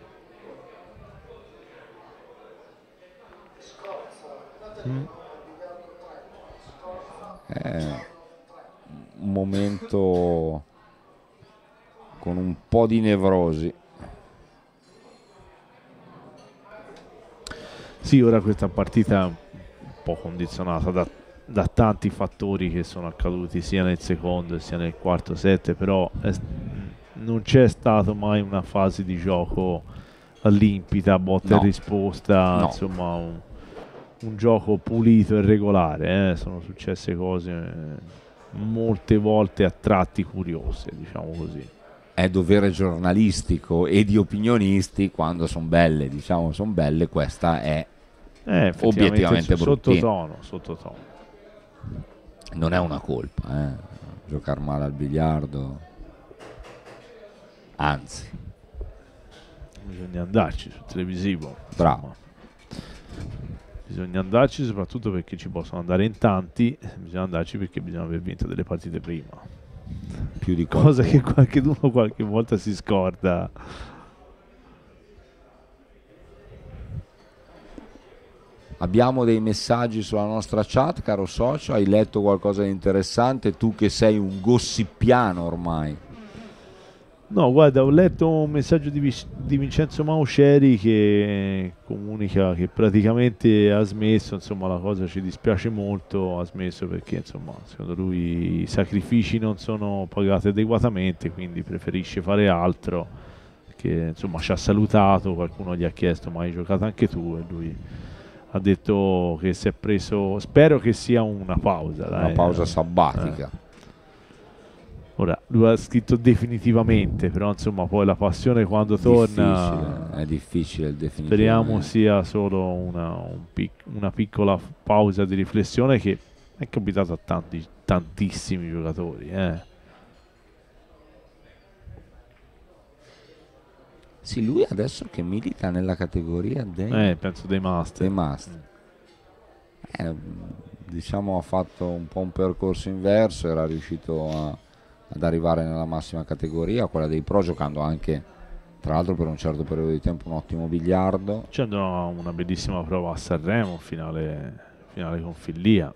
È un momento con un po' di nevrosi. Sì, ora questa partita è un po' condizionata da tanti fattori che sono accaduti sia nel secondo sia nel quarto set, però non c'è stato mai una fase di gioco limpida, botta No. e risposta, No. insomma un gioco pulito e regolare. Sono successe cose molte volte a tratti curiose, diciamo così. È dovere giornalistico e di opinionisti, quando sono belle, diciamo sono belle, questa è obiettivamente bruttina. Sottotono. Non è una colpa, giocare male al biliardo, anzi, Bisogna andarci sul televisivo. bravo. Bisogna andarci soprattutto perché ci possono andare in tanti, bisogna andarci perché bisogna aver vinto delle partite prima. Più di Cosa che qualcuno. qualcuno qualche volta si scorda. Abbiamo dei messaggi sulla nostra chat, caro socio. Hai letto qualcosa di interessante? Tu che sei un gossipiano ormai. No, guarda, ho letto un messaggio di Vincenzo Mausceri che comunica che praticamente ha smesso, insomma la cosa ci dispiace molto, ha smesso perché insomma secondo lui i sacrifici non sono pagati adeguatamente, quindi preferisce fare altro, che insomma ci ha salutato, qualcuno gli ha chiesto ma hai giocato anche tu e lui ha detto che si è preso, spero che sia una pausa, Una dai. pausa sabbatica. Ora, lui ha scritto definitivamente, però insomma poi la passione quando torna È difficile definitivamente. speriamo sia solo una piccola pausa di riflessione che è capitata a tantissimi giocatori. Sì, lui adesso che milita nella categoria dei Penso dei master. master. Diciamo ha fatto un po' un percorso inverso, era riuscito ad arrivare nella massima categoria, quella dei pro, giocando anche tra l'altro per un certo periodo di tempo un ottimo biliardo. C'è una bellissima prova a Sanremo, finale con Fillia.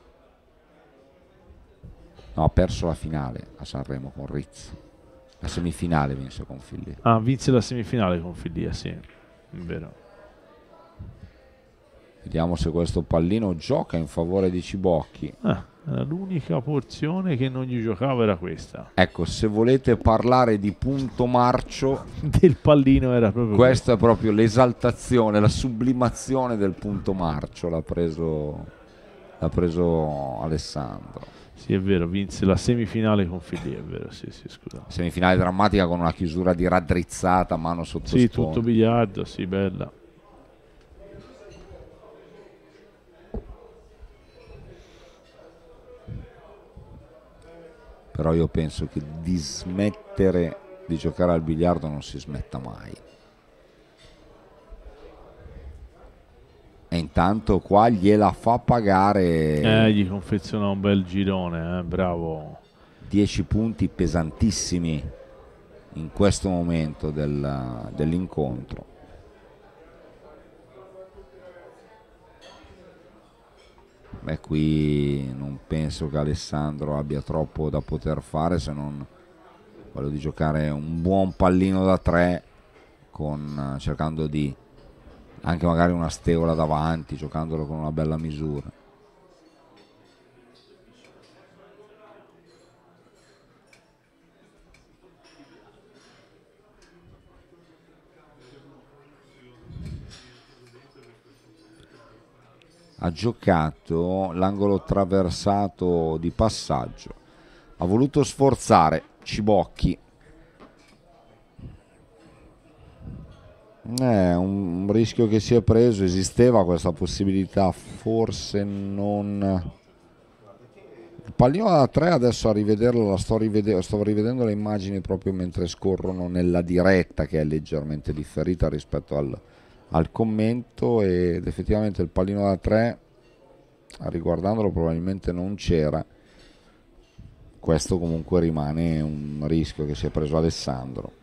No, ha perso la finale a Sanremo con Rizzo. La semifinale vinse con Filli. Ah, vinse la semifinale con Fillia, sì, è vero. Vediamo se questo pallino gioca in favore di Cibocchi. L'unica porzione che non gli giocava era questa. Ecco, se volete parlare di punto marcio, Del pallino era proprio questa è proprio l'esaltazione, la sublimazione del punto marcio. L'ha preso Alessandro. Sì, è vero, vinse la semifinale con Fillia, è vero, sì, scusa. Semifinale drammatica con una chiusura di raddrizzata, mano sotto Sì, sponda. tutto biliardo, sì, bella. Però io penso che di smettere di giocare al biliardo non si smetta mai. E intanto qua gliela fa pagare. Gli confeziona un bel girone, bravo. 10 punti pesantissimi in questo momento dell'incontro. Beh, qui non penso che Alessandro abbia troppo da poter fare, se non quello di giocare un buon pallino da 3 cercando di anche magari una stegola davanti, giocandolo con una bella misura. Ha giocato l'angolo traversato di passaggio, ha voluto sforzare Cibocchi. È un rischio che si è preso, esisteva questa possibilità, forse non. Il pallino da 3 adesso a rivederlo, sto rivedendo le immagini proprio mentre scorrono nella diretta, che è leggermente differita rispetto al commento, ed effettivamente il pallino da 3, riguardandolo, probabilmente non c'era. Questo comunque rimane un rischio che si è preso Alessandro,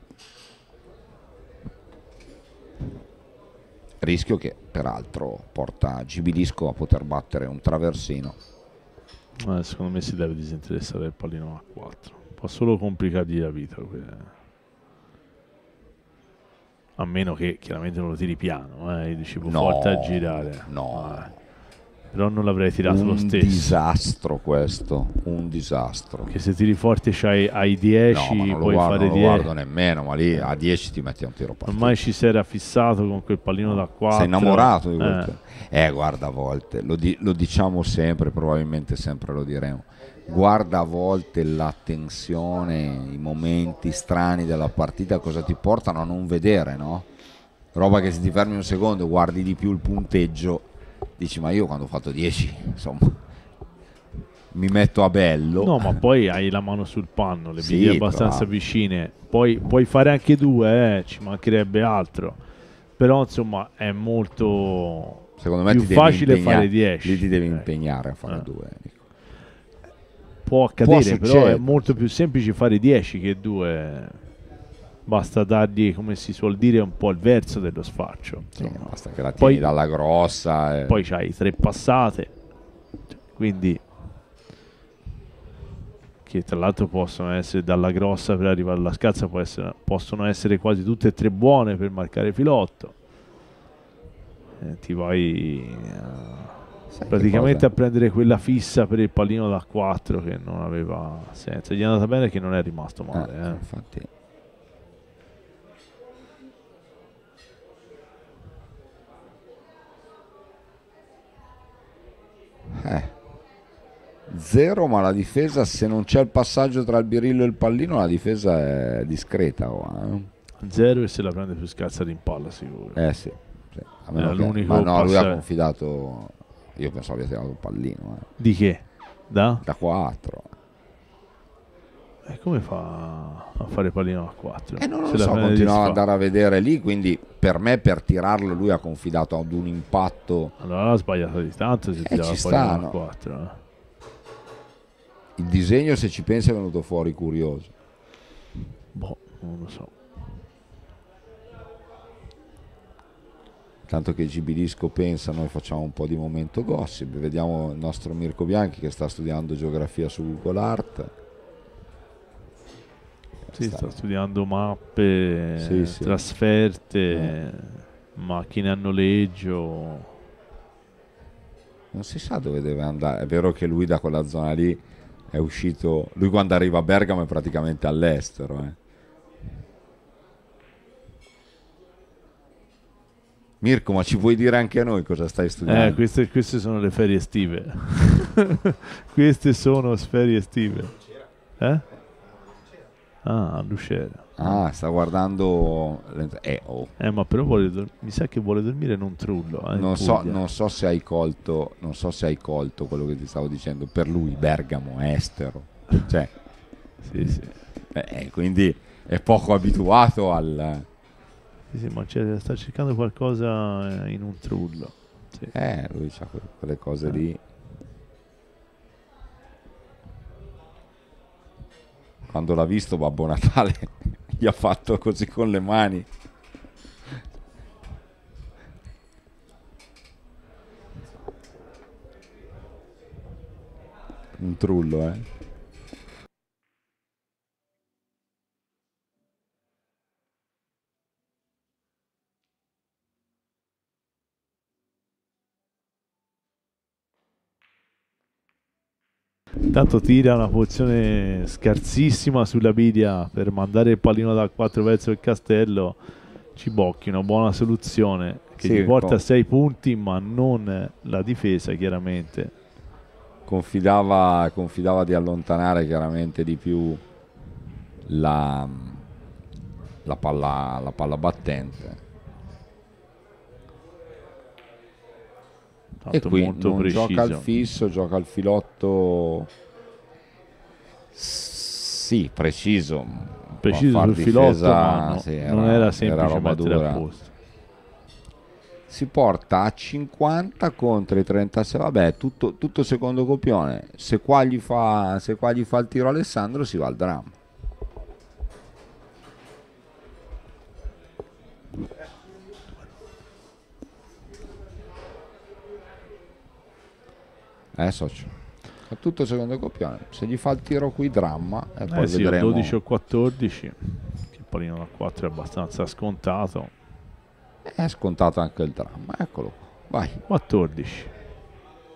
rischio che peraltro porta Gibidisco a poter battere un traversino. Secondo me si deve disinteressare del pallino a 4, può solo complicargli la vita, a meno che chiaramente non lo tiri piano, dici può forte a girare. No, però non l'avrei tirato lo Un stesso. disastro questo, un disastro. Che se tiri forte ai 10 No, ma non puoi fare non lo 10. guardo nemmeno, ma lì a 10 ti metti un tiro partito. Ormai ci si era fissato con quel pallino da 4. Sei innamorato di quel guarda, a volte lo diciamo sempre, probabilmente sempre lo diremo. Guarda a volte la tensione, i momenti strani della partita cosa ti portano a non vedere, no? Roba che se ti fermi un secondo, guardi di più il punteggio, dici ma io quando ho fatto 10, insomma, mi metto a bello. No, ma poi hai la mano sul panno, le Sì, biglie abbastanza però vicine. Poi puoi fare anche 2, ci mancherebbe altro. Però insomma è molto secondo me più ti devi facile fare 10. lì ti devi impegnare a fare 2. Può accadere, però è succedere. molto più semplice fare 10 che 2. Basta dargli, come si suol dire, un po' il verso dello sfaccio. Sì, insomma. basta che la tieni Poi- dalla grossa. Poi c'hai 3 passate, quindi che tra l'altro possono essere dalla grossa per arrivare alla scalza, possono essere quasi tutte e 3 buone per marcare filotto. Ti vai Sai che praticamente cosa? a prendere quella fissa per il pallino da 4 che non aveva senso. Gli è andata bene che non è rimasto male. Infatti. Zero, ma la difesa, se non c'è il passaggio tra il birillo e il pallino, la difesa è discreta qua, 0 e se la prende più scalza di impalla sicuro. sì. A meno Era che- l'unico ma no, lui ha passaggio. confidato. Io pensavo abbia tirato il pallino Di che? Da? 4. E come fa a fare pallino a 4? Non lo so, continuavo ad andare a vedere lì, quindi per me per tirarlo lui ha confidato ad un impatto. Allora ha sbagliato di tanto se tirava ci pallino sta, a no? 4. Il disegno, se ci pensi, è venuto fuori curioso. Boh, non lo so. Tanto che Gibilisco pensa, noi facciamo un po' di momento gossip, vediamo il nostro Mirko Bianchi che sta studiando geografia su Google Art. Sì, sto studiando mappe, Sì. trasferte, macchine a noleggio. Non si sa dove deve andare. È vero che lui da quella zona lì è uscito. Lui quando arriva a Bergamo è praticamente all'estero. Mirko, ma ci puoi dire anche a noi cosa stai studiando? Queste sono le ferie estive. Queste sono ferie estive. Ah, Lucera. Ah, sta guardando. Ma però mi sa che vuole dormire in un trullo. Non so se hai colto quello che ti stavo dicendo. Per lui Bergamo è estero. Cioè, sì. quindi è poco abituato al. Sì, ma sta cercando qualcosa in un trullo. Sì. Lui ha quelle cose lì. Quando l'ha visto Babbo Natale gli ha fatto così con le mani. Un trullo, Intanto tira una pozione scarsissima sulla biglia per mandare il pallino da 4 verso il castello. Cibocchi, una buona soluzione che Sì, gli porta a 6 punti, ma non la difesa chiaramente. confidava di allontanare chiaramente di più la palla battente. Tanto E qui molto non preciso. gioca al fisso, gioca al filotto. Sì, preciso Sul filotto, ma sì, non era semplice roba mettere dura. a posto. Si porta a 50 contro i 36. Vabbè, tutto secondo copione. Se qua gli fa il tiro Alessandro, si va al dramma. Socio. È tutto secondo copione. Se gli fa il tiro qui, dramma. E poi Sì, vedremo. 12 o 14. Che il pallino da 4 è abbastanza scontato. È scontato anche il dramma. Eccolo qua. Vai. 14.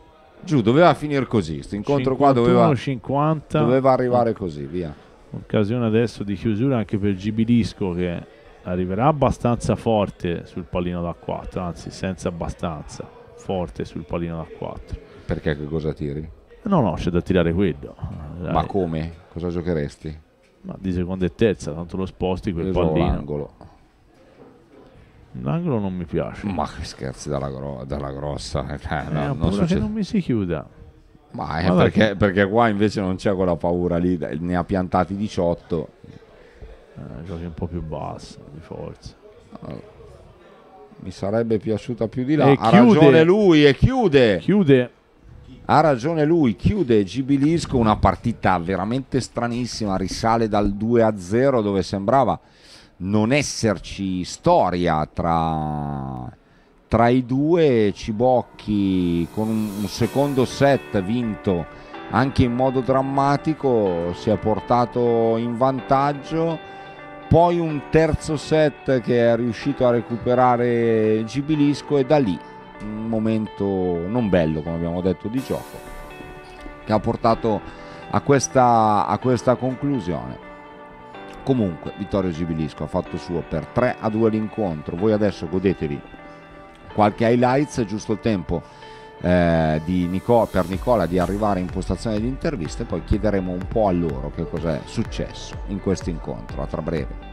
Giù, doveva finire così, questo incontro qua doveva 50. Doveva arrivare così, via. Occasione adesso di chiusura anche per Gibilisco, che arriverà abbastanza forte sul pallino da 4, anzi senza abbastanza forte sul pallino da 4. Perché che cosa tiri? No, c'è da tirare quello. Ma come? Cosa giocheresti? Ma di seconda e terza, tanto lo sposti quel Io pallino. l'angolo. L'angolo non mi piace. Ma che scherzi dalla grossa. Non che non mi si chiuda. Ma è perché qua invece non c'è quella paura lì, ne ha piantati 18. Giochi un po' più basso di forza. Mi sarebbe piaciuta più di là. E Ha chiude. ragione lui e chiude. Chiude. Ha ragione lui, chiude Gibilisco, una partita veramente stranissima, risale dal 2-0 dove sembrava non esserci storia tra i due. Cibocchi con un secondo set vinto anche in modo drammatico si è portato in vantaggio, poi un terzo set che è riuscito a recuperare Gibilisco e da lì un momento non bello, come abbiamo detto, di gioco che ha portato a questa conclusione. Comunque Vittorio Gibilisco ha fatto suo per 3-2 l'incontro. Voi adesso godetevi qualche highlights, è giusto il tempo per Nicola di arrivare in postazione di interviste, poi chiederemo un po' a loro che cos'è successo in questo incontro. A tra breve.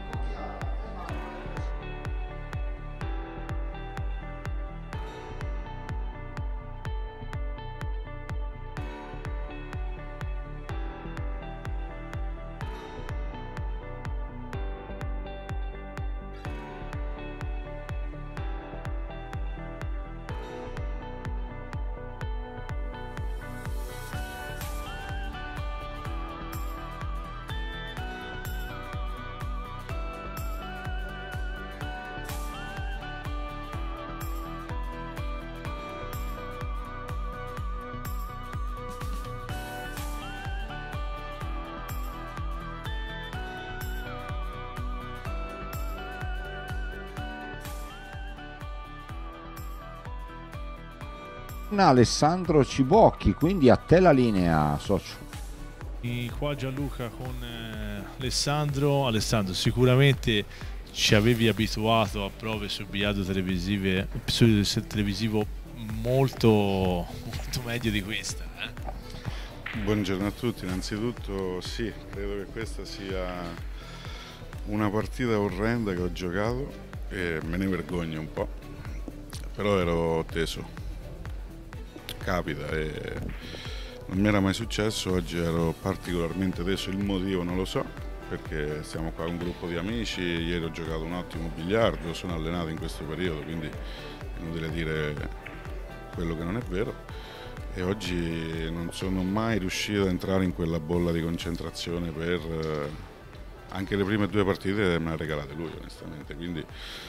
Alessandro Cibocchi, quindi a te la linea, socio. Qua Gianluca con Alessandro. Alessandro, sicuramente ci avevi abituato a prove sul biliardo televisivo molto meglio di questa. Buongiorno a tutti, innanzitutto sì, credo che questa sia una partita orrenda che ho giocato e me ne vergogno un po', però ero teso. Capita e non mi era mai successo, oggi ero particolarmente teso, il motivo non lo so, perché siamo qua un gruppo di amici, ieri ho giocato un ottimo biliardo, sono allenato in questo periodo, quindi è inutile dire quello che non è vero, e oggi non sono mai riuscito ad entrare in quella bolla di concentrazione per anche le prime 2 partite me le ha regalate lui onestamente, quindi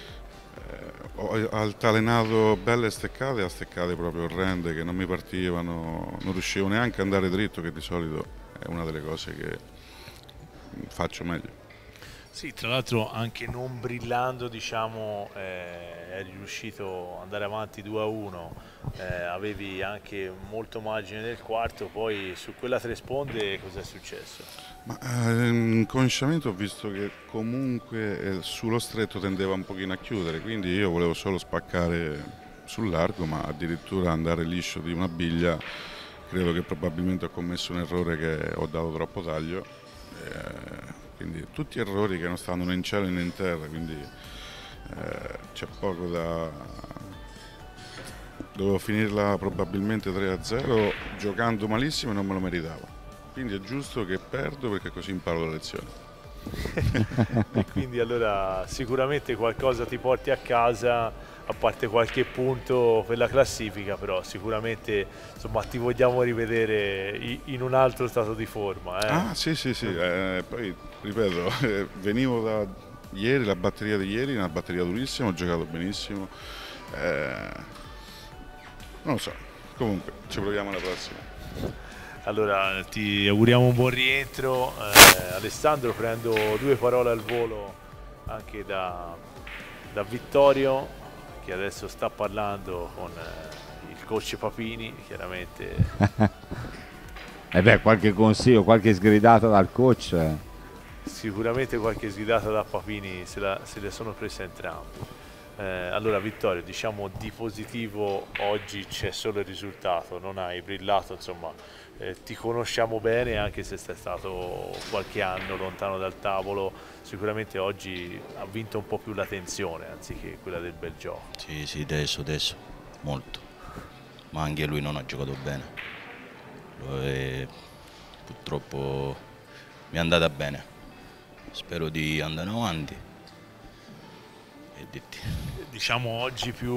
ho altanenato belle steccate a steccate proprio orrende che non mi partivano, non riuscivo neanche ad andare dritto, che di solito è una delle cose che faccio meglio. Sì, tra l'altro anche non brillando, diciamo, eri riuscito ad andare avanti 2-1, avevi anche molto margine nel quarto, poi su quella 3 sponde cosa è successo? Ma inconsciamente ho visto che comunque sullo stretto tendeva un pochino a chiudere, quindi io volevo solo spaccare sul largo, ma addirittura andare liscio di una biglia, credo che probabilmente ho commesso un errore, che ho dato troppo taglio, quindi tutti errori che non stanno né in cielo né in terra, quindi c'è poco da... Dovevo finirla probabilmente 3-0 giocando malissimo e non me lo meritavo. Quindi è giusto che perdo perché così imparo la lezione. E quindi allora sicuramente qualcosa ti porti a casa, a parte qualche punto per la classifica, però sicuramente insomma ti vogliamo rivedere in un altro stato di forma. Ah sì, poi ripeto, venivo da ieri, la batteria di ieri, una batteria durissima, ho giocato benissimo, non lo so, comunque ci proviamo alla prossima. Allora ti auguriamo un buon rientro. Alessandro, prendo 2 parole al volo anche da Vittorio, che adesso sta parlando con il il coach Papini, chiaramente. E beh, qualche consiglio, qualche sgridata dal coach. Sicuramente qualche sgridata da Papini se le sono prese entrambi. Allora Vittorio, diciamo di positivo oggi c'è solo il risultato, non hai brillato, insomma, ti conosciamo bene anche se sei stato qualche anno lontano dal tavolo, sicuramente oggi ha vinto un po' più la tensione anziché quella del bel gioco. Sì, adesso, molto, ma anche lui non ha giocato bene, purtroppo mi è andata bene, spero di andare avanti. Diciamo oggi più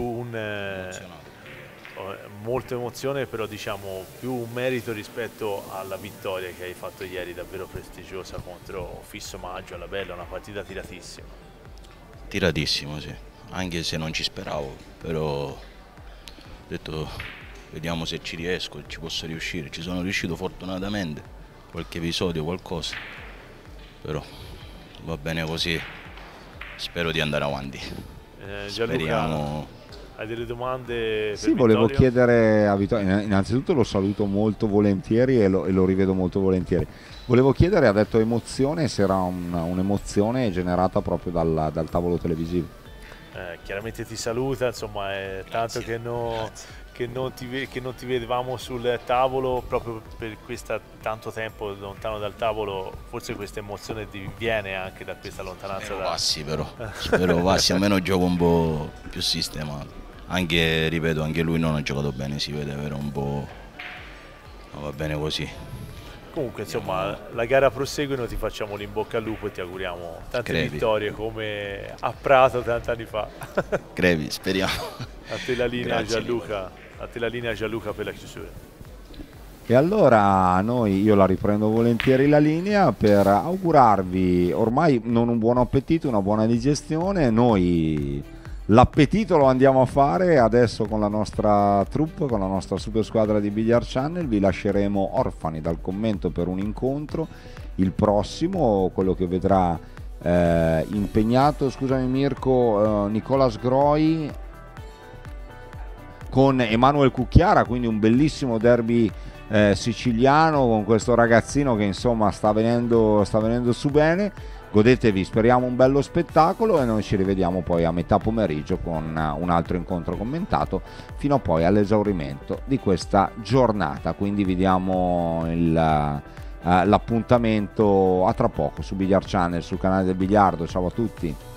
molta emozione, però diciamo più un merito rispetto alla vittoria che hai fatto ieri, davvero prestigiosa contro Fisso Maggio alla Bella, una partita tiratissima. Tiratissimo, sì, anche se non ci speravo, però ho detto vediamo se ci riesco, ci posso riuscire, ci sono riuscito fortunatamente, qualche episodio, qualcosa, però va bene così. Spero di andare avanti. Gianluca, hai delle domande? Sì, volevo chiedere a Vittorio, innanzitutto lo saluto molto volentieri e lo rivedo molto volentieri. Volevo chiedere, ha detto emozione, se era un'emozione generata proprio dal tavolo televisivo. Chiaramente ti saluta, insomma è tanto che non ti vedevamo sul tavolo, proprio per questo tanto tempo lontano dal tavolo, forse questa emozione ti viene anche da questa lontananza. Spero passi, almeno gioco un po' più sistemato, anche, ripeto, anche lui non ha giocato bene, si vede, però un po', ma va bene così. Comunque insomma la gara prosegue, noi ti facciamo l'in bocca al lupo e ti auguriamo tante vittorie come a Prato tanti anni fa. Crepi, speriamo. A te la linea. Grazie, Gianluca, a te la linea Gianluca per la chiusura. E allora io la riprendo volentieri la linea per augurarvi ormai non un buon appetito, una buona digestione. Noi l'appetito lo andiamo a fare adesso con la nostra troupe, con la nostra super squadra di Billiard Channel. Vi lasceremo orfani dal commento per un incontro, il prossimo, quello che vedrà impegnato, scusami Mirko, Nicolas Groi con Emanuele Cucchiara, quindi un bellissimo derby siciliano con questo ragazzino che insomma sta venendo su bene. Godetevi, speriamo un bello spettacolo e noi ci rivediamo poi a metà pomeriggio con un altro incontro commentato fino poi all'esaurimento di questa giornata. Quindi vi diamo l'appuntamento a tra poco su Billiard Channel, sul canale del biliardo. Ciao a tutti.